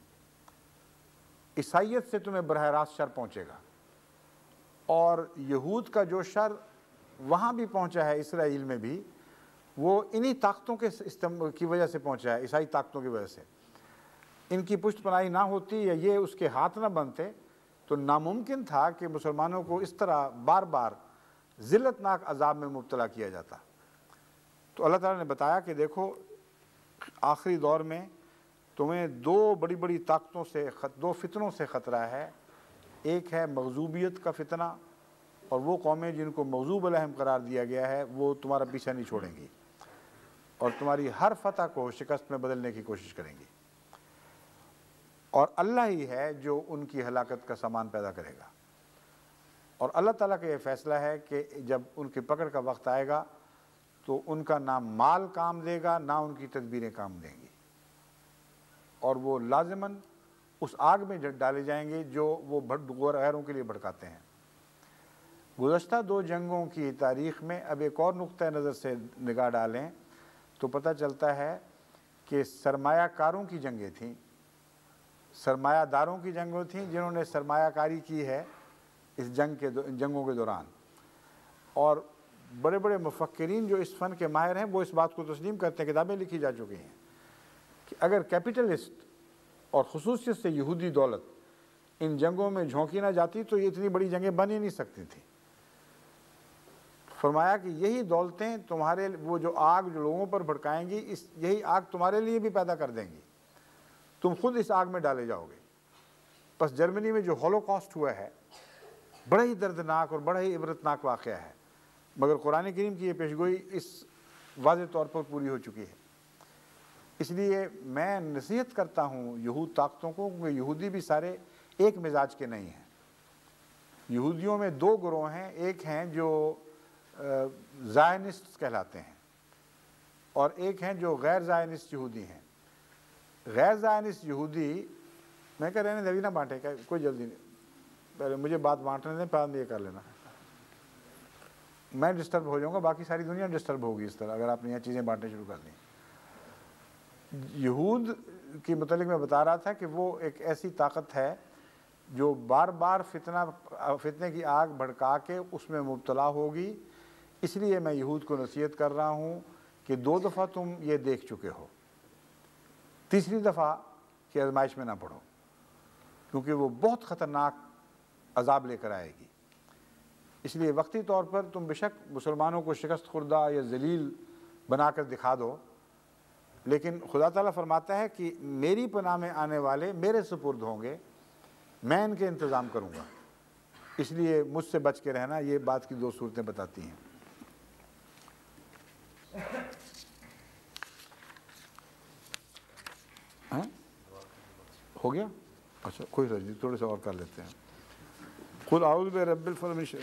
عیسائیت سے تمہیں براہ راست شر پہنچے گا، اور یہود کا جو شر وہاں بھی پہنچا ہے اسرائیل میں بھی، وہ انہی طاقتوں کی وجہ سے پہنچا ہے، عیسائی طاقتوں کی وجہ سے۔ ان کی پشت پناہی نہ ہوتی یا یہ اس کے ہاتھ نہ بنتے تو ناممکن تھا کہ مسلمانوں کو اس طرح بار بار ذلتناک عذاب میں مبتلا کیا جاتا۔ تو اللہ تعالیٰ نے بتایا کہ دیکھو آخری دور میں تمہیں 2 بڑی بڑی طاقتوں سے 2 فتنوں سے خطرہ ہے۔ ایک ہے مغضوبیت کا فتنہ، اور وہ قومیں جن کو مغضوب علیہم قرار دیا گیا ہے وہ تمہارا پیچھا نہیں چھوڑیں گی اور تمہاری ہر فتح کو شکست میں بدلنے کی کوشش کریں گی، اور اللہ ہی ہے جو ان کی ہلاکت کا سامان پیدا کرے گا۔ اور اللہ تعالیٰ کا یہ فیصلہ ہے کہ جب ان کی پکڑ کا وقت آئے گا تو ان کا نہ مال کام دے گا نہ ان کی تدبیریں کام دیں گی، اور وہ لازماً اس آگ میں ڈالے جائیں گے جو وہ غیروں کے لیے بھڑکاتے ہیں۔ گزشتہ 2 جنگوں کی تاریخ میں اب ایک اور نقطہ نظر سے نگاہ ڈالیں تو پتہ چلتا ہے کہ سرمایہ کاروں کی جنگیں تھیں، سرمایہ داروں کی جنگیں تھیں جنہوں نے سرمایہ کاری کی ہے اس جنگوں کے دوران، اور بڑے بڑے مفکرین جو اس فن کے ماہر ہیں وہ اس بات کو تسلیم کرتے ہیں، کتابیں لکھی جا چکی ہیں کہ اگر کیپٹلسٹ اور خصوصیت سے یہودی دولت ان جنگوں میں جھونکی نہ جاتی تو یہ اتنی بڑی جنگیں بن ہی نہیں سکتی تھیں۔ فرمایا کہ یہی دولتیں تمہارے وہ جو آگ جو لوگوں پر بھڑکائیں گی، یہی آگ تمہارے لیے بھی پیدا کر دیں گی، تم خود اس آگ میں ڈالے جاؤ گے۔ پس جرمنی میں جو ہولوکاسٹ ہوا ہے بڑا ہی دردناک اور بڑا ہی عبرتناک واقعہ ہے، مگر قرآن کریم کی یہ پیشگوئی اس واضح طور پر پوری ہو چکی ہے۔ اس لیے میں نصیحت کرتا ہوں یہود طاقتوں کو کہ یہودی بھی سارے ایک مزاج کے نہیں ہیں۔ یہودیوں میں 2 گروہ ہیں، ایک ہیں جو زائنسٹ کہلاتے ہیں اور ایک ہیں جو غیر زائنسٹ یہودی ہیں۔ غیر زائنسٹ یہودی میں کہہ رہے ہیں نہ بانٹے کا کوئی جلدی نہیں، پہلے مجھے بات بانٹنے دیں، بعد میں یہ کر لینا، میں ڈسٹرب ہو جاؤں گا، باقی ساری دنیا ڈسٹرب ہوگی اس طرح اگر آپ نے یہ چیزیں بانٹنے شروع کر دیں۔ یہود کے متعلق میں بتا رہا تھا کہ وہ ایک ایسی طاقت ہے جو بار بار فتنے کی آگ بھڑکا کے اس میں مبتلا ہوگی۔ اس لیے میں یہود کو نصیحت کر رہا ہوں کہ 2 دفعہ تم یہ دیکھ چکے ہو، تیسری دفعہ کی آزمائش میں نہ پڑو، کیونکہ وہ بہت خطرناک عذاب لے کر آئے گی۔ اس لیے وقتی طور پر تم بے شک مسلمانوں کو شکست خوردہ یا ذلیل بنا کر دکھا دو، لیکن خدا تعالیٰ فرماتا ہے کہ میری پناہ میں آنے والے میرے سپرد ہوں گے، میں ان کے انتظام کروں گا، اس لیے مجھ سے بچ کے رہنا۔ یہ بات کی 2 صورتیں بتاتی ہیں۔ ہو گیا؟ اچھا کوئی رجی تھوڑے سے اور کر لیتے ہیں۔ قل اعوذ برب الفلق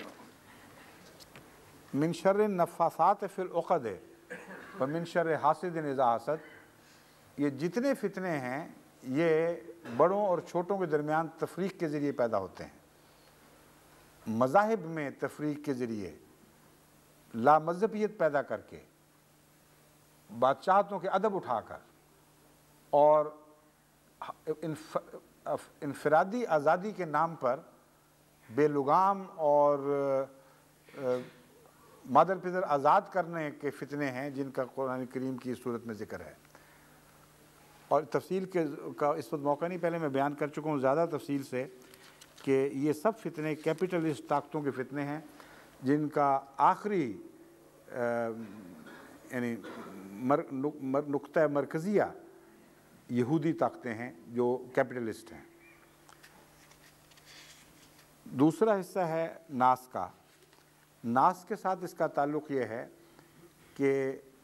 من شر النفاثات فی العقد ومن شر حاسد اذا حسد۔ یہ جتنے فتنے ہیں یہ بڑوں اور چھوٹوں کے درمیان تفریق کے ذریعے پیدا ہوتے ہیں، مذاہب میں تفریق کے ذریعے، لا مذہبیت پیدا کر کے، بادشاہتوں کے ادب اٹھا کر، اور انفرادی آزادی کے نام پر بے لگام اور مادر پدر آزاد کرنے کے فتنے ہیں جن کا قرآن کریم کی صورت میں ذکر ہے. اور تفصیل کا اس وقت موقع نہیں، پہلے میں بیان کر چکا ہوں زیادہ تفصیل سے کہ یہ سب فتنے کیپٹلسٹ طاقتوں کے فتنے ہیں جن کا آخری یعنی نقطہ مرکزیہ یہودی طاقتیں ہیں جو کیپٹلسٹ ہیں. دوسرا حصہ ہے ناس کا. ناس کے ساتھ اس کا تعلق یہ ہے کہ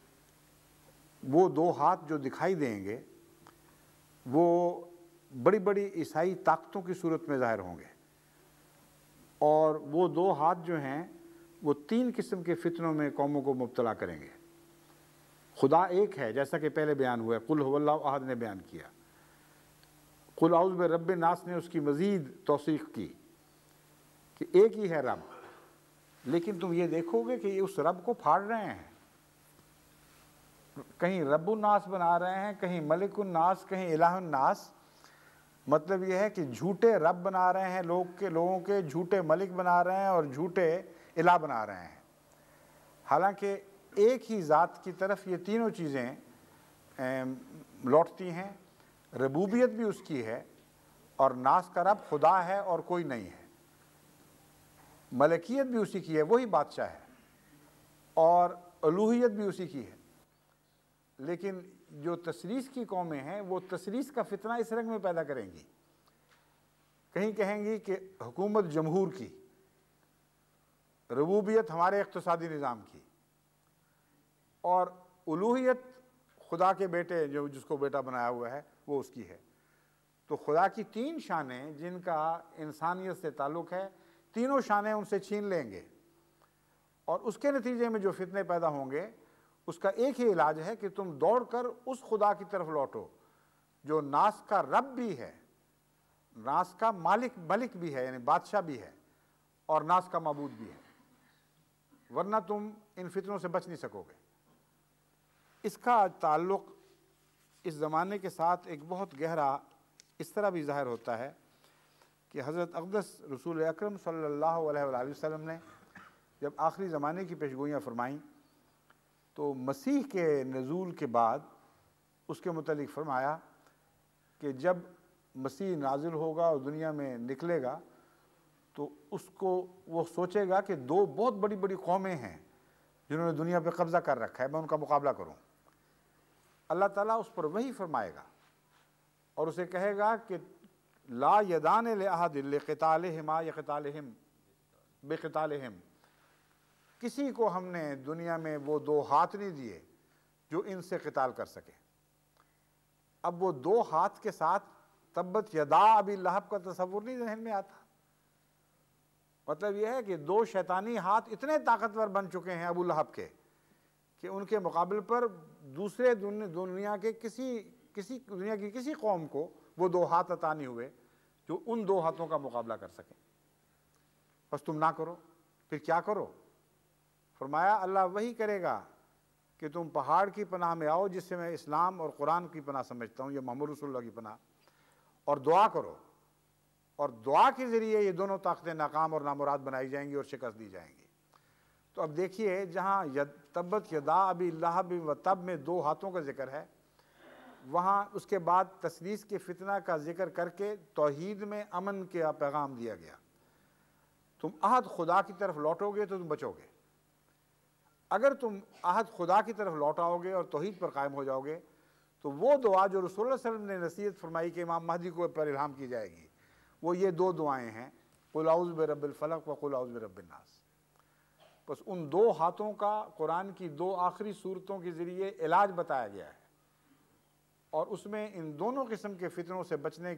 وہ دو ہاتھ جو دکھائی دیں گے وہ بڑی بڑی عیسائی طاقتوں کی صورت میں ظاہر ہوں گے، اور وہ دو ہاتھ جو ہیں وہ تین قسم کے فتنوں میں قوموں کو مبتلا کریں گے. خدا ایک ہے جیسا کہ پہلے بیان ہوا ہے، قل هو اللہ احد نے بیان کیا. قل اعوذ برب الناس نے اس کی مزید توثیق کی کہ ایک ہی ہے رب، لیکن تم یہ دیکھو گے کہ یہ اس رب کو پھاڑ رہے ہیں. کہیں رب الناس بنا رہے ہیں، کہیں ملک الناس، کہیں الہ الناس. مطلب یہ ہے کہ جھوٹے رب بنا رہے ہیں لوگوں کے جھوٹے ملک بنا رہے ہیں اور جھوٹے الہ بنا رہے ہیں. حالانکہ ایک ہی ذات کی طرف یہ تینوں چیزیں لوٹتی ہیں. ربوبیت بھی اس کی ہے، اور ناس کا رب خدا ہے اور کوئی نہیں ہے. ملکیت بھی اسی کی ہے، وہی بادشاہ ہے، اور الوہیت بھی اسی کی ہے. لیکن جو تثلیث کی قومیں ہیں وہ تثلیث کا فتنہ اس رنگ میں پیدا کریں گی. کہیں کہیں گی کہ حکومت جمہور کی، ربوبیت ہمارے اقتصادی نظام کی، اور الوہیت خدا کے بیٹے جس کو بیٹا بنایا ہوا ہے وہ اس کی ہے. تو خدا کی تین شانیں جن کا انسانیت سے تعلق ہے، تینوں شانیں ان سے چھین لیں گے، اور اس کے نتیجے میں جو فتنے پیدا ہوں گے اس کا ایک ہی علاج ہے کہ تم دوڑ کر اس خدا کی طرف لوٹو جو ناس کا رب بھی ہے، ناس کا ملک بھی ہے یعنی بادشاہ بھی ہے، اور ناس کا معبود بھی ہے. ورنہ تم ان فتنوں سے بچ نہیں سکو گے. اس کا تعلق اس زمانے کے ساتھ ایک بہت گہرا اس طرح بھی ظاہر ہوتا ہے کہ حضرت اقدس رسول اکرم صلی اللہ علیہ وآلہ وسلم نے جب آخری زمانے کی پیشگوئیاں فرمائیں تو مسیح کے نزول کے بعد اس کے متعلق فرمایا کہ جب مسیح نازل ہوگا اور دنیا میں نکلے گا تو اس کو وہ سوچے گا کہ دو بہت بڑی بڑی قومیں ہیں جنہوں نے دنیا پہ قبضہ کر رکھا ہے، میں ان کا مقابلہ کروں. اللہ تعالیٰ اس پر وحی فرمائے گا اور اسے کہے گا کہ لا یدان لأحد لقتالہما یقتالہم بقتالہم. کسی کو ہم نے دنیا میں وہ دو ہاتھ نہیں دیے جو ان سے قتال کر سکے. اب وہ دو ہاتھ کے ساتھ تبت یدا ابی لہب کا تصور نہیں ذہن میں آتا. مطلب یہ ہے کہ دو شیطانی ہاتھ اتنے طاقتور بن چکے ہیں ابو لہب کے کہ ان کے مقابل پر دوسرے دنیا کی کسی قوم کو وہ دو ہاتھ عطا نہیں ہوئے جو ان دو ہاتھوں کا مقابلہ کر سکیں. بس تم نہ کرو، پھر کیا کرو؟ فرمایا اللہ وہی کرے گا کہ تم پہاڑ کی پناہ میں آؤ جس سے میں اسلام اور قرآن کی پناہ سمجھتا ہوں، یہ محمد رسول اللہ کی پناہ، اور دعا کرو، اور دعا کے ذریعے یہ دونوں طاقتیں ناکام اور نامراد بنائی جائیں گی اور شکست دی جائیں گی. تو اب دیکھیے جہاں تبت یدا ابی لہب و تب میں دو ہاتھوں کا ذکر ہے، وہاں اس کے بعد تثلیث کے فتنہ کا ذکر کر کے توحید میں امن کا پیغام دیا گیا. تم عہد خدا کی طرف لوٹو گے تو تم بچو گے. اگر تم عہد خدا کی طرف لوٹ آؤ گے اور توحید پر قائم ہو جاؤ گے تو وہ دعا جو رسول اللہ صلی اللہ علیہ وسلم نے نصیحت فرمائی کہ امام مہدی کو پر الہام کی جائے گی، وہ یہ دو دعائیں ہیں، قل اعوذ برب الفلق و قل اعوذ برب الناس. بس ان دو ہاتھوں کا قرآن کی دو آخری صورتوں کے ذریعے علاج بتایا گیا ہے، اور اس میں ان دونوں قسم کے فتنوں سے بچنے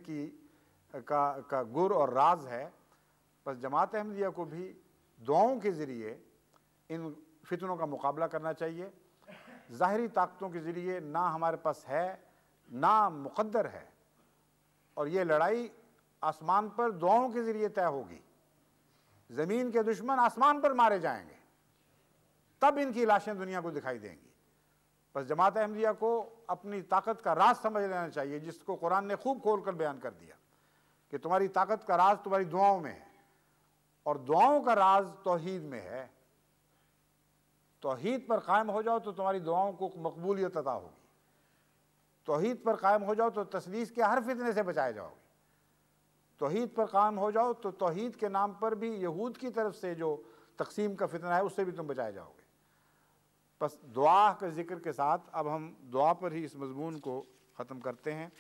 کا گر اور راز ہے. بس جماعت احمدیہ کو بھی دعاؤں کے ذریعے ان فتنوں کا مقابلہ کرنا چاہیے. ظاہری طاقتوں کے ذریعے نہ ہمارے پاس ہے نہ مقدر ہے، اور یہ لڑائی آسمان پر دعاؤں کے ذریعے طے ہوگی. زمین کے دشمن آسمان پر مارے جائیں گے، تب ان کی لاشیں دنیا کو دکھائی دیں گی. بس جماعت احمدیہ کو اپنی طاقت کا راز سمجھ لینا چاہیے، جس کو قرآن نے خوب کھول کر بیان کر دیا کہ تمہاری طاقت کا راز تمہاری دعاؤں میں ہے، اور دعاؤں کا راز توحید میں ہے. توحید پر قائم ہو جاؤ تو تمہاری دعاؤں کو مقبولیت عطا ہوگی، توحید پر قائم ہو جاؤ تو تثلیث کے ہر فتنے سے بچائے جاؤ گے، توحید پر قائم ہو جاؤ تو توحید کے نام پر بھی یہود کی طرف سے جو تقسیم کا فتنہ ہے اس سے بھی تم بچائے جاؤ گے۔ بس دعا کے ذکر کے ساتھ اب ہم دعا پر ہی اس مضمون کو ختم کرتے ہیں۔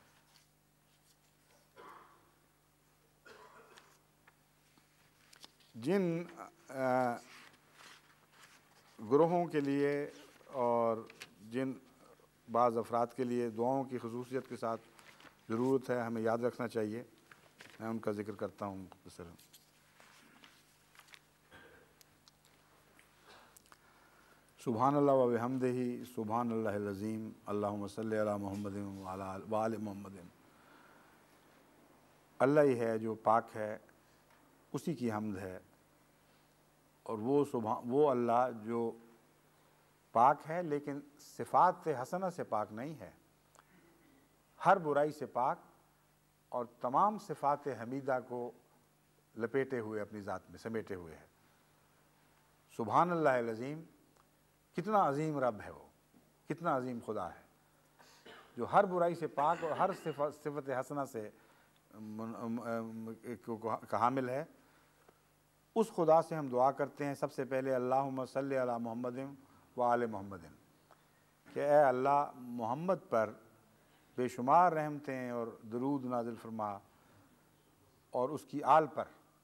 جن گروہوں کے لیے اور جن بعض افراد کے لیے دعاؤں کی خصوصیت کے ساتھ ضرورت ہے ہمیں یاد رکھنا چاہیے، میں ان کا ذکر کرتا ہوں مختصراً۔ سبحان اللہ و بحمدہ، سبحان اللہ العظیم، اللہم صلی علی محمد و آل محمد۔ اللہ ہی ہے جو پاک ہے، اسی کی حمد ہے، اور وہ اللہ جو پاک ہے لیکن صفات حسنہ سے پاک نہیں ہے، ہر برائی سے پاک اور تمام صفات حمیدہ کو لپیٹے ہوئے اپنی ذات میں سمیٹے ہوئے ہے۔ سبحان اللہ العظیم، کتنا عظیم رب ہے وہ، کتنا عظیم خدا ہے جو ہر برائی سے پاک اور ہر صفت حسنہ سے کا حامل ہے۔ اس خدا سے ہم دعا کرتے ہیں سب سے پہلے اللہم صلی علی محمد و آل محمد، کہ اے اللہ محمد پر بے شمار رحمتیں اور درود نازل فرما، اور اس کی آل پر۔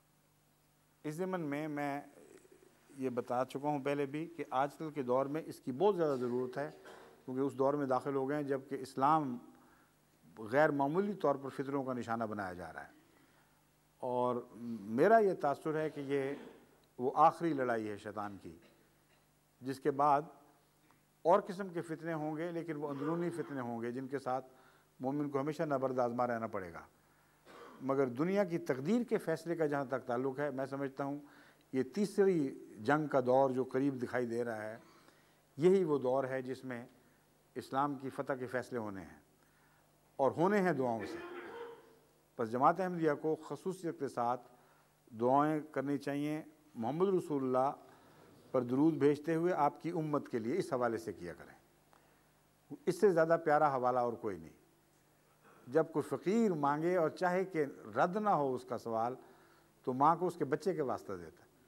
اس ضمن میں یہ بتا چکا ہوں پہلے بھی کہ آج کل کے دور میں اس کی بہت زیادہ ضرورت ہے، کیونکہ اس دور میں داخل ہو گئے ہیں جب کہ اسلام غیر معمولی طور پر فطروں کا نشانہ بنایا جا رہا ہے، اور میرا یہ تاثر ہے کہ وہ آخری لڑائی ہے شیطان کی، جس کے بعد اور قسم کے فتنے ہوں گے، لیکن وہ اندرونی فتنے ہوں گے جن کے ساتھ مومن کو ہمیشہ نبرد آزما رہنا پڑے گا۔ مگر دنیا کی تقدیر کے فیصلے کا جہاں تک تعلق ہے، میں سمجھتا ہوں یہ تیسری جنگ کا دور جو قریب دکھائی دے رہا ہے، یہی وہ دور ہے جس میں اسلام کی فتح کے فیصلے ہونے ہیں، اور ہونے ہیں دعاؤں سے۔ بس جماعت احمدیہ کو خصوصیت کے ساتھ دعائیں کرنی چاہیے، محمد رسول اللہ پر درود بھیجتے ہوئے آپ کی امت کے لیے اس حوالے سے کیا کریں۔ اس سے زیادہ پیارا حوالہ اور کوئی نہیں۔ جب کوئی فقیر مانگے اور چاہے کہ رد نہ ہو اس کا سوال، تو ماں کو اس کے بچے کے واسطہ دیتا ہے۔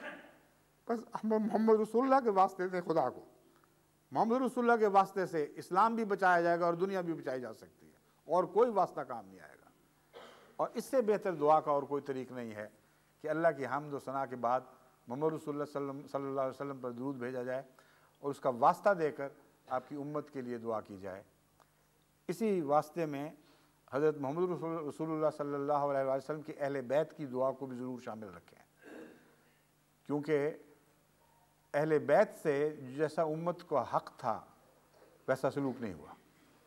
بس ہم محمد رسول اللہ کے واسطے دیں خدا کو، محمد رسول اللہ کے واسطے سے اسلام بھی بچایا جائے گا اور دنیا بھی بچائی جا سکتی ہے، اور کوئی واسطہ کام نہیں آئے گا۔ اور اس سے بہتر دعا کا اور کوئی طریق نہیں ہے کہ اللہ کی حمد و ثنا کے بعد محمد رسول اللہ صلی اللہ علیہ وسلم پر درود بھیجا جائے اور اس کا واسطہ دے کر آپ کی امت کے لیے دعا کی جائے۔ اسی واسطے میں حضرت محمد رسول اللہ صلی اللہ علیہ وسلم کے اہل بیت کی دعا کو بھی ضرور شامل رکھیں، کیونکہ اہل بیت سے جیسا امت کو حق تھا ویسا سلوک نہیں ہوا،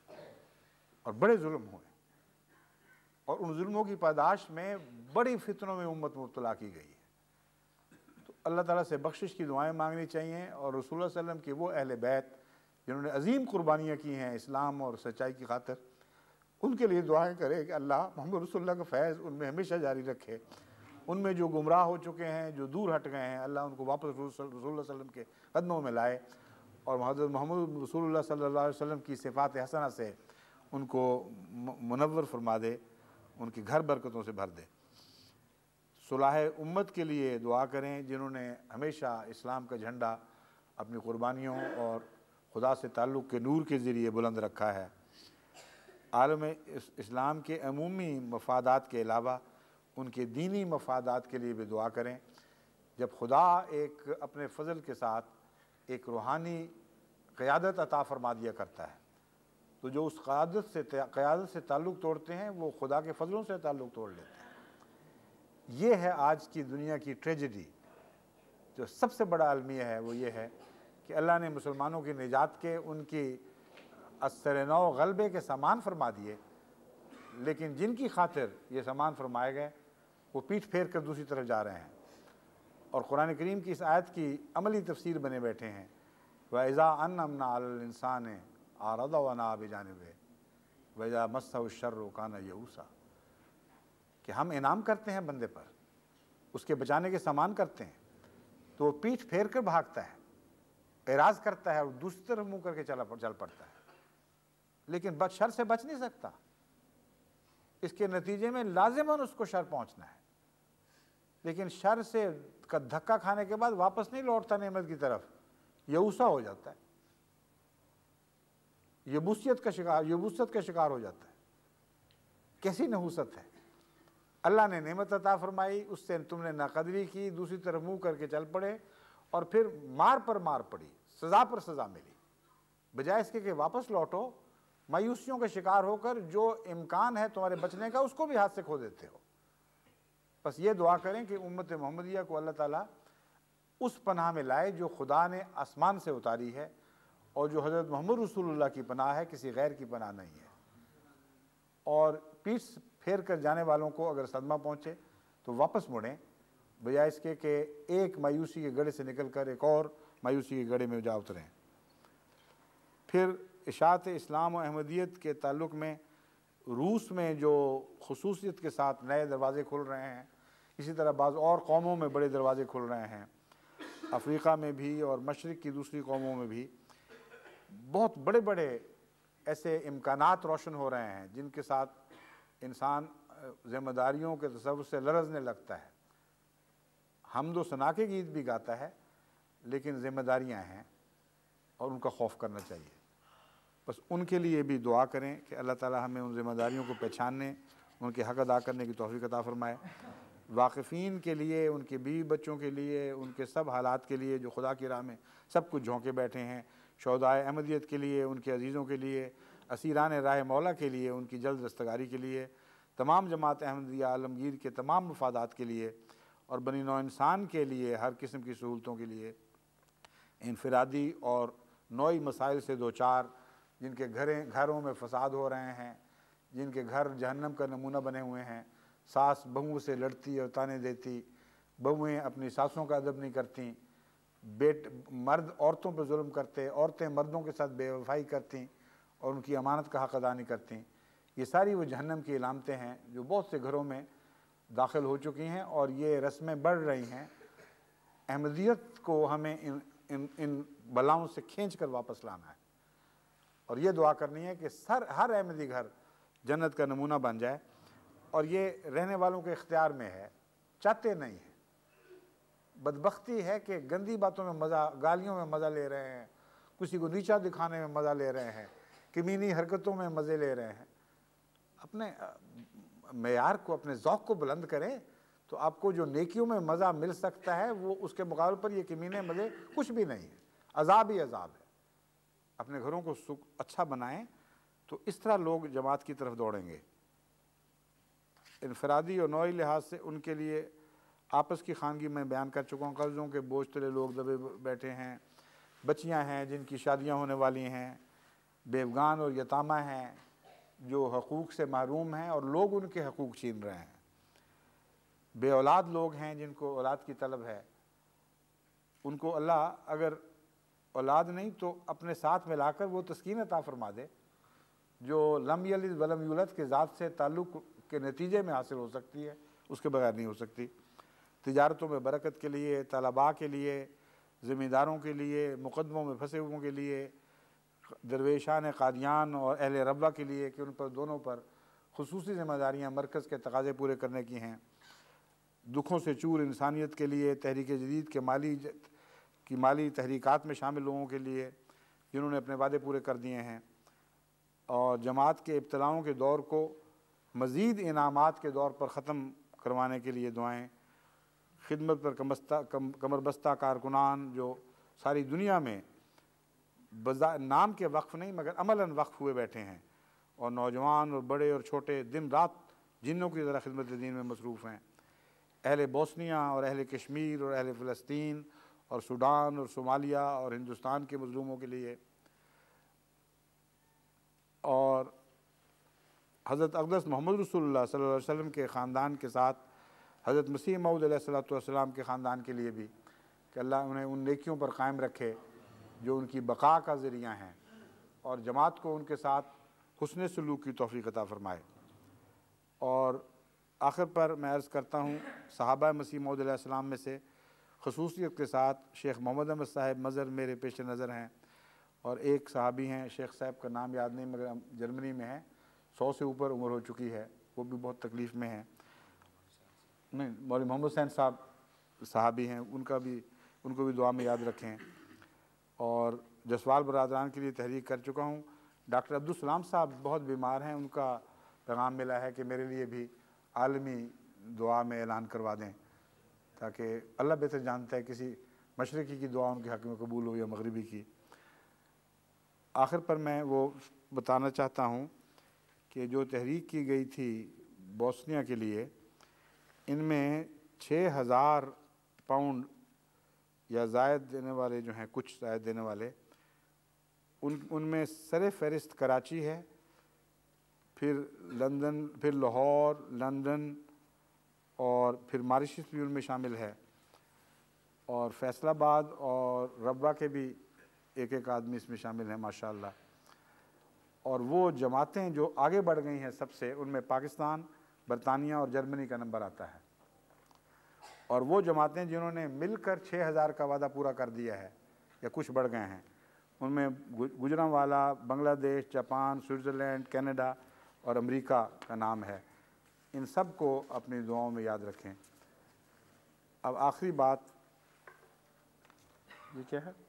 اور بڑے ظلم ہوئے، اور ان ظلموں کی پاداش میں بڑی فتنوں میں امت مبتلا کی گئی ہے۔ تو اللہ تعالیٰ سے بخشش کی دعائیں مانگنی چاہیے، اور رسول اللہ صلی اللہ علیہ وسلم کے وہ اہل بیت جنہوں نے عظیم قربانیاں کی ہیں اسلام اور سچائی کی خاطر، ان کے لیے دعائیں کرے کہ اللہ محمد رسول اللہ کا فیض ان میں ہمیشہ جاری رکھے۔ ان میں جو گمراہ ہو چکے ہیں، جو دور ہٹ گئے ہیں، اللہ ان کو واپس رسول اللہ صلی اللہ علیہ وسلم کے قدموں میں لائے، اور حضرت محمد رسول اللہ صلی اللہ علیہ وسلم کی صفات حسنہ سے ان کو منور فرما دے، ان کے گھر برکتوں سے بھر دے۔ صلاح امت کے لیے دعا کریں جنہوں نے ہمیشہ اسلام کا جھنڈا اپنی قربانیوں اور خدا سے تعلق کے نور کے ذریعے بلند رکھا ہے۔ عالم اسلام کے عمومی مفادات کے علاوہ ان کے دینی مفادات کے لیے بھی دعا کریں۔ جب خدا ایک اپنے فضل کے ساتھ ایک روحانی قیادت عطا فرما دیا کرتا ہے، تو جو اس قیادت سے تعلق توڑتے ہیں وہ خدا کے فضلوں سے تعلق توڑ لیتے ہیں۔ یہ ہے آج کی دنیا کی ٹریجڈی۔ جو سب سے بڑا المیہ ہے وہ یہ ہے کہ اللہ نے مسلمانوں کی نجات کے ان کی اثر نو غلبے کے سامان فرما دیے، لیکن جن کی خاطر یہ سامان فرمائے گئے وہ پیٹھ پھیر کر دوسری طرف جا رہے ہیں، اور قرآن کریم کی اس آیت کی عملی تفسیر بنے بیٹھے ہیں۔ وَإِذَا أَنْعَمْنَا عَلَى الْإِنسَانِ أَعْرَضَ وَنَأَىٰ بِجَانِبِهِ وَإِذَا مَسَّهُ الشَّرُّ كَانَ يَئُوسًا، کہ ہم انعام کرتے ہیں بندے پر، اس کے بچانے کے سامان کرتے ہیں تو وہ پیٹھ پھیر کر بھاگتا ہے، اعراض کرتا ہے اور دوسری طرف منہ کر کے چل پڑتا ہے، لیکن شر سے بچ نہیں سکتا، اس کے نتیجے میں لازماً اس کو شر پہنچنا ہے، لیکن شر سے دھکا کھانے کے بعد واپس نہیں لوٹتا نعمت کی طرف، یئوسا ہو جاتا ہے، یبوست کا شکار ہو جاتا ہے۔ کیسی نحوست ہے! اللہ نے نعمت عطا فرمائی، اس سے تم نے ناقدری کی، دوسری طرف منہ کر کے چل پڑے، اور پھر مار پر مار پڑی، سزا پر سزا ملی، بجائے اس کے کہ واپس لوٹو، مایوسیوں کا شکار ہو کر جو امکان ہے تمہارے بچنے کا اس کو بھی ہاتھ سے کھو دیتے ہو۔ بس یہ دعا کریں کہ امت محمدیہ کو اللہ تعالیٰ اس پناہ میں لائے جو خدا نے آسمان سے اتاری ہے، اور جو حضرت محمد رسول اللہ کی پناہ ہے، کسی غیر کی پناہ نہیں ہے۔ اور پیٹھ پھیر کر جانے والوں کو اگر صدمہ پہنچے تو واپس مڑیں، بجائے اس کے کہ ایک مایوسی کے گڑھے سے نکل کر ایک اور مایوسی کے گڑھے میں جا اتریں۔ پھر اشاعت اسلام و احمدیت کے تعلق میں روس میں جو خصوصیت کے ساتھ نئے دروازے کھل رہے ہیں، اسی طرح بعض اور قوموں میں بڑے دروازے کھل رہے ہیں، افریقہ میں بھی اور مشرق کی دوسری قوموں میں بھی بہت بڑے بڑے ایسے امکانات روشن ہو رہے ہیں جن کے ساتھ انسان ذمہ داریوں کے تصور سے لرزنے لگتا ہے۔ حمد و ثنا کے گیت بھی گاتا ہے، لیکن ذمہ داریاں ہیں اور ان کا خوف کرنا چاہیے۔ بس ان کے لیے بھی دعا کریں کہ اللہ تعالیٰ ہمیں ان ذمہ داریوں کو پہچاننے، ان کے حق ادا کرنے کی توفیق عطا فرمائے۔ واقفین کے لیے، ان کے بیوی بچوں کے لیے، ان کے سب حالات کے لیے جو خدا کی راہ میں سب کچھ جھونکے بیٹھے ہیں، شہدائے احمدیت کے لیے، ان کے عزیزوں کے لیے، اسیران راہ مولا کے لیے، ان کی جلد دستگاری کے لیے، تمام جماعت احمدیہ عالمگیر کے تمام مفادات کے لیے، اور بنی نوع انسان کے لیے ہر قسم کی سہولتوں کے لیے، انفرادی اور نوعی مسائل سے دوچار جن کے گھروں میں فساد ہو رہے ہیں، جن کے گھر جہنم کا نمونہ بنے ہوئے ہیں، ساس بہوؤں سے لڑتی اور تانے دیتی، بہویں اپنی ساسوں کا ادب نہیں کرتیں، مرد عورتوں پہ ظلم کرتے، عورتیں مردوں کے ساتھ بے وفائی کرتیں اور ان کی امانت کا حق ادا نہیں کرتیں، یہ ساری وہ جہنم کی علامتیں ہیں جو بہت سے گھروں میں داخل ہو چکی ہیں، اور یہ رسمیں بڑھ رہی ہیں۔ احمدیت کو ہمیں ان بلاؤں سے کھینچ کر واپس لانا ہے، اور یہ دعا کرنی ہے کہ ہر احمدی گھر جنت کا نمونہ بن جائے، اور یہ رہنے والوں کے اختیار میں ہے، چاہتے نہیں ہیں۔ بدبختی ہے کہ گندی باتوں میں مزہ، گالیوں میں مزہ لے رہے ہیں، کسی کو نیچا دکھانے میں مزہ لے رہے ہیں، کمینی حرکتوں میں مزے لے رہے ہیں۔ اپنے معیار کو، اپنے ذوق کو بلند کریں تو آپ کو جو نیکیوں میں مزہ مل سکتا ہے وہ اس کے مقابلے پر یہ کمینے مزے کچھ بھی نہیں ہے، عذاب ہی عذاب ہے۔ اپنے گھروں کو اچھا بنائیں تو اس طرح لوگ جماعت کی طرف دوڑیں گے۔ انفرادی اور نوعی لحاظ سے ان کے لیے آپس کی خانگی میں بیان کر چکا ہوں، قرضوں کے بوجھ تلے لوگ دبے بیٹھے ہیں، بچیاں ہیں جن کی شادیاں ہونے والی ہیں، بیوگان اور یتامہ ہیں جو حقوق سے محروم ہیں اور لوگ ان کے حقوق چھین رہے ہیں، بے اولاد لوگ ہیں جن کو اولاد کی طلب ہے، ان کو اللہ اگر اولاد نہیں تو اپنے ساتھ ملا کر وہ تسکین عطا فرما دے جو لم یلد ولم یولد کے ذات سے تعلق کے نتیجے میں حاصل ہو سکتی ہے، اس کے بغیر نہیں ہو سکتی۔ تجارتوں میں برکت کے لیے، طلباء کے لیے، ذمہ داروں کے لیے، مقدموں میں پھنسے ہوئوں کے لیے، درویشان قادیان اور اہل ربوہ کے لیے کہ ان پر دونوں پر خصوصی ذمہ داریاں مرکز کے تقاضے پورے کرنے کی ہیں، دکھوں سے چور انسانیت کے لیے، تحریک جدید کے مالی تحریکات میں شامل لوگوں کے لیے جنہوں نے اپنے وعدے پورے کر دیے ہیں، اور جماعت کے ابتلاؤں کے دور کو مزید انعامات کے دور پر ختم کروانے کے لیے دعائیں، خدمت پر کمر بستہ کارکنان جو ساری دنیا میں نام کے وقف نہیں مگر عملاً وقف ہوئے بیٹھے ہیں، اور نوجوان اور بڑے اور چھوٹے دن رات جنوں کی طرح خدمت دین میں مصروف ہیں، اہل بوسنیا اور اہل کشمیر اور اہل فلسطین اور سوڈان اور صومالیہ اور ہندوستان کے مظلوموں کے لیے، اور حضرت اقدس محمد رسول اللہ صلی اللہ علیہ وسلم کے خاندان کے ساتھ حضرت مسیح موعود علیہ السلام کے خاندان کے لیے بھی کہ اللہ انہیں ان نیکیوں پر قائم رکھے جو ان کی بقا کا ذریعہ ہیں، اور جماعت کو ان کے ساتھ حسن سلوک کی توفیق عطا فرمائے۔ اور آخر پر میں عرض کرتا ہوں، صحابہ مسیح موعود علیہ السلام میں سے خصوصیت کے ساتھ شیخ محمد احمد صاحب مظہر میرے پیش نظر ہیں، اور ایک صحابی ہیں شیخ صاحب کا نام یاد نہیں مگر جرمنی میں ہے، 100 سے اوپر عمر ہو چکی ہے، وہ بھی بہت تکلیف میں ہیں۔ نہیں، مولوی محمد حسین صاحب صحابی ہیں، ان کو بھی دعا میں یاد رکھیں۔ اور جسوال برادران کے لیے تحریک کر چکا ہوں۔ ڈاکٹر عبدالسلام صاحب بہت بیمار ہیں، ان کا پیغام ملا ہے کہ میرے لیے بھی عالمی دعا میں اعلان کروا دیں، تاکہ اللہ بہتر جانتا ہے کسی مشرقی کی دعا ان کے حق میں قبول ہو یا مغربی کی۔ آخر پر میں وہ بتانا چاہتا ہوں کہ جو تحریک کی گئی تھی بوسنیا کے لیے، ان میں 6000 پاؤنڈ یا زائد دینے والے جو ہیں، کچھ زائد دینے والے، ان میں سر فہرست کراچی ہے، پھر لندن، پھر لاہور، لندن، اور پھر ماریشس بھی ان میں شامل ہے، اور فیصل آباد اور ربوہ کے بھی ایک ایک آدمی اس میں شامل ہیں ماشاءاللہ۔ اور وہ جماعتیں جو آگے بڑھ گئی ہیں سب سے، ان میں پاکستان، برطانیہ اور جرمنی کا نمبر آتا ہے، اور وہ جماعتیں جنہوں نے مل کر 6000 کا وعدہ پورا کر دیا ہے یا کچھ بڑھ گئے ہیں، ان میں گجرانوالا، بنگلہ دیش، جاپان، سوئٹزرلینڈ، کینیڈا اور امریکہ کا نام ہے۔ ان سب کو اپنی دعاؤں میں یاد رکھیں۔ اب آخری بات یہ کیا ہے،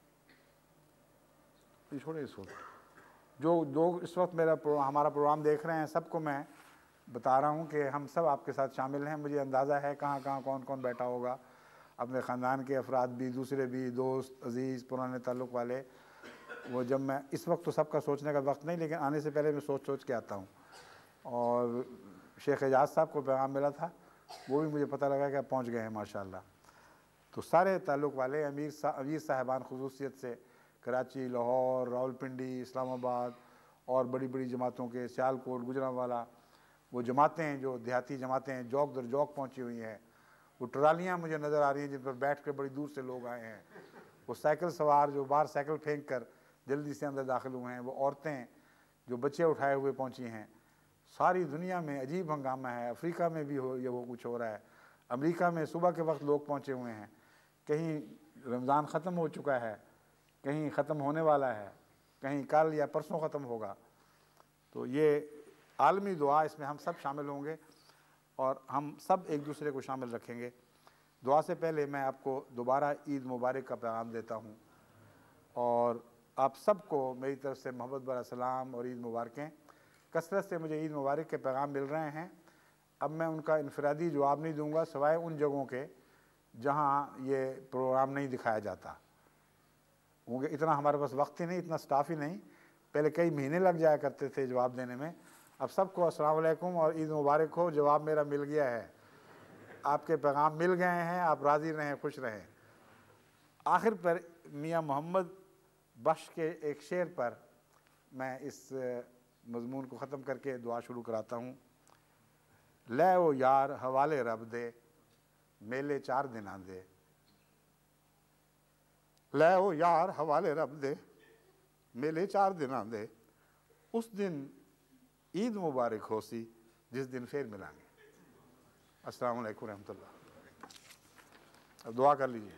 یہ چھوڑے اس وقت جو اس وقت ہمارا پروگرام دیکھ رہے ہیں، سب کو میں بتا رہا ہوں کہ ہم سب آپ کے ساتھ شامل ہیں۔ مجھے اندازہ ہے کہاں کون کون بیٹھا ہوگا، اپنے خاندان کے افراد بھی، دوسرے بھی، دوست عزیز پرانے تعلق والے۔ وہ جب میں اس وقت تو سب کا سوچنے کا وقت نہیں، لیکن آنے سے پہلے میں سوچ کے آتا ہوں۔ اور شیخ اعجاز صاحب کو پیغام ملا تھا، وہ بھی مجھے پتہ لگا کہ آپ پہنچ گئے ہیں ماشاءاللہ۔ تو سارے تعلق والے امیر صاحبان خصوصیت سے، کراچی، لاہور، راولپنڈی، اسلام آباد اور بڑی بڑی جماعتوں کے، سیالکوٹ، گجرانوالا، وہ جماعتیں جو دیہاتی جماعتیں جوک در جوک پہنچی ہوئی ہیں، وہ ٹرالیاں مجھے نظر آ رہی ہیں جن پر بیٹھ کر بڑی دور سے لوگ آئے ہیں، وہ سائیکل سوار جو باہر سائیکل پھینک کر جلدی سے اندر داخل ہوئے ہیں، وہ عورتیں جو بچے اٹھائے ہوئے پہنچی ہیں۔ ساری دنیا میں عجیب ہنگامہ ہے، افریقہ میں بھی وہ کچھ ہو رہا ہے، امریکہ میں صبح کے وقت لوگ پہنچے ہوئے ہیں، کہیں رمضان ختم ہو چکا ہے، کہیں ختم ہونے والا ہے، کہیں کل یا پرسوں ختم ہوگا۔ تو یہ عالمی دعا، اس میں ہم سب شامل ہوں گے اور ہم سب ایک دوسرے کو شامل رکھیں گے۔ دعا سے پہلے میں آپ کو دوبارہ عید مبارک کا پیغام دیتا ہوں، اور آپ سب کو میری طرف سے محبت بھرا سلام اور عید مبارکیں۔ کثرت سے مجھے عید مبارک کے پیغام مل رہے ہیں، اب میں ان کا انفرادی جواب نہیں دوں گا سوائے ان جگہوں کے جہاں یہ پروگرام نہیں دکھایا جاتا، کیونکہ اتنا ہمارے پاس وقت ہی نہیں، اتنا سٹاف ہی نہیں، پہلے کئی مہینے لگ جایا کرتے تھے جواب دینے میں۔ اب سب کو السلام علیکم اور عید مبارک ہو، جواب میرا مل گیا ہے، آپ کے پیغام مل گئے ہیں، آپ راضی رہیں، خوش رہیں۔ آخر پر میاں محمد بخش کے ایک شعر پر میں اس مضمون کو ختم کر کے دعا شروع کراتا ہوں۔ لے او یار حوالے رب دے، میلے 4 دن آندے، لے او یار حوالے رب دے، میلے 4 دن آندے، اس دن عید مبارک ہو سی جس دن پھر ملیں گے۔ السلام علیکم ورحمۃ اللہ۔ اب دعا کر لیجیے۔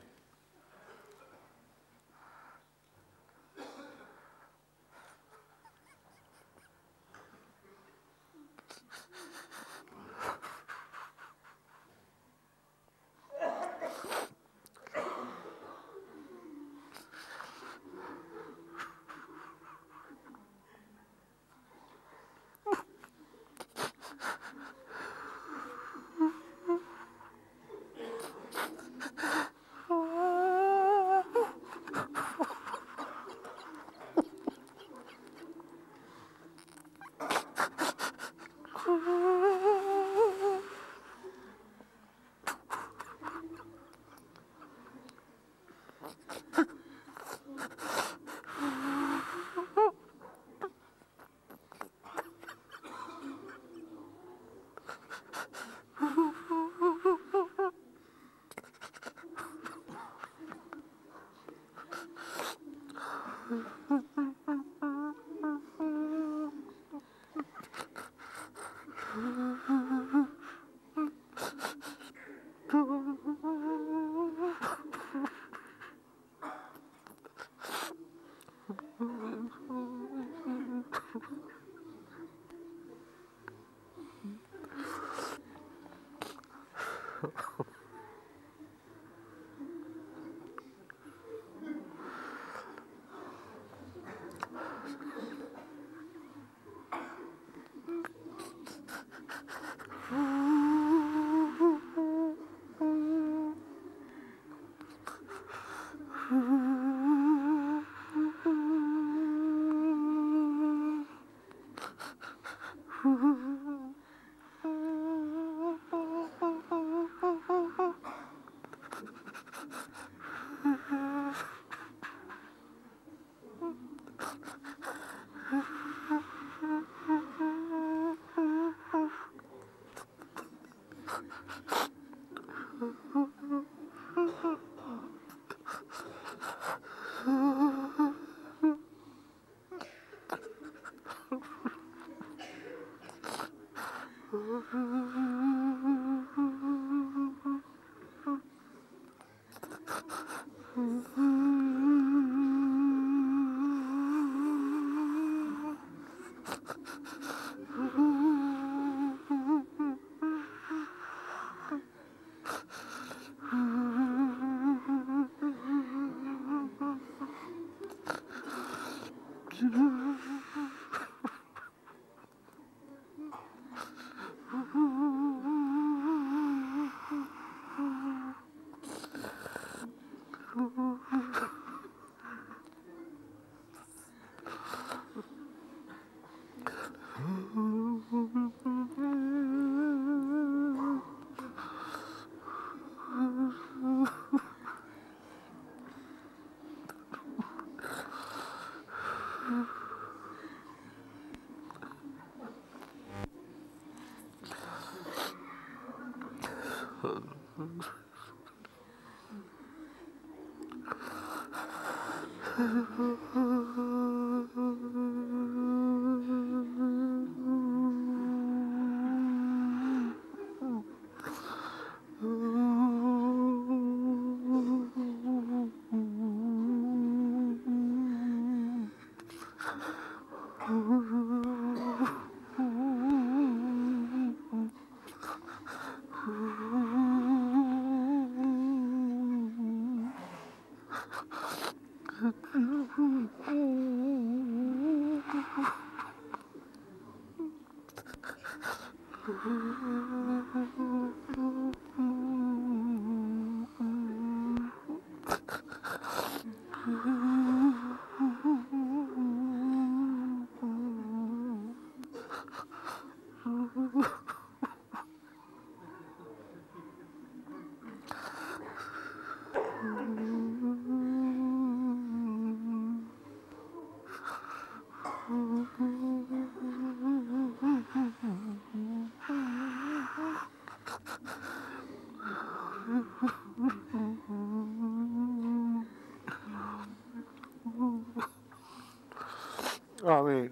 آمین.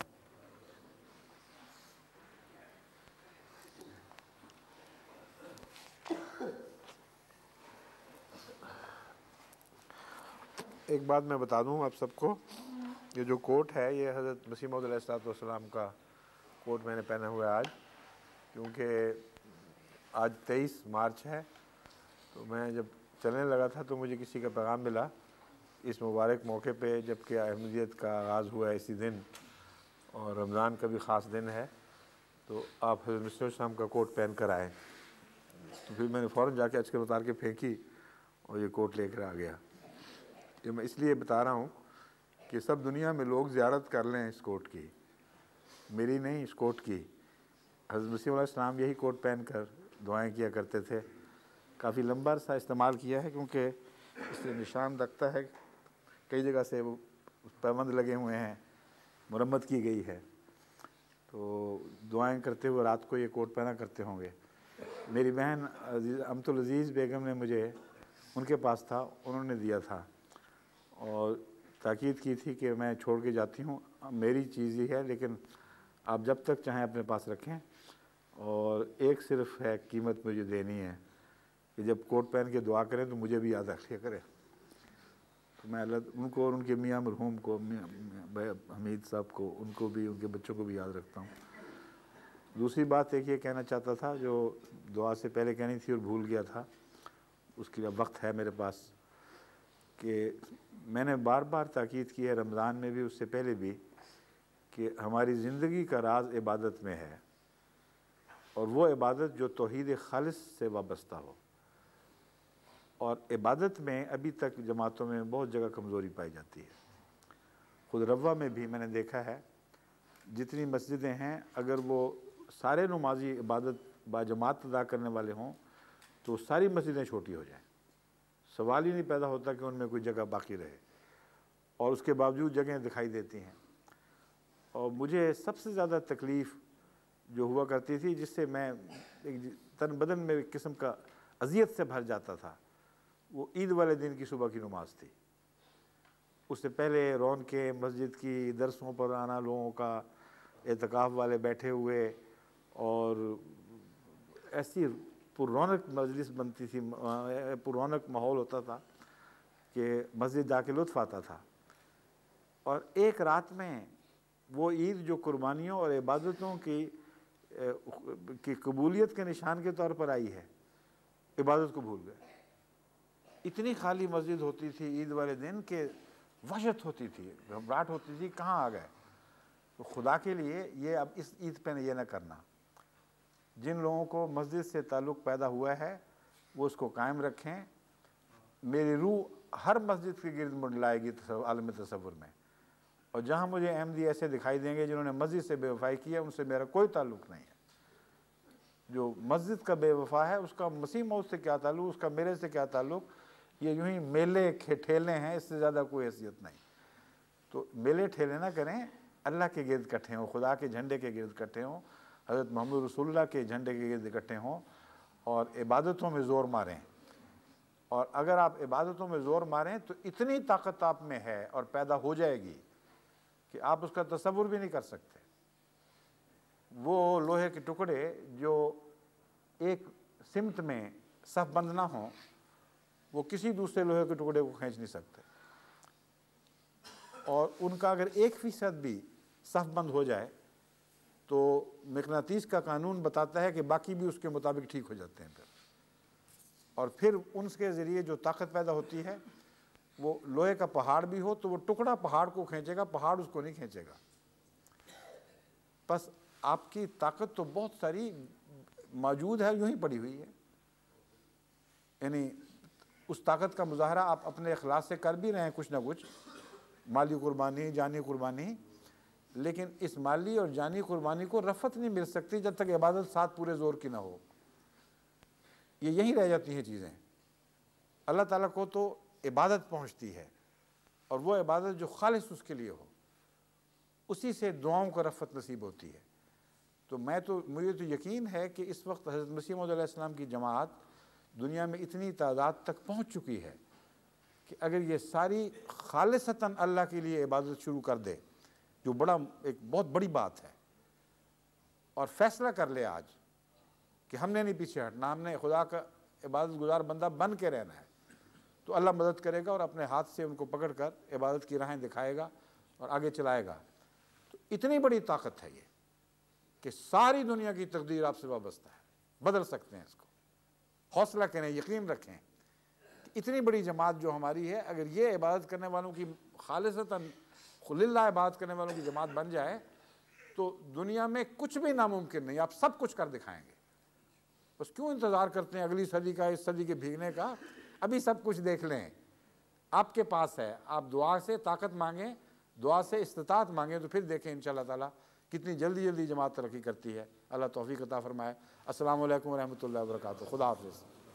ایک بات میں بتا دوں آپ سب کو، یہ جو کوٹ ہے یہ حضرت مسیح موعود علیہ السلام کا کوٹ میں نے پہنا ہوا ہے آج، کیونکہ آج 23 مارچ ہے. تو میں جب چلنے لگا تھا تو مجھے کسی کا پیغام ملا اس مبارک موقع پہ، جب کہ احمدیت کا آغاز ہوا ہے اسی دن اور رمضان کا بھی خاص دن ہے، تو آپ حضرت مسیح السلام کا کوٹ پہن کر آئے. تو پھر میں نے فوراً جا کے اچکر اتار کے پھینکی اور یہ کوٹ لے کر آ گیا. یہ میں اس لیے بتا رہا ہوں کہ سب دنیا میں لوگ زیارت کر لیں اس کوٹ کی، میری نہیں، اس کوٹ کی. حضرت مسیح علیہ السلام یہی کوٹ پہن کر دعائیں کیا کرتے تھے. کافی لمبا عرصہ استعمال کیا ہے کیونکہ اس سے نشان رکھتا ہے، کئی جگہ سے وہ پیبند لگے ہوئے ہیں، مرمت کی گئی ہے. تو دعائیں کرتے ہوئے رات کو یہ کوٹ پہنا کرتے ہوں گے. میری بہن امت العزیز بیگم نے مجھے، ان کے پاس تھا، انہوں نے دیا تھا اور تاکید کی تھی کہ میں چھوڑ کے جاتی ہوں، میری چیز ہی ہے لیکن آپ جب تک چاہیں اپنے پاس رکھیں. اور ایک صرف ہے قیمت مجھے دینی ہے کہ جب کوٹ پہن کے دعا کریں تو مجھے بھی یاد رکھیا کریں. تو میں ان کو اور ان کے میاں مرحوم کو، میاں حمید صاحب کو، ان کو بھی، ان کے بچوں کو بھی یاد رکھتا ہوں۔ دوسری بات ایک یہ کہنا چاہتا تھا جو دعا سے پہلے کہنی تھی اور بھول گیا تھا، اس کے لیے وقت ہے میرے پاس، کہ میں نے بار بار تاکید کی ہے رمضان میں بھی، اس سے پہلے بھی، کہ ہماری زندگی کا راز عبادت میں ہے، اور وہ عبادت جو توحید خالص سے وابستہ ہو۔ اور عبادت میں ابھی تک جماعتوں میں بہت جگہ کمزوری پائی جاتی ہے۔ خود روا میں بھی میں نے دیکھا ہے، جتنی مسجدیں ہیں اگر وہ سارے نمازی عبادت با جماعت ادا کرنے والے ہوں تو ساری مسجدیں چھوٹی ہو جائیں، سوال ہی نہیں پیدا ہوتا کہ ان میں کوئی جگہ باقی رہے، اور اس کے باوجود جگہیں دکھائی دیتی ہیں۔ اور مجھے سب سے زیادہ تکلیف جو ہوا کرتی تھی، جس سے میں ایک تن بدن میں ایک قسم کا اذیت سے بھر جاتا تھا، وہ عید والے دن کی صبح کی نماز تھی۔ اس سے پہلے رونقیں مسجد کی، درسوں پر آنا لوگوں کا، اعتکاف والے بیٹھے ہوئے، اور ایسی پر رونق مجلس بنتی تھی، پر رونق ماحول ہوتا تھا کہ مسجد جا کے لطف آتا تھا۔ اور ایک رات میں وہ عید جو قربانیوں اور عبادتوں کی قبولیت کے نشان کے طور پر آئی ہے، عبادت کو بھول گئے۔ اتنی خالی مسجد ہوتی تھی عید والے دن کہ وحشت ہوتی تھی، گھبراہٹ ہوتی تھی، کہاں آ گئے۔ تو خدا کے لیے یہ اب اس عید پہ یہ نہ کرنا، جن لوگوں کو مسجد سے تعلق پیدا ہوا ہے وہ اس کو قائم رکھیں۔ میری روح ہر مسجد کے گرد منڈلائے گی عالم تصور میں، اور جہاں مجھے احمدی ایسے دکھائی دیں گے جنہوں نے مسجد سے بے وفائی کی ہے، ان سے میرا کوئی تعلق نہیں ہے۔ جو مسجد کا بے وفا ہے اس کا مسیح موعود سے کیا تعلق، اس کا میرے سے کیا تعلق؟ یہ یوں ہی میلے ٹھیلے ہیں، اس سے زیادہ کوئی حیثیت نہیں۔ تو میلے ٹھیلے نہ کریں، اللہ کے گرد اکٹھے ہوں، خدا کے جھنڈے کے گرد اکٹھے ہوں، حضرت محمد رسول اللہ کے جھنڈے کے گرد اکٹھے ہوں، اور عبادتوں میں زور ماریں۔ اور اگر آپ عبادتوں میں زور ماریں تو اتنی طاقت آپ میں ہے اور پیدا ہو جائے گی کہ آپ اس کا تصور بھی نہیں کر سکتے۔ وہ لوہے کے ٹکڑے جو ایک سمت میں صف بند نہ ہوں، وہ کسی دوسرے لوہے کے ٹکڑے کو کھینچ نہیں سکتے، اور ان کا اگر 1% بھی صف بند ہو جائے تو مقناطیس کا قانون بتاتا ہے کہ باقی بھی اس کے مطابق ٹھیک ہو جاتے ہیں۔ اور پھر ان کے ذریعے جو طاقت پیدا ہوتی ہے، وہ لوہے کا پہاڑ بھی ہو تو وہ ٹکڑا پہاڑ کو کھینچے گا، پہاڑ اس کو نہیں کھینچے گا۔ بس آپ کی طاقت تو بہت ساری موجود ہے، یوں ہی پڑی ہوئی ہے، یعنی اس طاقت کا مظاہرہ آپ اپنے اخلاص سے کر بھی رہے ہیں، کچھ نہ کچھ مالی قربانی، جانی قربانی، لیکن اس مالی اور جانی قربانی کو رفعت نہیں مل سکتی جب تک عبادت ساتھ پورے زور کی نہ ہو۔ یہ یہیں رہ جاتی ہیں چیزیں۔ اللہ تعالیٰ کو تو عبادت پہنچتی ہے، اور وہ عبادت جو خالص اس کے لیے ہو، اسی سے دعاؤں کو رفعت نصیب ہوتی ہے۔ تو مجھے تو یقین ہے کہ اس وقت حضرت مسیح موعود علیہ السلام کی جماعت دنیا میں اتنی تعداد تک پہنچ چکی ہے کہ اگر یہ ساری خالصتاً اللہ کے لیے عبادت شروع کر دے، جو ایک بہت بڑی بات ہے، اور فیصلہ کر لے آج کہ ہم نے نہیں پیچھے ہٹنا، ہم نے خدا کا عبادت گزار بندہ بن کے رہنا ہے، تو اللہ مدد کرے گا اور اپنے ہاتھ سے ان کو پکڑ کر عبادت کی راہیں دکھائے گا اور آگے چلائے گا۔ تو اتنی بڑی طاقت ہے یہ کہ ساری دنیا کی تقدیر آپ سے وابستہ ہے، بدل سکتے ہیں اس کو۔ حوصلہ کریں، یقین رکھیں کہ اتنی بڑی جماعت جو ہماری ہے، اگر یہ عبادت کرنے والوں کی خالصتاً للہ عبادت کرنے والوں کی جماعت بن جائے تو دنیا میں کچھ بھی ناممکن نہیں، آپ سب کچھ کر دکھائیں گے۔ بس کیوں انتظار کرتے ہیں اگلی صدی کا، اس صدی کے بھیگنے کا؟ ابھی سب کچھ دیکھ لیں، آپ کے پاس ہے۔ آپ دعا سے طاقت مانگیں، دعا سے استطاعت مانگیں، تو پھر دیکھیں انشاءاللہ تعالیٰ کتنی جلدی جلدی جماعت ترقی کرتی ہے۔ اللہ توفیق عطا فرمائے۔ السلام علیکم ورحمۃ اللہ وبرکاتہ۔ خدا حافظ۔